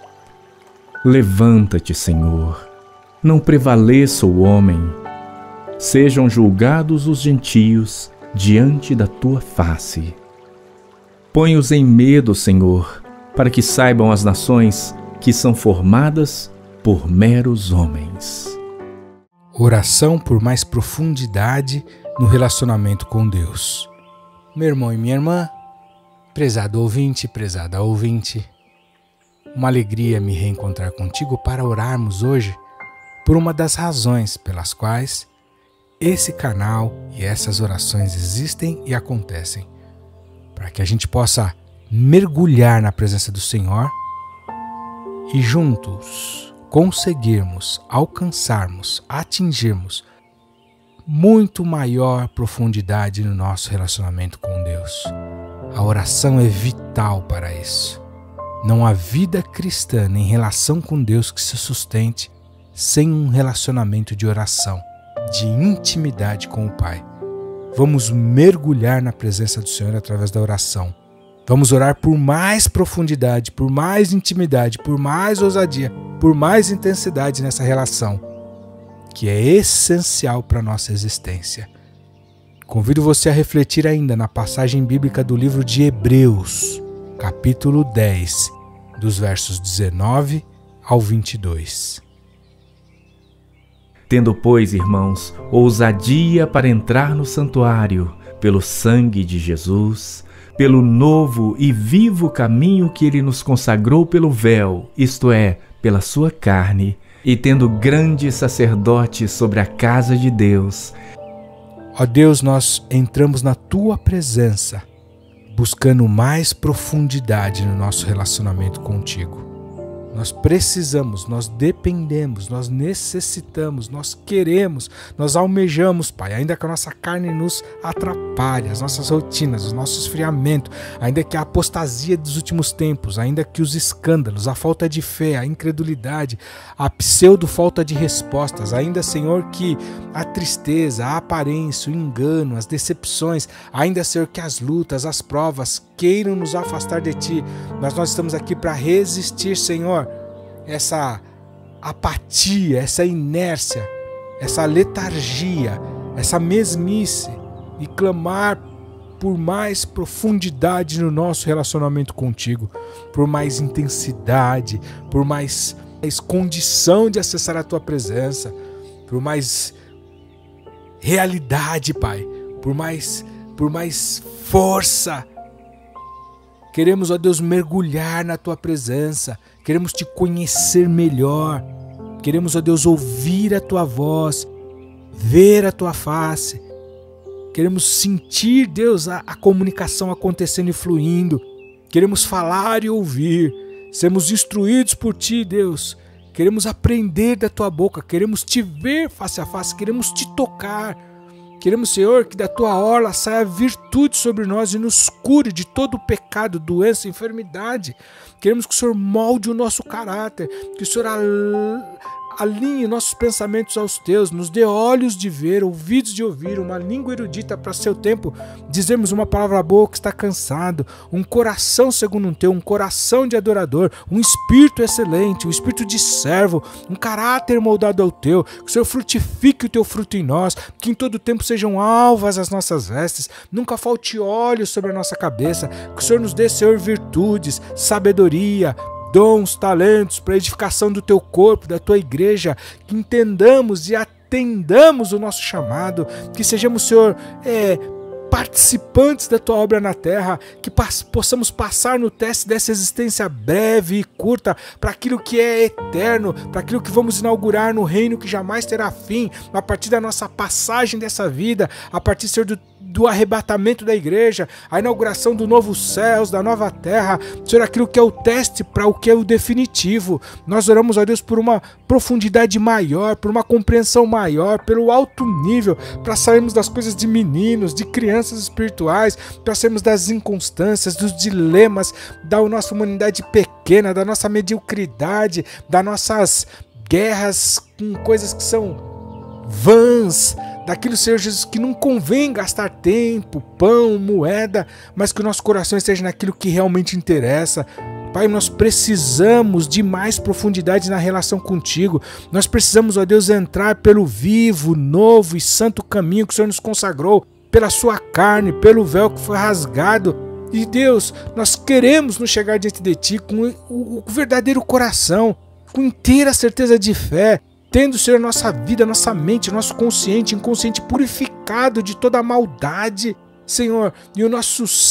Levanta-te, Senhor, não prevaleça o homem. Sejam julgados os gentios diante da tua face. Põe-os em medo, Senhor, para que saibam as nações que são formadas por meros homens. Oração por mais profundidade no relacionamento com Deus. Meu irmão e minha irmã, prezado ouvinte, prezada ouvinte, uma alegria me reencontrar contigo para orarmos hoje por uma das razões pelas quais esse canal e essas orações existem e acontecem, para que a gente possa mergulhar na presença do Senhor e juntos conseguirmos alcançarmos, atingirmos muito maior profundidade no nosso relacionamento com Deus. A oração é vital para isso. Não há vida cristã nem relação com Deus que se sustente sem um relacionamento de oração, de intimidade com o Pai. Vamos mergulhar na presença do Senhor através da oração. Vamos orar por mais profundidade, por mais intimidade, por mais ousadia, por mais intensidade nessa relação, que é essencial para a nossa existência. Convido você a refletir ainda na passagem bíblica do livro de Hebreus, capítulo dez, dos versos dezenove ao vinte e dois. Tendo, pois, irmãos, ousadia para entrar no santuário, pelo sangue de Jesus, pelo novo e vivo caminho que ele nos consagrou pelo véu, isto é, pela sua carne, e tendo grande sacerdote sobre a casa de Deus. Ó Deus, nós entramos na tua presença, buscando mais profundidade no nosso relacionamento contigo. Nós precisamos, nós dependemos, nós necessitamos, nós queremos, nós almejamos, Pai, ainda que a nossa carne nos atrapalhe, as nossas rotinas, o nosso esfriamento, ainda que a apostasia dos últimos tempos, ainda que os escândalos, a falta de fé, a incredulidade, a pseudo-falta de respostas, ainda, Senhor, que a tristeza, a aparência, o engano, as decepções, ainda, Senhor, que as lutas, as provas queiram nos afastar de Ti, mas nós estamos aqui para resistir, Senhor, essa apatia, essa inércia, essa letargia, essa mesmice e clamar por mais profundidade no nosso relacionamento contigo, por mais intensidade, por mais, mais condição de acessar a tua presença, por mais realidade, Pai, por mais, por mais força. Queremos, ó Deus, mergulhar na tua presença, queremos te conhecer melhor, queremos, ó Deus, ouvir a tua voz, ver a tua face, queremos sentir, Deus, a, a comunicação acontecendo e fluindo, queremos falar e ouvir, sermos instruídos por ti, Deus, queremos aprender da tua boca, queremos te ver face a face, queremos te tocar. Queremos, Senhor, que da tua orla saia virtude sobre nós e nos cure de todo o pecado, doença, enfermidade. Queremos que o Senhor molde o nosso caráter, que o Senhor alinhe nossos pensamentos aos teus, nos dê olhos de ver, ouvidos de ouvir, uma língua erudita para seu tempo, dizermos uma palavra boa que está cansado, um coração segundo um teu, um coração de adorador, um espírito excelente, um espírito de servo, um caráter moldado ao teu, que o Senhor frutifique o teu fruto em nós, que em todo tempo sejam alvas as nossas vestes, nunca falte óleo sobre a nossa cabeça, que o Senhor nos dê, Senhor, virtudes, sabedoria, dons, talentos para a edificação do teu corpo, da tua igreja, que entendamos e atendamos o nosso chamado, que sejamos, Senhor, é, participantes da tua obra na terra, que possamos passar no teste dessa existência breve e curta para aquilo que é eterno, para aquilo que vamos inaugurar no reino que jamais terá fim, a partir da nossa passagem dessa vida, a partir, Senhor, do do arrebatamento da igreja, a inauguração do novo céus, da nova terra, Senhor, aquilo que é o teste para o que é o definitivo. Nós oramos, ó Deus, por uma profundidade maior, por uma compreensão maior, pelo alto nível, para sairmos das coisas de meninos, de crianças espirituais, para sairmos das inconstâncias, dos dilemas da nossa humanidade pequena, da nossa mediocridade, das nossas guerras com coisas que são vãs, daquilo, Senhor Jesus, que não convém gastar tempo, pão, moeda, mas que o nosso coração esteja naquilo que realmente interessa. Pai, nós precisamos de mais profundidade na relação contigo. Nós precisamos, ó Deus, entrar pelo vivo, novo e santo caminho que o Senhor nos consagrou, pela sua carne, pelo véu que foi rasgado. E Deus, nós queremos nos chegar diante de Ti com o verdadeiro coração, com inteira certeza de fé, tendo, Senhor, nossa vida, nossa mente, nosso consciente, inconsciente purificado de toda a maldade, Senhor, e o nosso ser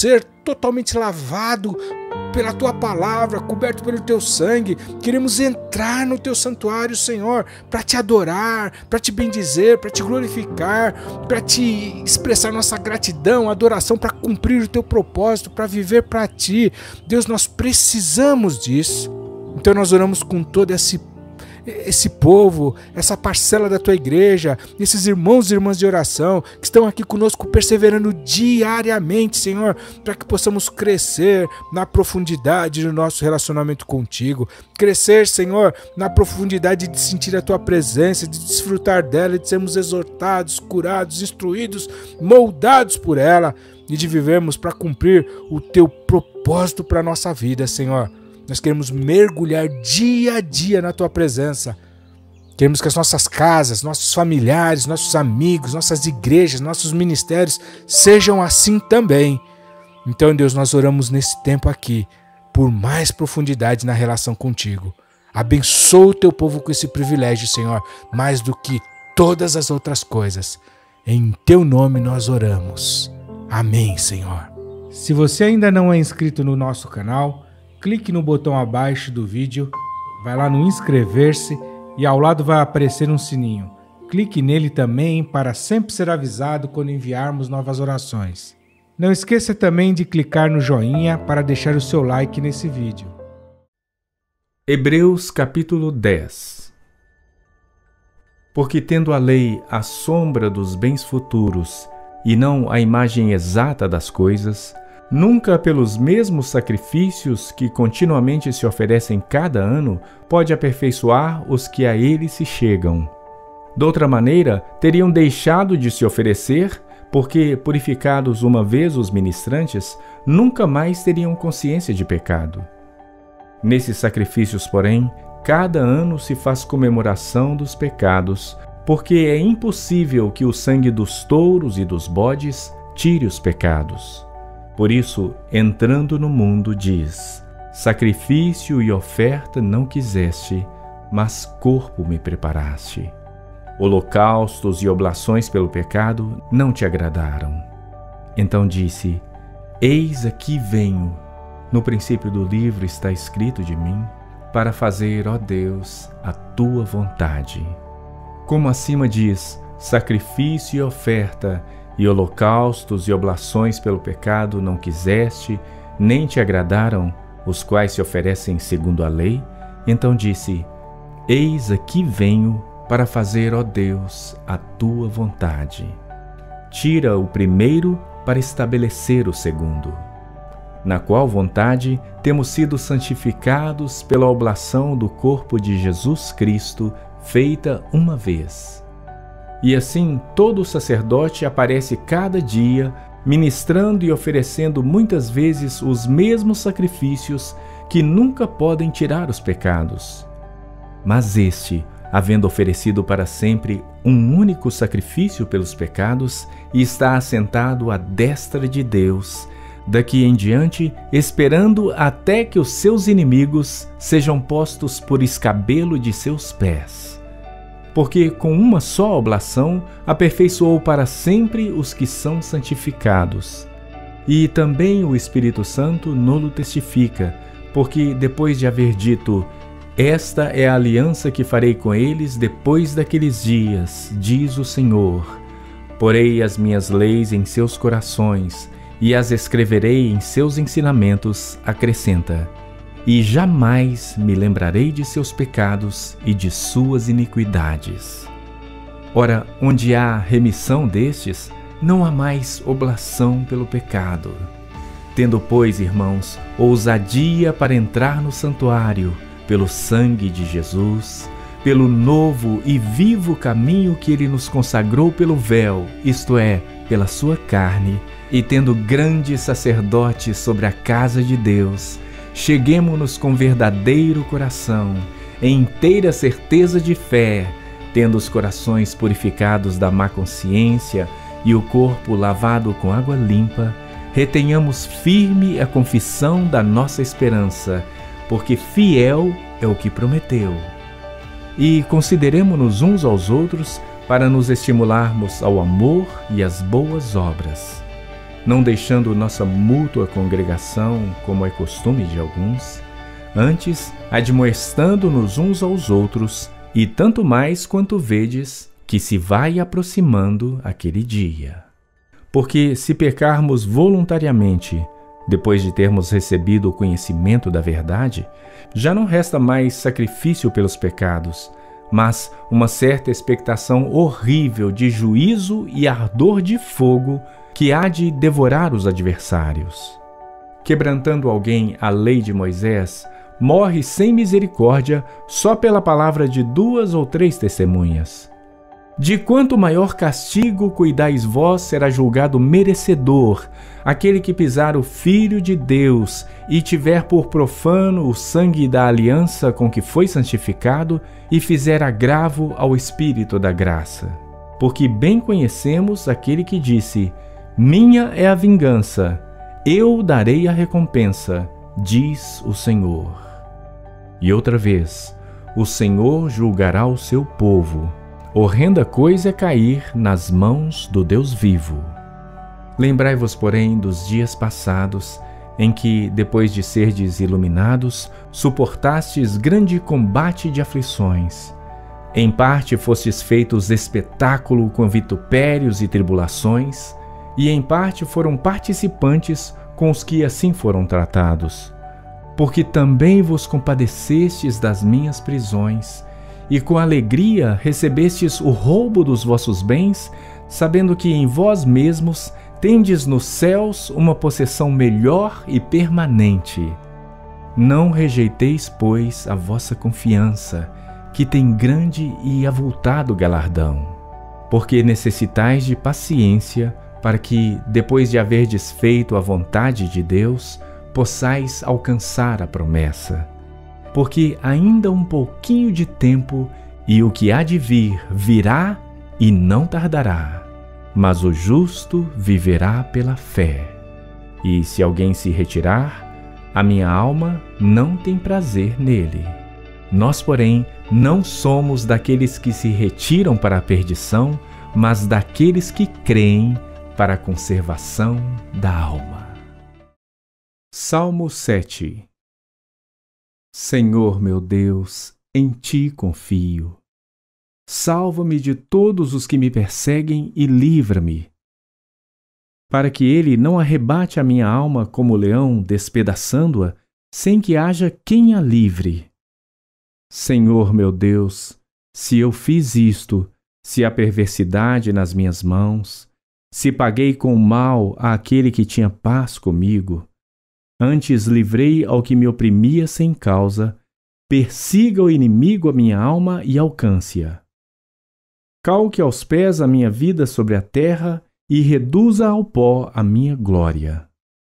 totalmente lavado pela Tua palavra, coberto pelo Teu sangue. Queremos entrar no Teu santuário, Senhor, para Te adorar, para Te bendizer, para Te glorificar, para Te expressar nossa gratidão, adoração, para cumprir o Teu propósito, para viver para Ti. Deus, nós precisamos disso. Então nós oramos com todo esse esse povo, essa parcela da Tua igreja, esses irmãos e irmãs de oração que estão aqui conosco perseverando diariamente, Senhor, para que possamos crescer na profundidade do nosso relacionamento contigo, crescer, Senhor, na profundidade de sentir a Tua presença, de desfrutar dela, de sermos exortados, curados, instruídos, moldados por ela e de vivermos para cumprir o Teu propósito para a nossa vida, Senhor. Nós queremos mergulhar dia a dia na Tua presença. Queremos que as nossas casas, nossos familiares, nossos amigos, nossas igrejas, nossos ministérios sejam assim também. Então, Deus, nós oramos nesse tempo aqui por mais profundidade na relação contigo. Abençoa o Teu povo com esse privilégio, Senhor, mais do que todas as outras coisas. Em Teu nome nós oramos. Amém, Senhor. Se você ainda não é inscrito no nosso canal, clique no botão abaixo do vídeo, vai lá no inscrever-se e ao lado vai aparecer um sininho. Clique nele também para sempre ser avisado quando enviarmos novas orações. Não esqueça também de clicar no joinha para deixar o seu like nesse vídeo. Hebreus capítulo dez. Porque tendo a lei a sombra dos bens futuros e não a imagem exata das coisas, nunca pelos mesmos sacrifícios que continuamente se oferecem cada ano pode aperfeiçoar os que a ele se chegam. Doutra maneira, teriam deixado de se oferecer, porque, purificados uma vez os ministrantes, nunca mais teriam consciência de pecado. Nesses sacrifícios, porém, cada ano se faz comemoração dos pecados, porque é impossível que o sangue dos touros e dos bodes tire os pecados. Por isso, entrando no mundo, diz: sacrifício e oferta não quiseste, mas corpo me preparaste. Holocaustos e oblações pelo pecado não te agradaram. Então disse: eis aqui venho. No princípio do livro está escrito de mim, para fazer, ó Deus, a tua vontade. Como acima diz: sacrifício e oferta, e holocaustos e oblações pelo pecado não quiseste, nem te agradaram, os quais se oferecem segundo a lei. Então disse: eis aqui venho para fazer, ó Deus, a tua vontade. Tira o primeiro para estabelecer o segundo. Na qual vontade temos sido santificados pela oblação do corpo de Jesus Cristo, feita uma vez. E assim todo sacerdote aparece cada dia, ministrando e oferecendo muitas vezes os mesmos sacrifícios que nunca podem tirar os pecados. Mas este, havendo oferecido para sempre um único sacrifício pelos pecados, está assentado à destra de Deus, daqui em diante, esperando até que os seus inimigos sejam postos por escabelo de seus pés. Porque com uma só oblação aperfeiçoou para sempre os que são santificados. E também o Espírito Santo nolo testifica, porque depois de haver dito: esta é a aliança que farei com eles depois daqueles dias, diz o Senhor. Porei as minhas leis em seus corações e as escreverei em seus ensinamentos, acrescenta: e jamais me lembrarei de seus pecados e de suas iniquidades. Ora, onde há remissão destes, não há mais oblação pelo pecado. Tendo, pois, irmãos, ousadia para entrar no santuário, pelo sangue de Jesus, pelo novo e vivo caminho que ele nos consagrou pelo véu, isto é, pela sua carne, e tendo grande sacerdote sobre a casa de Deus, cheguemo-nos com verdadeiro coração, em inteira certeza de fé, tendo os corações purificados da má consciência e o corpo lavado com água limpa, retenhamos firme a confissão da nossa esperança, porque fiel é o que prometeu. E consideremo-nos uns aos outros para nos estimularmos ao amor e às boas obras. não deixando nossa mútua congregação, como é costume de alguns, antes admoestando-nos uns aos outros, e tanto mais quanto vedes que se vai aproximando aquele dia. Porque se pecarmos voluntariamente, depois de termos recebido o conhecimento da verdade, já não resta mais sacrifício pelos pecados, mas uma certa expectação horrível de juízo e ardor de fogo que há de devorar os adversários. Quebrantando alguém a lei de Moisés, morre sem misericórdia só pela palavra de duas ou três testemunhas. De quanto maior castigo cuidais vós será julgado merecedor aquele que pisar o Filho de Deus e tiver por profano o sangue da aliança com que foi santificado e fizer agravo ao Espírito da graça. Porque bem conhecemos aquele que disse: minha é a vingança, eu darei a recompensa, diz o Senhor. E outra vez, o Senhor julgará o seu povo. Horrenda coisa é cair nas mãos do Deus vivo. Lembrai-vos, porém, dos dias passados, em que, depois de serdes iluminados, suportastes grande combate de aflições. Em parte fostes feitos espetáculo com vitupérios e tribulações, e em parte foram participantes com os que assim foram tratados. Porque também vos compadecestes das minhas prisões, e com alegria recebestes o roubo dos vossos bens, sabendo que em vós mesmos tendes nos céus uma possessão melhor e permanente. Não rejeiteis, pois, a vossa confiança, que tem grande e avultado galardão, porque necessitais de paciência, para que, depois de haverdes feito a vontade de Deus, possais alcançar a promessa. Porque ainda um pouquinho de tempo, e o que há de vir virá e não tardará. Mas o justo viverá pela fé. E se alguém se retirar, a minha alma não tem prazer nele. Nós, porém, não somos daqueles que se retiram para a perdição, mas daqueles que creem para a conservação da alma. Salmo sete. Senhor meu Deus, em Ti confio. Salva-me de todos os que me perseguem e livra-me, para que ele não arrebate a minha alma como leão, despedaçando-a, sem que haja quem a livre. Senhor meu Deus, se eu fiz isto, se há perversidade nas minhas mãos, se paguei com mal àquele que tinha paz comigo, antes livrei ao que me oprimia sem causa, persiga o inimigo a minha alma e alcance-a. Calque aos pés a minha vida sobre a terra e reduza ao pó a minha glória.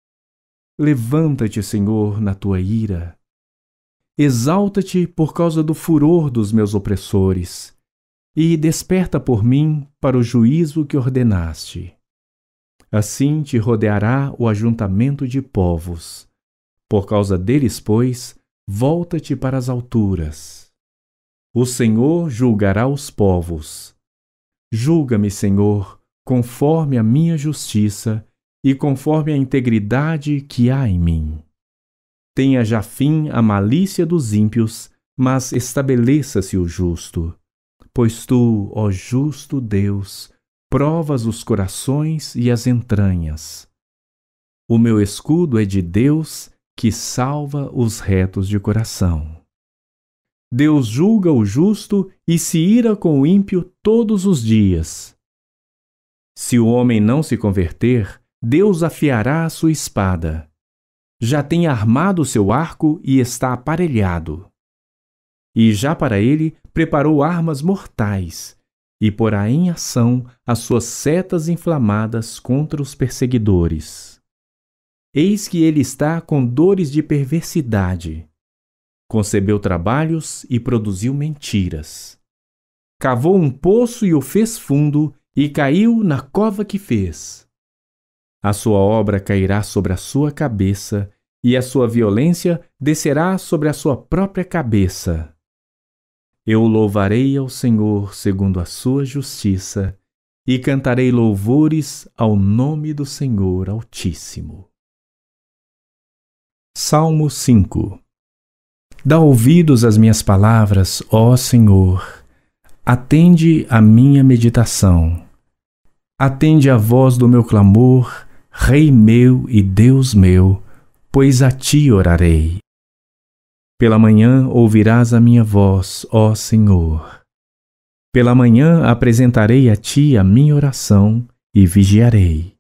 Levanta-te, Senhor, na tua ira. Exalta-te por causa do furor dos meus opressores, e desperta por mim para o juízo que ordenaste. Assim te rodeará o ajuntamento de povos. Por causa deles, pois, volta-te para as alturas. O Senhor julgará os povos. Julga-me, Senhor, conforme a minha justiça e conforme a integridade que há em mim. Tenha já fim a malícia dos ímpios, mas estabeleça-se o justo. Pois tu, ó justo Deus, provas os corações e as entranhas. O meu escudo é de Deus, que salva os retos de coração. Deus julga o justo e se ira com o ímpio todos os dias. Se o homem não se converter, Deus afiará a sua espada. Já tem armado o seu arco e está aparelhado. E já para ele preparou armas mortais, e porá em ação as suas setas inflamadas contra os perseguidores. Eis que ele está com dores de perversidade. Concebeu trabalhos e produziu mentiras. Cavou um poço e o fez fundo, e caiu na cova que fez. A sua obra cairá sobre a sua cabeça, e a sua violência descerá sobre a sua própria cabeça. Eu louvarei ao Senhor segundo a sua justiça, e cantarei louvores ao nome do Senhor Altíssimo. Salmo cinco. Dá ouvidos às minhas palavras, ó Senhor. Atende à minha meditação. Atende à voz do meu clamor, Rei meu e Deus meu, pois a ti orarei. Pela manhã ouvirás a minha voz, ó Senhor. Pela manhã apresentarei a ti a minha oração e vigiarei.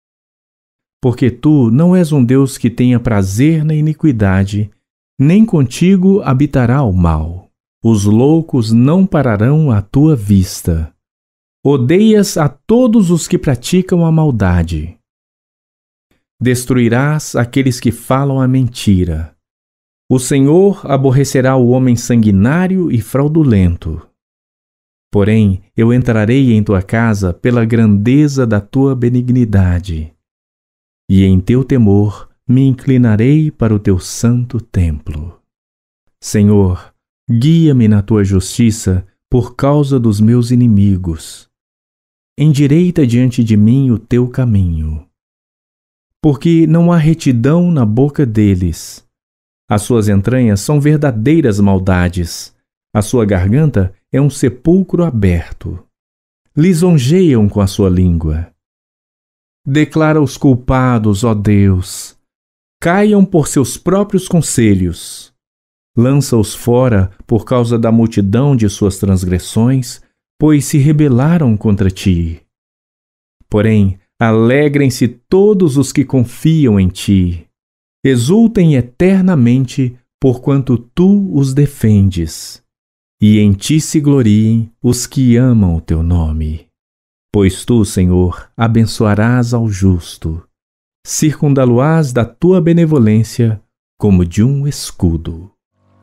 Porque tu não és um Deus que tenha prazer na iniquidade, nem contigo habitará o mal. Os loucos não pararão à tua vista. Odeias a todos os que praticam a maldade. Destruirás aqueles que falam a mentira. O Senhor aborrecerá o homem sanguinário e fraudulento. Porém, eu entrarei em tua casa pela grandeza da tua benignidade, e em teu temor me inclinarei para o teu santo templo. Senhor, guia-me na tua justiça por causa dos meus inimigos. Endireita diante de mim o teu caminho. Porque não há retidão na boca deles. As suas entranhas são verdadeiras maldades. A sua garganta é um sepulcro aberto. Lisonjeiam com a sua língua. Declara os culpados, ó Deus. Caiam por seus próprios conselhos. Lança-os fora por causa da multidão de suas transgressões, pois se rebelaram contra ti. Porém, alegrem-se todos os que confiam em ti. Exultem eternamente, porquanto tu os defendes. E em ti se gloriem os que amam o teu nome. Pois tu, Senhor, abençoarás ao justo. Circundá-lo-ás da tua benevolência como de um escudo.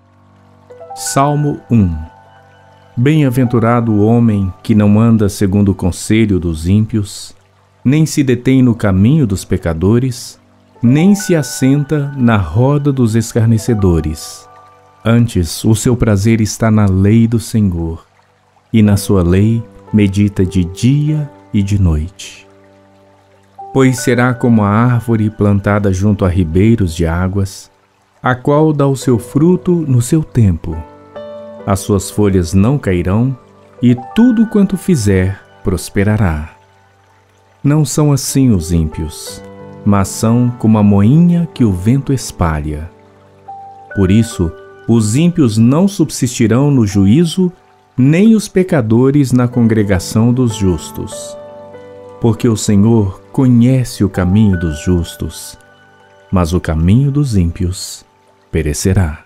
Salmo um. Bem-aventurado o homem que não anda segundo o conselho dos ímpios, nem se detém no caminho dos pecadores, nem se assenta na roda dos escarnecedores. Antes, o seu prazer está na lei do Senhor, e na sua lei medita de dia e de noite. Pois será como a árvore plantada junto a ribeiros de águas, a qual dá o seu fruto no seu tempo. As suas folhas não cairão, e tudo quanto fizer prosperará. Não são assim os ímpios, mas são como a moinha que o vento espalha. Por isso, os ímpios não subsistirão no juízo, nem os pecadores na congregação dos justos. Porque o Senhor conhece o caminho dos justos, mas o caminho dos ímpios perecerá.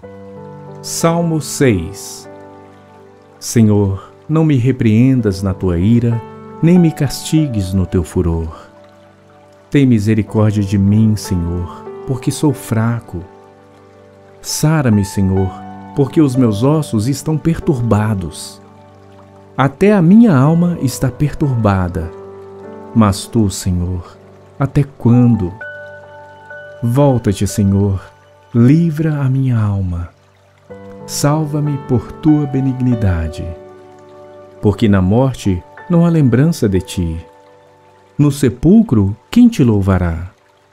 Salmo seis. Senhor, não me repreendas na tua ira, nem me castigues no teu furor. Tem misericórdia de mim, Senhor, porque sou fraco. Sara-me, Senhor, porque os meus ossos estão perturbados. Até a minha alma está perturbada. Mas tu, Senhor, até quando? Volta-te, Senhor, livra a minha alma. Salva-me por tua benignidade. Porque na morte não há lembrança de ti. No sepulcro, quem te louvará?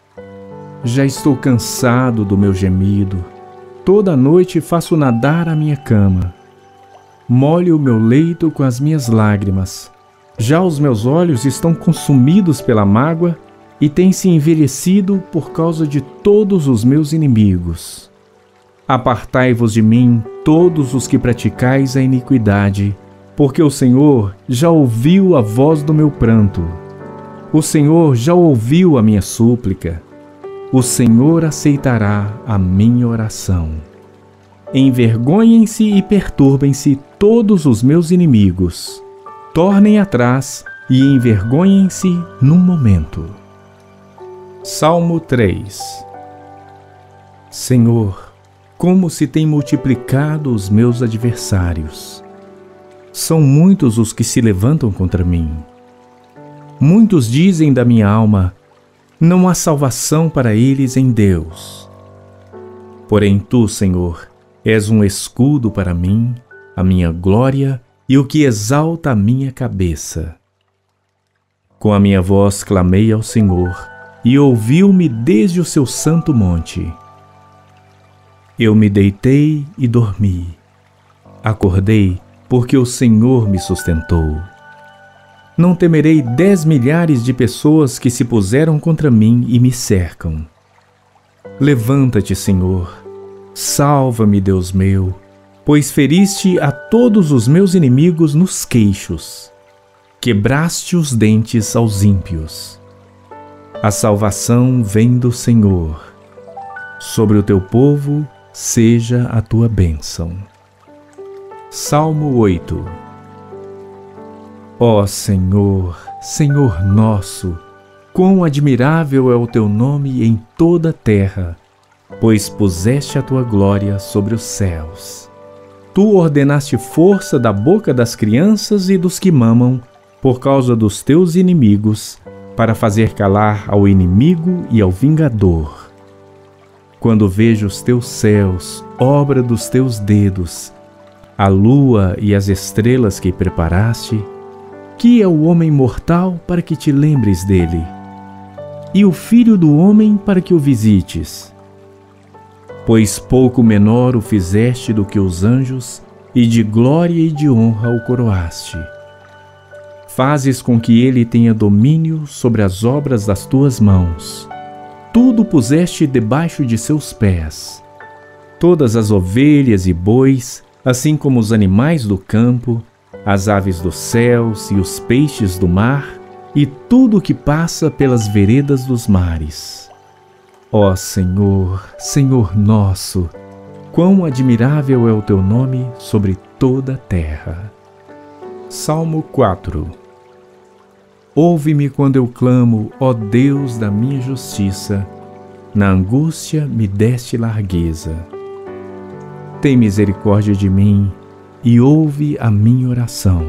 Já estou cansado do meu gemido. Toda noite faço nadar a minha cama. Molho o meu leito com as minhas lágrimas. Já os meus olhos estão consumidos pela mágoa e têm se envelhecido por causa de todos os meus inimigos. Apartai-vos de mim, todos os que praticais a iniquidade, porque o Senhor já ouviu a voz do meu pranto. O Senhor já ouviu a minha súplica. O Senhor aceitará a minha oração. Envergonhem-se e perturbem-se todos os meus inimigos. Tornem atrás e envergonhem-se num momento. Salmo três. Senhor, como se têm multiplicado os meus adversários. São muitos os que se levantam contra mim. Muitos dizem da minha alma, não há salvação para eles em Deus. Porém tu, Senhor, és um escudo para mim, a minha glória e o que exalta a minha cabeça. Com a minha voz clamei ao Senhor, e ouviu-me desde o seu santo monte. Eu me deitei e dormi. Acordei, porque o Senhor me sustentou. Não temerei dez milhares de pessoas que se puseram contra mim e me cercam. Levanta-te, Senhor. Salva-me, Deus meu, pois feriste a todos os meus inimigos nos queixos. Quebraste os dentes aos ímpios. A salvação vem do Senhor. Sobre o teu povo seja a tua bênção. Salmo oito. Ó Senhor, Senhor nosso, quão admirável é o teu nome em toda a terra, pois puseste a tua glória sobre os céus. Tu ordenaste força da boca das crianças e dos que mamam, por causa dos teus inimigos, para fazer calar ao inimigo e ao vingador. Quando vejo os teus céus, obra dos teus dedos, a lua e as estrelas que preparaste, que é o homem mortal para que te lembres dele, e o filho do homem para que o visites? Pois pouco menor o fizeste do que os anjos, e de glória e de honra o coroaste. Fazes com que ele tenha domínio sobre as obras das tuas mãos. Tudo puseste debaixo de seus pés. Todas as ovelhas e bois, assim como os animais do campo, as aves dos céus e os peixes do mar, e tudo o que passa pelas veredas dos mares. Ó Senhor, Senhor nosso, quão admirável é o teu nome sobre toda a terra. Salmo quatro. Ouve-me quando eu clamo, ó Deus da minha justiça, na angústia me deste largueza. Tem misericórdia de mim e ouve a minha oração.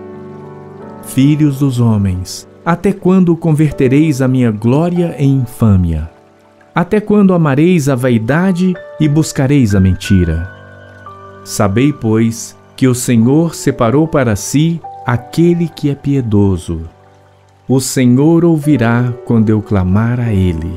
Filhos dos homens, até quando convertereis a minha glória em infâmia? Até quando amareis a vaidade e buscareis a mentira? Sabei, pois, que o Senhor separou para si aquele que é piedoso. O Senhor ouvirá quando eu clamar a Ele.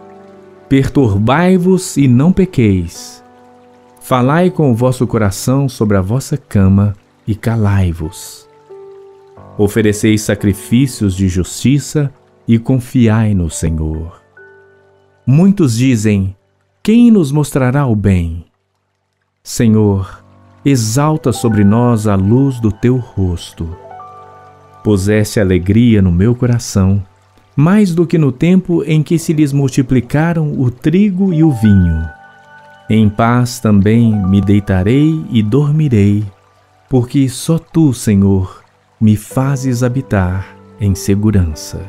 Perturbai-vos e não pequeis. Falai com o vosso coração sobre a vossa cama e calai-vos. Ofereceis sacrifícios de justiça e confiai no Senhor. Muitos dizem: quem nos mostrará o bem? Senhor, exalta sobre nós a luz do teu rosto. Puseste alegria no meu coração, mais do que no tempo em que se lhes multiplicaram o trigo e o vinho. Em paz também me deitarei e dormirei, porque só tu, Senhor, me fazes habitar em segurança.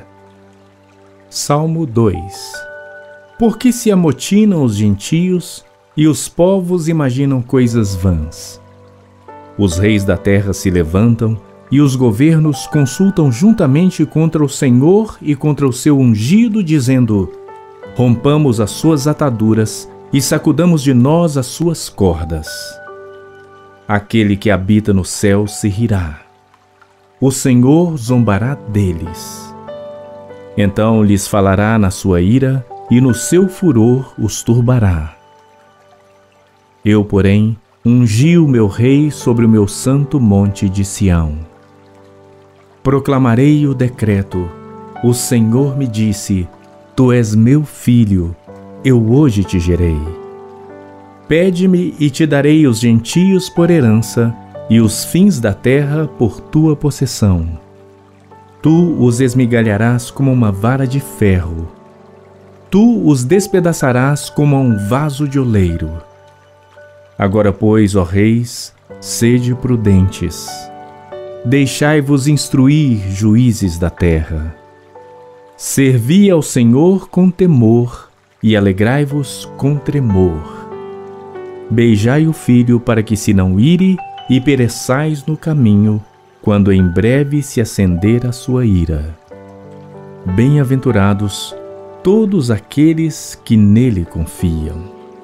Salmo dois. Por que se amotinam os gentios e os povos imaginam coisas vãs? Os reis da terra se levantam e os governos consultam juntamente contra o Senhor e contra o seu ungido, dizendo: rompamos as suas ataduras e sacudamos de nós as suas cordas. Aquele que habita no céu se rirá. O Senhor zombará deles. Então lhes falará na sua ira e no seu furor os turbará. Eu, porém, ungi o meu rei sobre o meu santo monte de Sião. Proclamarei o decreto. O Senhor me disse: tu és meu filho, eu hoje te gerei. Pede-me e te darei os gentios por herança e os fins da terra por tua possessão. Tu os esmigalharás como uma vara de ferro. Tu os despedaçarás como a um vaso de oleiro. Agora, pois, ó reis, sede prudentes. Deixai-vos instruir, juízes da terra. Servi ao Senhor com temor e alegrai-vos com tremor. Beijai o filho para que se não ire e pereçais no caminho, quando em breve se acender a sua ira. Bem-aventurados todos aqueles que nele confiam.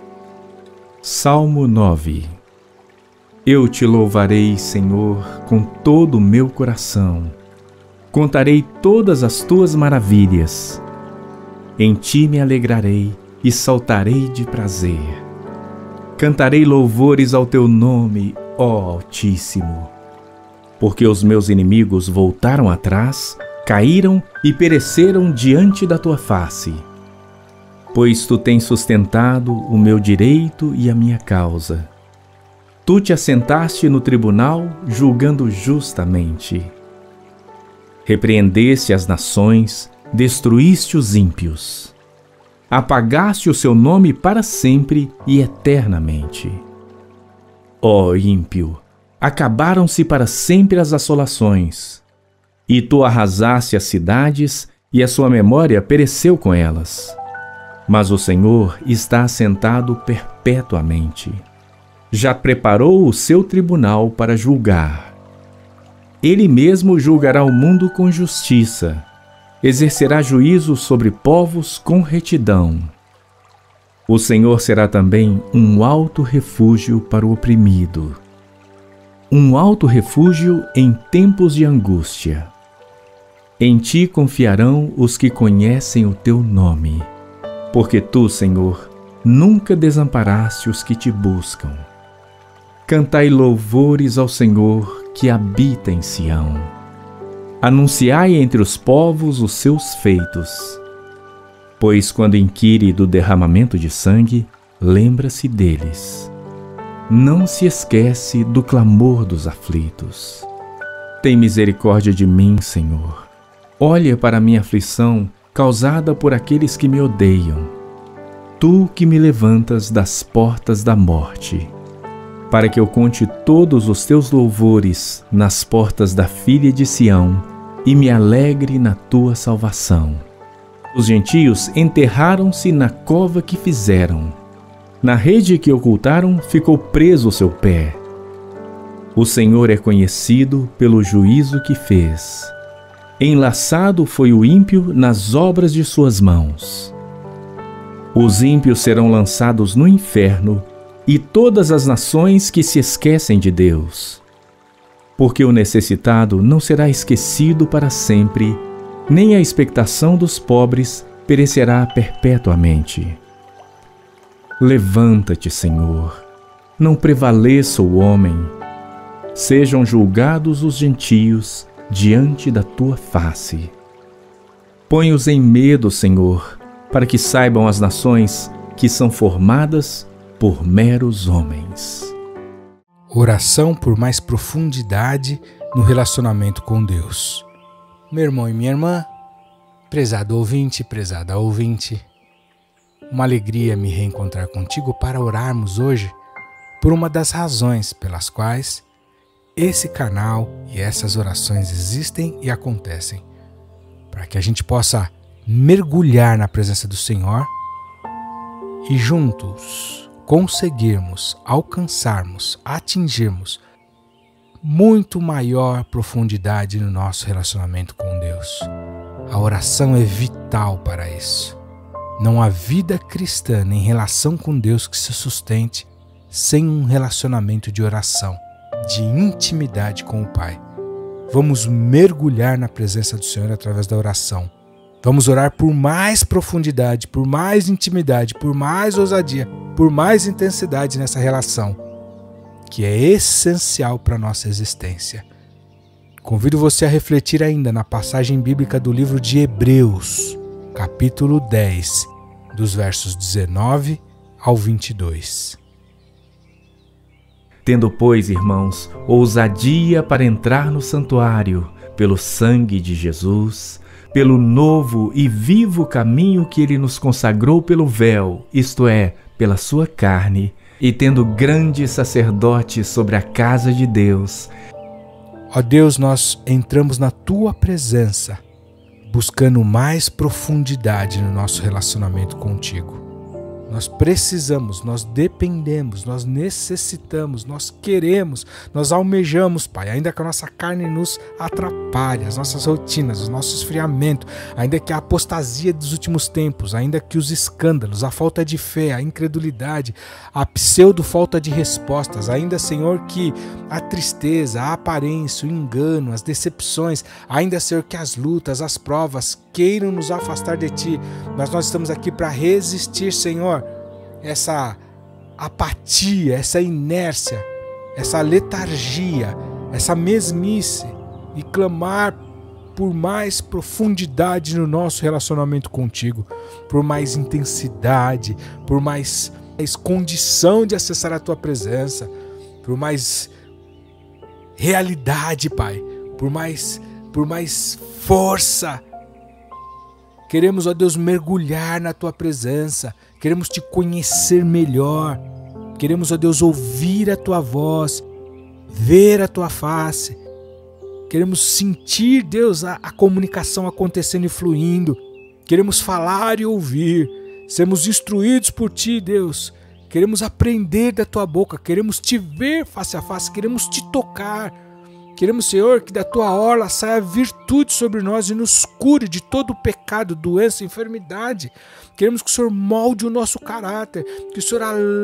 Salmo nove. Eu te louvarei, Senhor, com todo o meu coração. contarei todas as tuas maravilhas. Em ti me alegrarei e saltarei de prazer. Cantarei louvores ao teu nome, ó Altíssimo. Porque os meus inimigos voltaram atrás, caíram e pereceram diante da tua face. Pois tu tens sustentado o meu direito e a minha causa. Tu te assentaste no tribunal, julgando justamente. Repreendeste as nações, destruíste os ímpios. Apagaste o seu nome para sempre e eternamente. Ó ímpio, acabaram-se para sempre as assolações. E tu arrasaste as cidades, e a sua memória pereceu com elas. Mas o Senhor está assentado perpetuamente. Já preparou o seu tribunal para julgar. Ele mesmo julgará o mundo com justiça. Exercerá juízo sobre povos com retidão. O Senhor será também um alto refúgio para o oprimido. Um alto refúgio em tempos de angústia. Em ti confiarão os que conhecem o teu nome. Porque tu, Senhor, nunca desamparaste os que te buscam. Cantai louvores ao Senhor que habita em Sião. Anunciai entre os povos os seus feitos. Pois quando inquire do derramamento de sangue, lembra-se deles. Não se esquece do clamor dos aflitos. Tem misericórdia de mim, Senhor. Olha para a minha aflição causada por aqueles que me odeiam. Tu que me levantas das portas da morte, para que eu conte todos os teus louvores nas portas da filha de Sião e me alegre na tua salvação. Os gentios enterraram-se na cova que fizeram. Na rede que ocultaram ficou preso o seu pé. O Senhor é conhecido pelo juízo que fez. Enlaçado foi o ímpio nas obras de suas mãos. Os ímpios serão lançados no inferno e todas as nações que se esquecem de Deus. Porque o necessitado não será esquecido para sempre, nem a expectação dos pobres perecerá perpetuamente. Levanta-te, Senhor, não prevaleça o homem. Sejam julgados os gentios diante da tua face. Põe-os em medo, Senhor, para que saibam as nações que são formadas por meros homens. Oração por mais profundidade no relacionamento com Deus. Meu irmão e minha irmã, prezado ouvinte, prezada ouvinte, uma alegria me reencontrar contigo para orarmos hoje por uma das razões pelas quais esse canal e essas orações existem e acontecem, para que a gente possa mergulhar na presença do Senhor e juntos conseguirmos alcançarmos, atingirmos muito maior profundidade no nosso relacionamento com Deus. A oração é vital para isso. Não há vida cristã nem relação com Deus que se sustente sem um relacionamento de oração, de intimidade com o Pai. Vamos mergulhar na presença do Senhor através da oração. Vamos orar por mais profundidade, por mais intimidade, por mais ousadia, por mais intensidade nessa relação, que é essencial para a nossa existência. Convido você a refletir ainda na passagem bíblica do livro de Hebreus, capítulo dez, dos versos dezenove ao vinte e dois. Tendo, pois, irmãos, ousadia para entrar no santuário, pelo sangue de Jesus, pelo novo e vivo caminho que ele nos consagrou pelo véu, isto é, pela sua carne, e tendo grande sacerdote sobre a casa de Deus. Ó Deus, nós entramos na tua presença, buscando mais profundidade no nosso relacionamento contigo. Nós precisamos, nós dependemos, nós necessitamos, nós queremos, nós almejamos, Pai, ainda que a nossa carne nos atrapalhe, as nossas rotinas, o nosso esfriamento, ainda que a apostasia dos últimos tempos, ainda que os escândalos, a falta de fé, a incredulidade, a pseudo-falta de respostas, ainda, Senhor, que a tristeza, a aparência, o engano, as decepções, ainda, Senhor, que as lutas, as provas queiram nos afastar de Ti, mas nós estamos aqui para resistir, Senhor, essa apatia, essa inércia, essa letargia, essa mesmice e clamar por mais profundidade no nosso relacionamento contigo, por mais intensidade, por mais, mais condição de acessar a Tua presença, por mais realidade, Pai, por mais, por mais força. Queremos, ó Deus, mergulhar na Tua presença, queremos Te conhecer melhor, queremos, ó Deus, ouvir a Tua voz, ver a Tua face, queremos sentir, Deus, a, a comunicação acontecendo e fluindo, queremos falar e ouvir, sermos instruídos por Ti, Deus, queremos aprender da Tua boca, queremos Te ver face a face, queremos Te tocar. Queremos, Senhor, que da Tua orla saia virtude sobre nós e nos cure de todo o pecado, doença, enfermidade. Queremos que o Senhor molde o nosso caráter, que o Senhor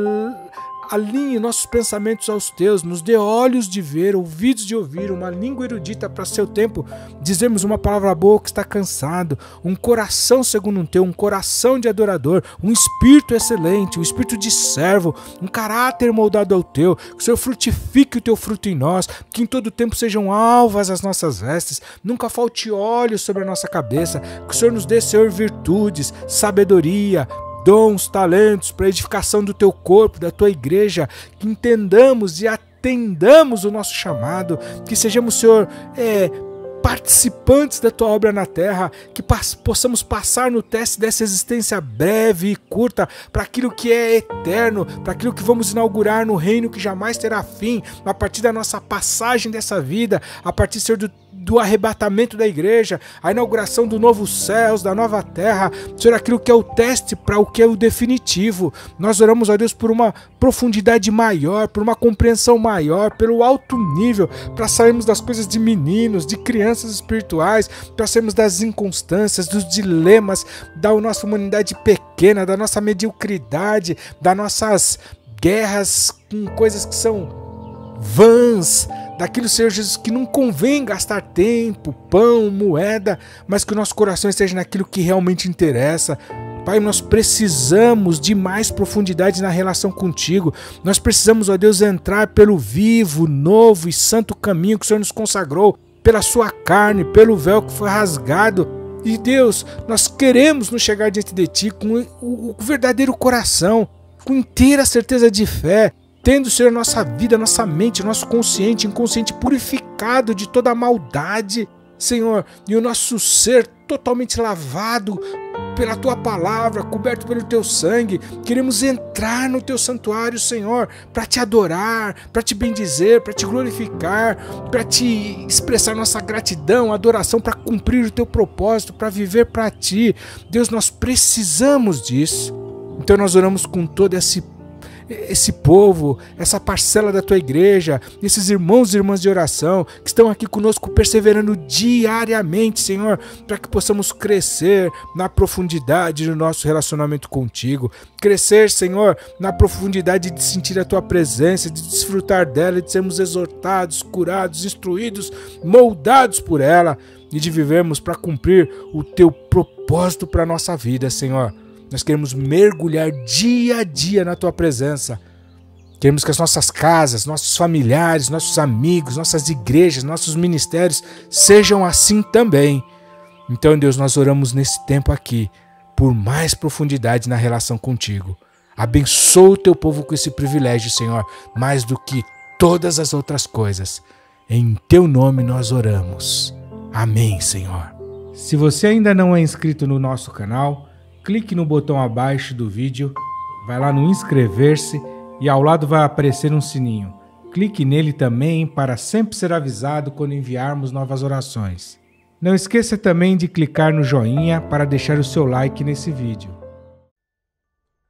alinhe nossos pensamentos aos Teus, nos dê olhos de ver, ouvidos de ouvir, uma língua erudita para seu tempo, dizermos uma palavra boa que está cansado, um coração segundo um Teu, um coração de adorador, um espírito excelente, um espírito de servo, um caráter moldado ao Teu, que o Senhor frutifique o Teu fruto em nós, que em todo tempo sejam alvas as nossas vestes, nunca falte óleo sobre a nossa cabeça, que o Senhor nos dê, Senhor, virtudes, sabedoria, dons, talentos para a edificação do Teu corpo, da Tua igreja, que entendamos e atendamos o nosso chamado, que sejamos, Senhor, é, participantes da Tua obra na terra, que possamos passar no teste dessa existência breve e curta para aquilo que é eterno, para aquilo que vamos inaugurar no reino que jamais terá fim, a partir da nossa passagem dessa vida, a partir, Senhor, do do arrebatamento da igreja, a inauguração do novo céus, da nova terra, Senhor, aquilo que é o teste para o que é o definitivo. Nós oramos a Deus por uma profundidade maior, por uma compreensão maior, pelo alto nível, para sairmos das coisas de meninos, de crianças espirituais, para sairmos das inconstâncias, dos dilemas da nossa humanidade pequena, da nossa mediocridade, das nossas guerras com coisas que são vãs, daquilo, Senhor Jesus, que não convém gastar tempo, pão, moeda, mas que o nosso coração esteja naquilo que realmente interessa. Pai, nós precisamos de mais profundidade na relação contigo. Nós precisamos, ó Deus, entrar pelo vivo, novo e santo caminho que o Senhor nos consagrou, pela sua carne, pelo véu que foi rasgado. E Deus, nós queremos nos chegar diante de Ti com o, o verdadeiro coração, com inteira certeza de fé, tendo, Senhor, nossa vida, nossa mente, nosso consciente, inconsciente purificado de toda a maldade, Senhor, e o nosso ser totalmente lavado pela Tua palavra, coberto pelo Teu sangue. Queremos entrar no Teu santuário, Senhor, para Te adorar, para Te bendizer, para Te glorificar, para Te expressar nossa gratidão, adoração, para cumprir o Teu propósito, para viver para Ti. Deus, nós precisamos disso. Então nós oramos com todo esse esse povo, essa parcela da Tua igreja, esses irmãos e irmãs de oração que estão aqui conosco perseverando diariamente, Senhor, para que possamos crescer na profundidade do nosso relacionamento contigo, crescer, Senhor, na profundidade de sentir a Tua presença, de desfrutar dela, de sermos exortados, curados, instruídos, moldados por ela e de vivermos para cumprir o Teu propósito para a nossa vida, Senhor. Nós queremos mergulhar dia a dia na Tua presença. Queremos que as nossas casas, nossos familiares, nossos amigos, nossas igrejas, nossos ministérios sejam assim também. Então, Deus, nós oramos nesse tempo aqui por mais profundidade na relação contigo. Abençoa o Teu povo com esse privilégio, Senhor, mais do que todas as outras coisas. Em Teu nome nós oramos. Amém, Senhor. Se você ainda não é inscrito no nosso canal, clique no botão abaixo do vídeo, vai lá no inscrever-se e ao lado vai aparecer um sininho. Clique nele também para sempre ser avisado quando enviarmos novas orações. Não esqueça também de clicar no joinha para deixar o seu like nesse vídeo.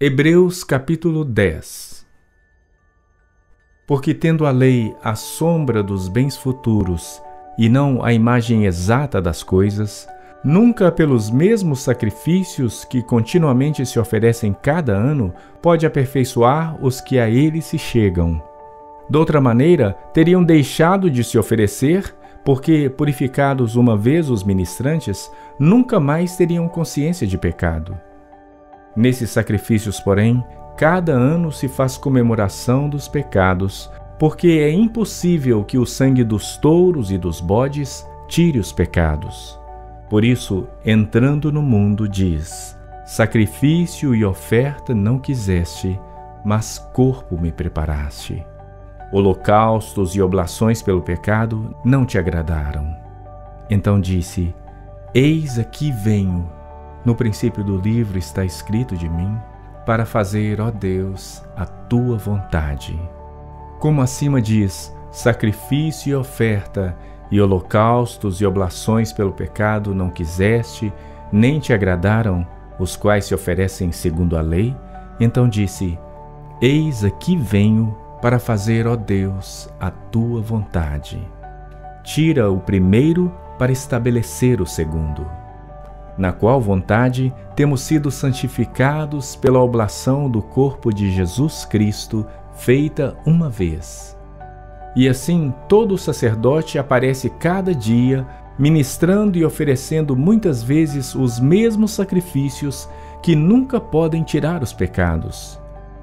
Hebreus capítulo dez. Porque tendo a lei a sombra dos bens futuros, e não a imagem exata das coisas, nunca pelos mesmos sacrifícios que continuamente se oferecem cada ano, pode aperfeiçoar os que a ele se chegam. Doutra maneira, teriam deixado de se oferecer, porque, purificados uma vez os ministrantes, nunca mais teriam consciência de pecado. Nesses sacrifícios, porém, cada ano se faz comemoração dos pecados, porque é impossível que o sangue dos touros e dos bodes tire os pecados. Por isso, entrando no mundo, diz: sacrifício e oferta não quiseste, mas corpo me preparaste. Holocaustos e oblações pelo pecado não te agradaram. Então disse: eis aqui venho. No princípio do livro está escrito de mim, para fazer, ó Deus, a tua vontade. Como acima diz: sacrifício e oferta, e holocaustos e oblações pelo pecado não quiseste, nem te agradaram, os quais se oferecem segundo a lei. Então disse: eis aqui venho, para fazer, ó Deus, a tua vontade. Tira o primeiro para estabelecer o segundo. Na qual vontade temos sido santificados pela oblação do corpo de Jesus Cristo, feita uma vez. E assim todo sacerdote aparece cada dia, ministrando e oferecendo muitas vezes os mesmos sacrifícios que nunca podem tirar os pecados.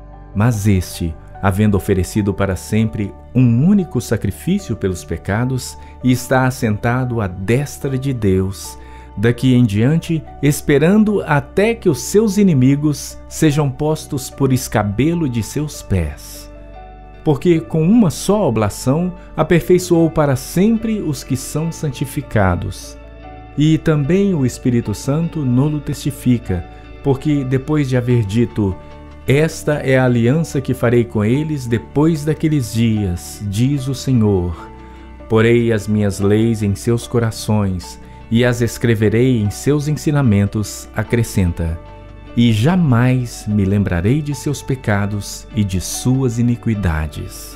Mas este, havendo oferecido para sempre um único sacrifício pelos pecados, está assentado à destra de Deus, daqui em diante, esperando até que os seus inimigos sejam postos por escabelo de seus pés. Porque com uma só oblação aperfeiçoou para sempre os que são santificados. E também o Espírito Santo nolo testifica, porque depois de haver dito: esta é a aliança que farei com eles depois daqueles dias, diz o Senhor. Porei as minhas leis em seus corações, e as escreverei em seus ensinamentos, acrescenta: e jamais me lembrarei de seus pecados e de suas iniquidades.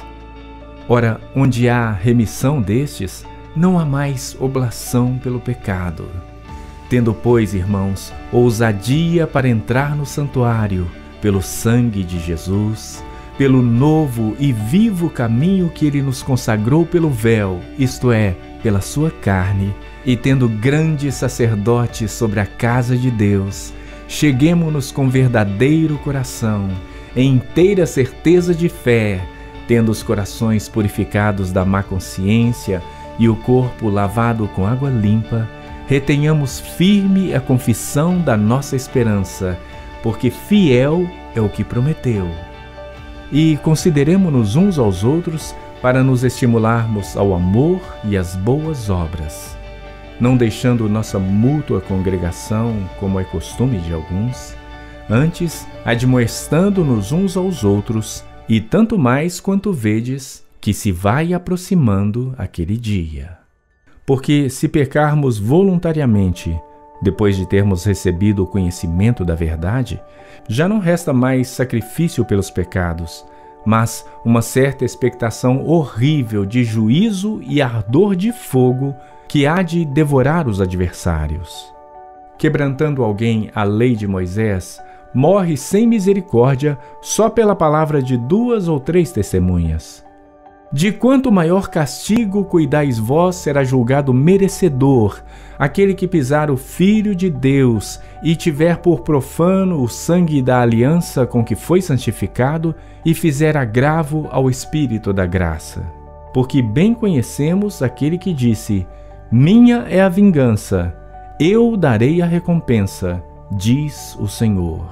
Ora, onde há remissão destes, não há mais oblação pelo pecado. Tendo, pois, irmãos, ousadia para entrar no santuário, pelo sangue de Jesus, pelo novo e vivo caminho que ele nos consagrou pelo véu, isto é, pela sua carne, e tendo grande sacerdote sobre a casa de Deus, cheguemo-nos com verdadeiro coração, em inteira certeza de fé, tendo os corações purificados da má consciência e o corpo lavado com água limpa, retenhamos firme a confissão da nossa esperança, porque fiel é o que prometeu. E consideremo-nos uns aos outros para nos estimularmos ao amor e às boas obras, não deixando nossa mútua congregação, como é costume de alguns, antes admoestando-nos uns aos outros, e tanto mais quanto vedes que se vai aproximando aquele dia. Porque se pecarmos voluntariamente, depois de termos recebido o conhecimento da verdade, já não resta mais sacrifício pelos pecados, mas uma certa expectação horrível de juízo e ardor de fogo que há de devorar os adversários. Quebrantando alguém a lei de Moisés, morre sem misericórdia só pela palavra de duas ou três testemunhas. De quanto maior castigo cuidais vós, será julgado merecedor aquele que pisar o Filho de Deus e tiver por profano o sangue da aliança com que foi santificado e fizer agravo ao Espírito da graça. Porque bem conhecemos aquele que disse: minha é a vingança, eu darei a recompensa, diz o Senhor.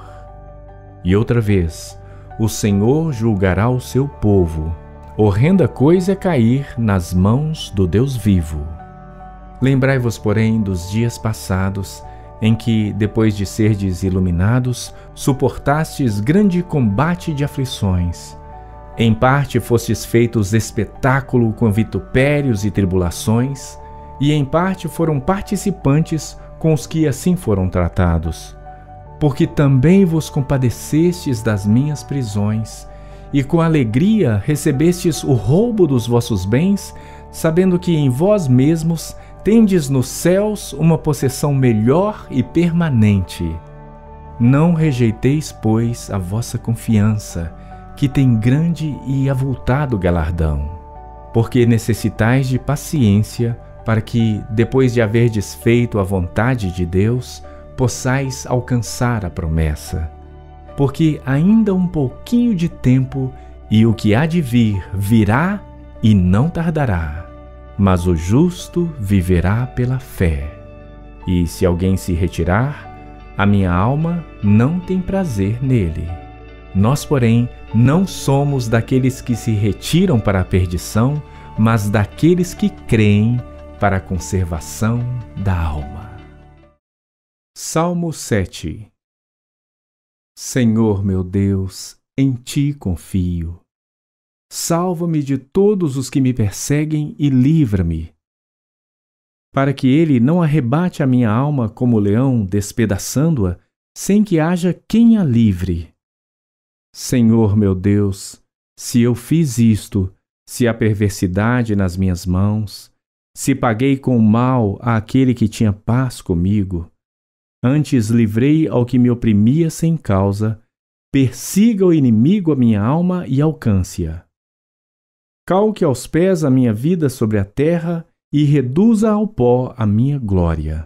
E outra vez, o Senhor julgará o seu povo. Horrenda coisa é cair nas mãos do Deus vivo. Lembrai-vos, porém, dos dias passados, em que, depois de serdes iluminados, suportastes grande combate de aflições. Em parte fostes feitos espetáculo com vitupérios e tribulações, e em parte foram participantes com os que assim foram tratados. porque também vos compadecestes das minhas prisões, e com alegria recebestes o roubo dos vossos bens, sabendo que em vós mesmos tendes nos céus uma possessão melhor e permanente. Não rejeiteis, pois, a vossa confiança, que tem grande e avultado galardão, porque necessitais de paciência, para que, depois de haverdes feito a vontade de Deus, possais alcançar a promessa. Porque ainda um pouquinho de tempo, e o que há de vir virá e não tardará. Mas o justo viverá pela fé. E se alguém se retirar, a minha alma não tem prazer nele. Nós, porém, não somos daqueles que se retiram para a perdição, mas daqueles que creem para a conservação da alma. Salmo sete. Senhor meu Deus, em Ti confio. Salva-me de todos os que me perseguem e livra-me, para que ele não arrebate a minha alma como leão, despedaçando-a, sem que haja quem a livre. Senhor meu Deus, se eu fiz isto, se há perversidade nas minhas mãos, se paguei com mal àquele que tinha paz comigo, antes livrei ao que me oprimia sem causa, persiga o inimigo a minha alma e alcance-a. Calque aos pés a minha vida sobre a terra e reduza ao pó a minha glória.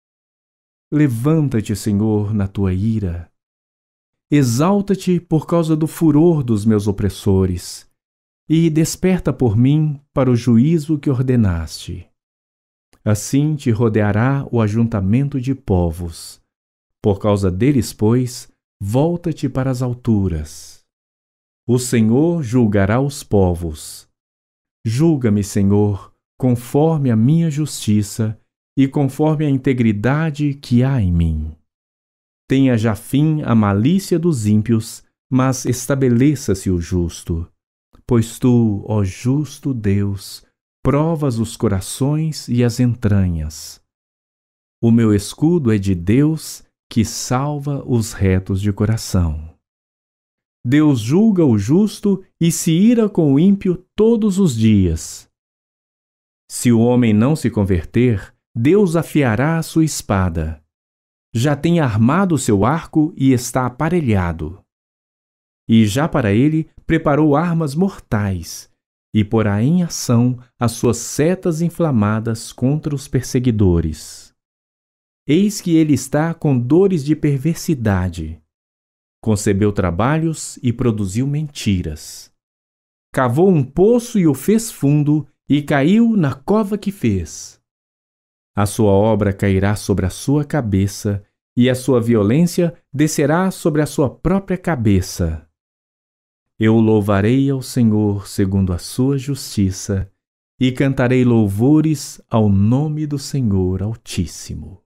Levanta-te, Senhor, na tua ira. Exalta-te por causa do furor dos meus opressores, e desperta por mim para o juízo que ordenaste. Assim te rodeará o ajuntamento de povos. Por causa deles, pois, volta-te para as alturas. O Senhor julgará os povos. Julga-me, Senhor, conforme a minha justiça e conforme a integridade que há em mim. Tenha já fim a malícia dos ímpios, mas estabeleça-se o justo. Pois tu, ó justo Deus, provas os corações e as entranhas. O meu escudo é de Deus, que salva os retos de coração. Deus julga o justo e se ira com o ímpio todos os dias. Se o homem não se converter, Deus afiará a sua espada. Já tem armado o seu arco e está aparelhado. E já para ele preparou armas mortais, e porá em ação as suas setas inflamadas contra os perseguidores. Eis que ele está com dores de perversidade. Concebeu trabalhos e produziu mentiras. Cavou um poço e o fez fundo, e caiu na cova que fez. A sua obra cairá sobre a sua cabeça, e a sua violência descerá sobre a sua própria cabeça. Eu louvarei ao Senhor segundo a sua justiça, e cantarei louvores ao nome do Senhor Altíssimo.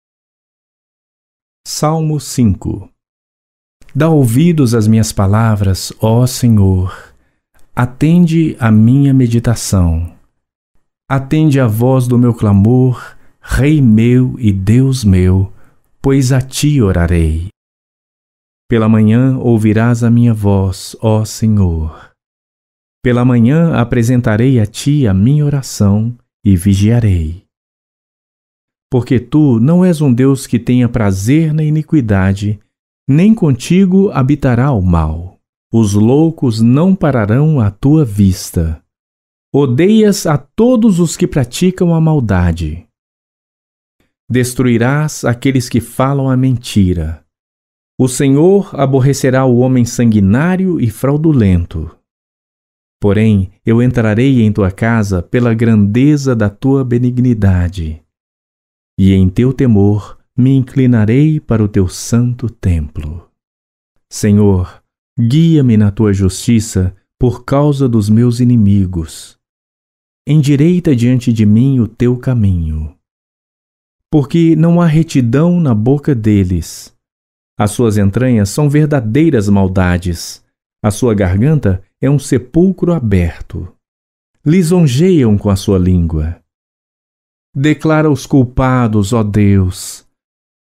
Salmo cinco. Dá ouvidos às minhas palavras, ó Senhor. Atende à minha meditação. Atende à voz do meu clamor, Rei meu e Deus meu, pois a Ti orarei. Pela manhã ouvirás a minha voz, ó Senhor. Pela manhã apresentarei a Ti a minha oração e vigiarei. Porque Tu não és um Deus que tenha prazer na iniquidade, nem contigo habitará o mal. Os loucos não pararão à Tua vista. Odeias a todos os que praticam a maldade. Destruirás aqueles que falam a mentira. O Senhor aborrecerá o homem sanguinário e fraudulento. Porém, eu entrarei em tua casa pela grandeza da tua benignidade, e em teu temor me inclinarei para o teu santo templo. Senhor, guia-me na tua justiça por causa dos meus inimigos. Endireita diante de mim o teu caminho. Porque não há retidão na boca deles. As suas entranhas são verdadeiras maldades. A sua garganta é um sepulcro aberto. Lisonjeiam com a sua língua. Declara os culpados, ó Deus.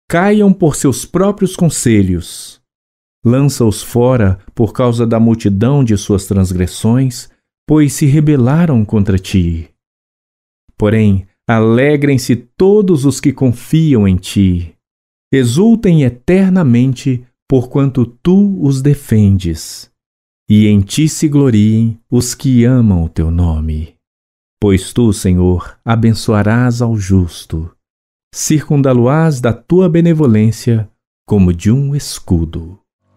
caiam por seus próprios conselhos. Lança-os fora por causa da multidão de suas transgressões, pois se rebelaram contra ti. Porém, alegrem-se todos os que confiam em ti. Exultem eternamente, porquanto tu os defendes. E em ti se gloriem os que amam o teu nome. Pois tu, Senhor, abençoarás ao justo. Circundá-lo-ás da tua benevolência como de um escudo.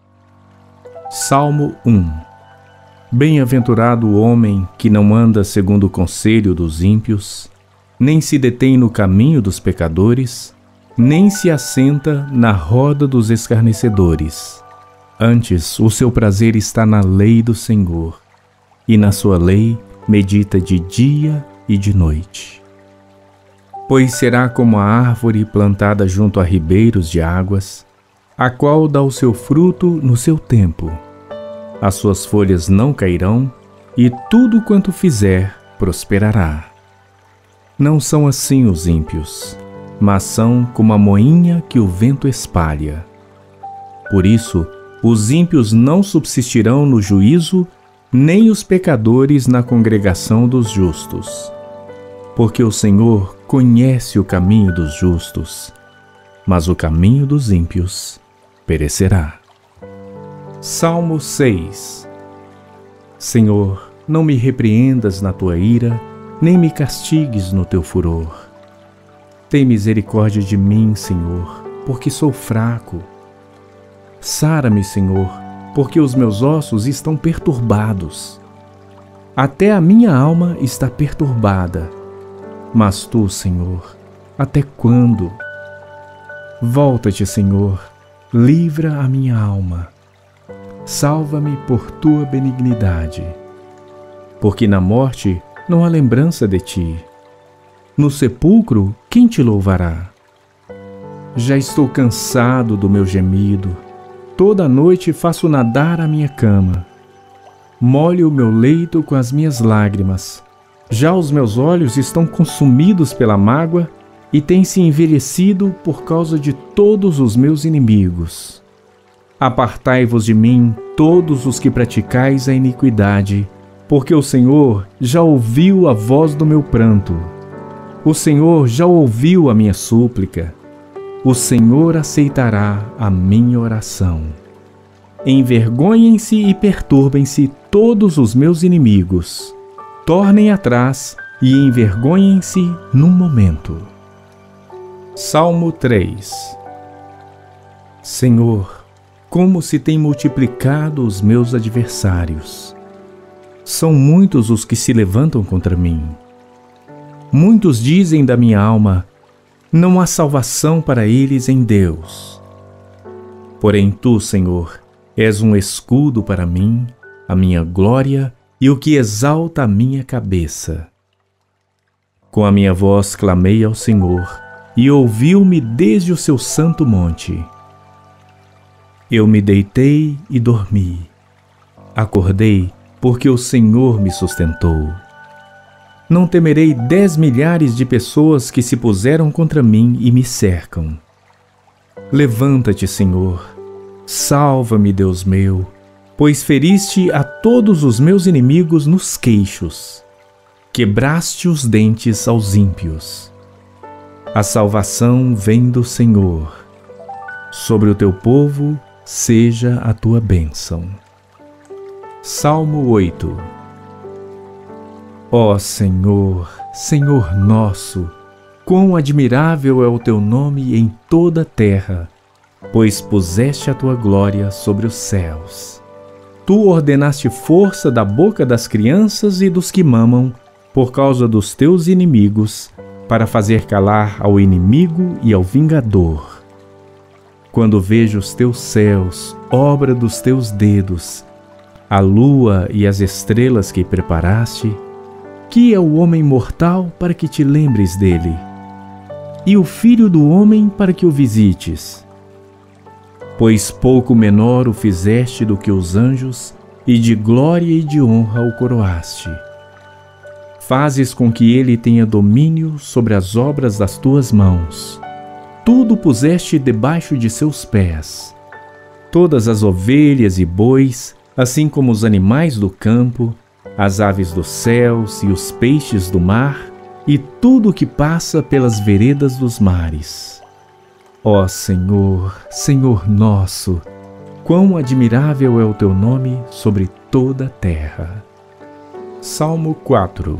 Salmo um. Bem-aventurado o homem que não anda segundo o conselho dos ímpios, nem se detém no caminho dos pecadores, nem se assenta na roda dos escarnecedores. Antes, o seu prazer está na lei do Senhor, e na sua lei medita de dia e de noite. Pois será como a árvore plantada junto a ribeiros de águas, a qual dá o seu fruto no seu tempo. As suas folhas não cairão, e tudo quanto fizer prosperará. Não são assim os ímpios, mas são como a moinha que o vento espalha. Por isso, os ímpios não subsistirão no juízo, nem os pecadores na congregação dos justos. Porque o Senhor conhece o caminho dos justos, mas o caminho dos ímpios perecerá. Salmo seis. Senhor, não me repreendas na tua ira, nem me castigues no teu furor. Tem misericórdia de mim, Senhor, porque sou fraco. Sara-me, Senhor, porque os meus ossos estão perturbados. Até a minha alma está perturbada. Mas tu, Senhor, até quando? Volta-te, Senhor, livra a minha alma. Salva-me por tua benignidade. Porque na morte não há lembrança de ti. No sepulcro, quem te louvará? Já estou cansado do meu gemido. Toda noite faço nadar a minha cama. Molho o meu leito com as minhas lágrimas. Já os meus olhos estão consumidos pela mágoa e têm se envelhecido por causa de todos os meus inimigos. Apartai-vos de mim, todos os que praticais a iniquidade, porque o Senhor já ouviu a voz do meu pranto. O Senhor já ouviu a minha súplica. O Senhor aceitará a minha oração. Envergonhem-se e perturbem-se todos os meus inimigos. Tornem atrás e envergonhem-se num momento. Salmo três. Senhor, como se têm multiplicado os meus adversários. São muitos os que se levantam contra mim. Muitos dizem da minha alma, não há salvação para eles em Deus. Porém tu, Senhor, és um escudo para mim, a minha glória e o que exalta a minha cabeça. Com a minha voz clamei ao Senhor, e ouviu-me desde o seu santo monte. Eu me deitei e dormi. Acordei, porque o Senhor me sustentou. Não temerei dez milhares de pessoas que se puseram contra mim e me cercam. Levanta-te, Senhor. Salva-me, Deus meu, pois feriste a todos os meus inimigos nos queixos. Quebraste os dentes aos ímpios. A salvação vem do Senhor. Sobre o teu povo seja a tua bênção. Salmo oito. Ó Senhor, Senhor nosso, quão admirável é o teu nome em toda a terra, pois puseste a tua glória sobre os céus. Tu ordenaste força da boca das crianças e dos que mamam, por causa dos teus inimigos, para fazer calar ao inimigo e ao vingador. Quando vejo os teus céus, obra dos teus dedos, a lua e as estrelas que preparaste, que é o homem mortal para que te lembres dele, e o filho do homem para que o visites? Pois pouco menor o fizeste do que os anjos, e de glória e de honra o coroaste. Fazes com que ele tenha domínio sobre as obras das tuas mãos. tudo puseste debaixo de seus pés. Todas as ovelhas e bois, assim como os animais do campo, as aves dos céus e os peixes do mar, e tudo que passa pelas veredas dos mares. Ó Senhor, Senhor nosso, quão admirável é o teu nome sobre toda a terra. Salmo quatro.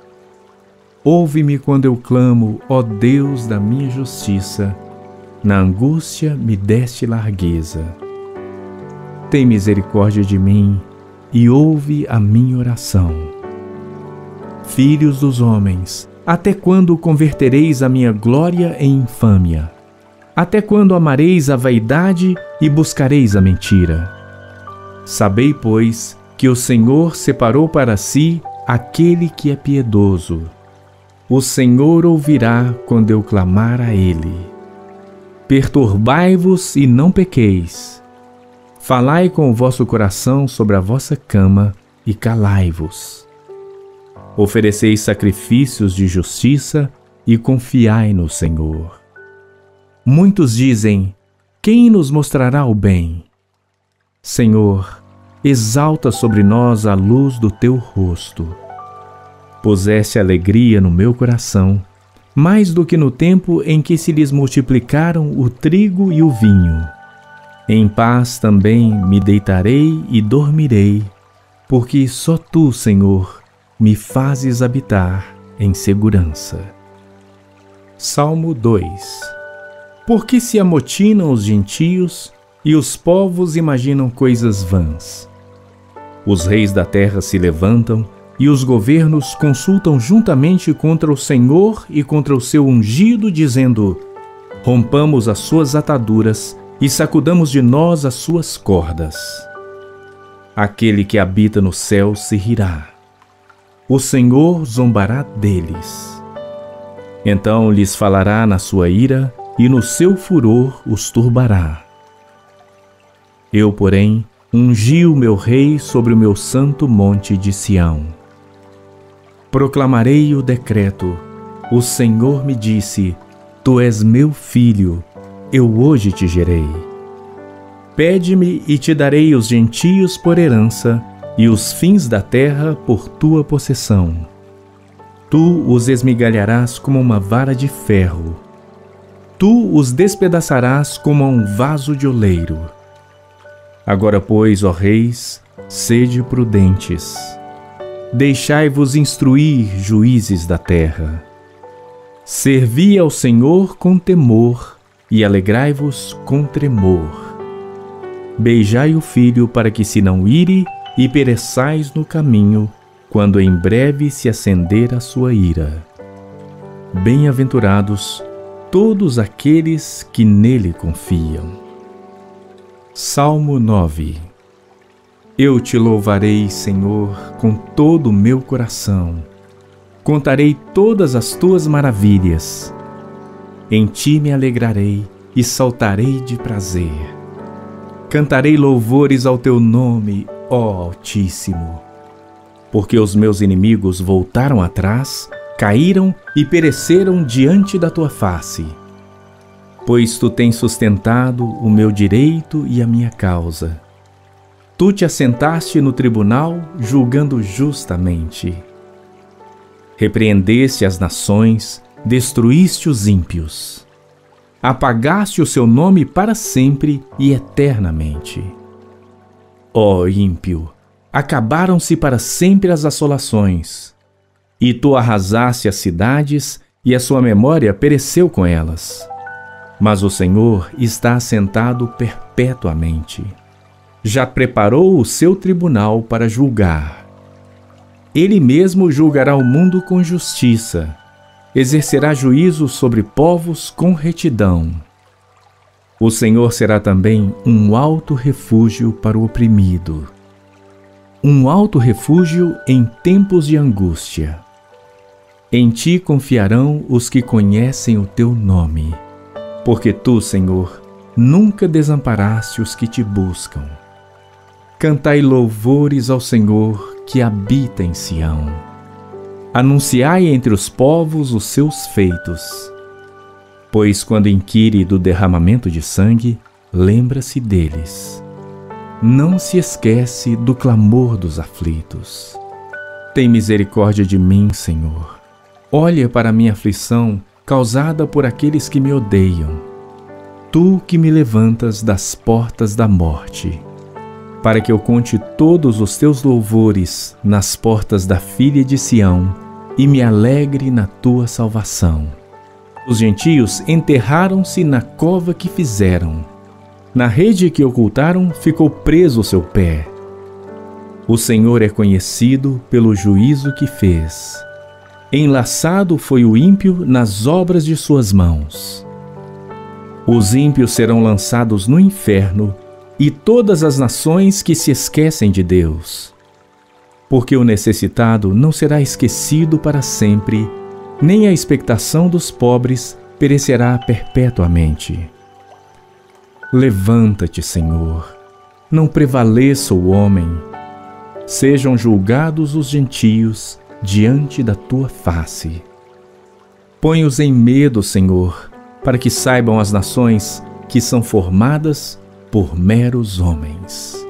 Ouve-me quando eu clamo, ó Deus da minha justiça, na angústia me deste largueza. Tem misericórdia de mim e ouve a minha oração. Filhos dos homens, até quando convertereis a minha glória em infâmia? Até quando amareis a vaidade e buscareis a mentira? Sabei, pois, que o Senhor separou para si aquele que é piedoso. O Senhor ouvirá quando eu clamar a Ele. Perturbai-vos e não pequeis. Falai com o vosso coração sobre a vossa cama e calai-vos. Ofereceis sacrifícios de justiça e confiai no Senhor. Muitos dizem: quem nos mostrará o bem? Senhor, exalta sobre nós a luz do teu rosto. Puseste alegria no meu coração, mais do que no tempo em que se lhes multiplicaram o trigo e o vinho. Em paz também me deitarei e dormirei, porque só tu, Senhor, me fazes habitar em segurança. Salmo dois. Por que se amotinam os gentios e os povos imaginam coisas vãs? Os reis da terra se levantam e os governos consultam juntamente contra o Senhor e contra o seu ungido, dizendo: rompamos as suas ataduras e sacudamos de nós as suas cordas. Aquele que habita no céu se rirá. O Senhor zombará deles. Então lhes falará na sua ira e no seu furor os turbará. Eu, porém, ungi o meu rei sobre o meu santo monte de Sião. Proclamarei o decreto. O Senhor me disse: tu és meu filho, eu hoje te gerei. Pede-me e te darei os gentios por herança e os fins da terra por tua possessão. Tu os esmigalharás como uma vara de ferro. Tu os despedaçarás como a um vaso de oleiro. Agora, pois, ó reis, sede prudentes. Deixai-vos instruir, juízes da terra. Servi ao Senhor com temor e alegrai-vos com tremor. Beijai o filho para que se não ire e pereçais no caminho, quando em breve se acender a sua ira. Bem-aventurados todos aqueles que nele confiam. Salmo nove. Eu te louvarei, Senhor, com todo o meu coração. Contarei todas as tuas maravilhas. Em ti me alegrarei e saltarei de prazer. Cantarei louvores ao teu nome, ó Altíssimo. Porque os meus inimigos voltaram atrás, caíram e pereceram diante da tua face. Pois tu tens sustentado o meu direito e a minha causa. Tu te assentaste no tribunal, julgando justamente. Repreendeste as nações, destruíste os ímpios. Apagaste o seu nome para sempre e eternamente. Ó ímpio, acabaram-se para sempre as assolações. E tu arrasaste as cidades, e a sua memória pereceu com elas. Mas o Senhor está assentado perpetuamente. Já preparou o seu tribunal para julgar. Ele mesmo julgará o mundo com justiça. Exercerá juízo sobre povos com retidão. O Senhor será também um alto refúgio para o oprimido. Um alto refúgio em tempos de angústia. Em ti confiarão os que conhecem o teu nome. Porque tu, Senhor, nunca desamparaste os que te buscam. Cantai louvores ao Senhor que habita em Sião. Anunciai entre os povos os seus feitos. Pois quando inquire do derramamento de sangue, lembra-se deles. Não se esquece do clamor dos aflitos. Tem misericórdia de mim, Senhor. Olha para a minha aflição causada por aqueles que me odeiam. Tu que me levantas das portas da morte, para que eu conte todos os teus louvores nas portas da filha de Sião e me alegre na tua salvação. Os gentios enterraram-se na cova que fizeram. Na rede que ocultaram ficou preso o seu pé. O Senhor é conhecido pelo juízo que fez. Enlaçado foi o ímpio nas obras de suas mãos. Os ímpios serão lançados no inferno e todas as nações que se esquecem de Deus. Porque o necessitado não será esquecido para sempre, nem a expectação dos pobres perecerá perpetuamente. Levanta-te, Senhor, não prevaleça o homem. Sejam julgados os gentios diante da tua face. Põe-os em medo, Senhor, para que saibam as nações que são formadas por meros homens.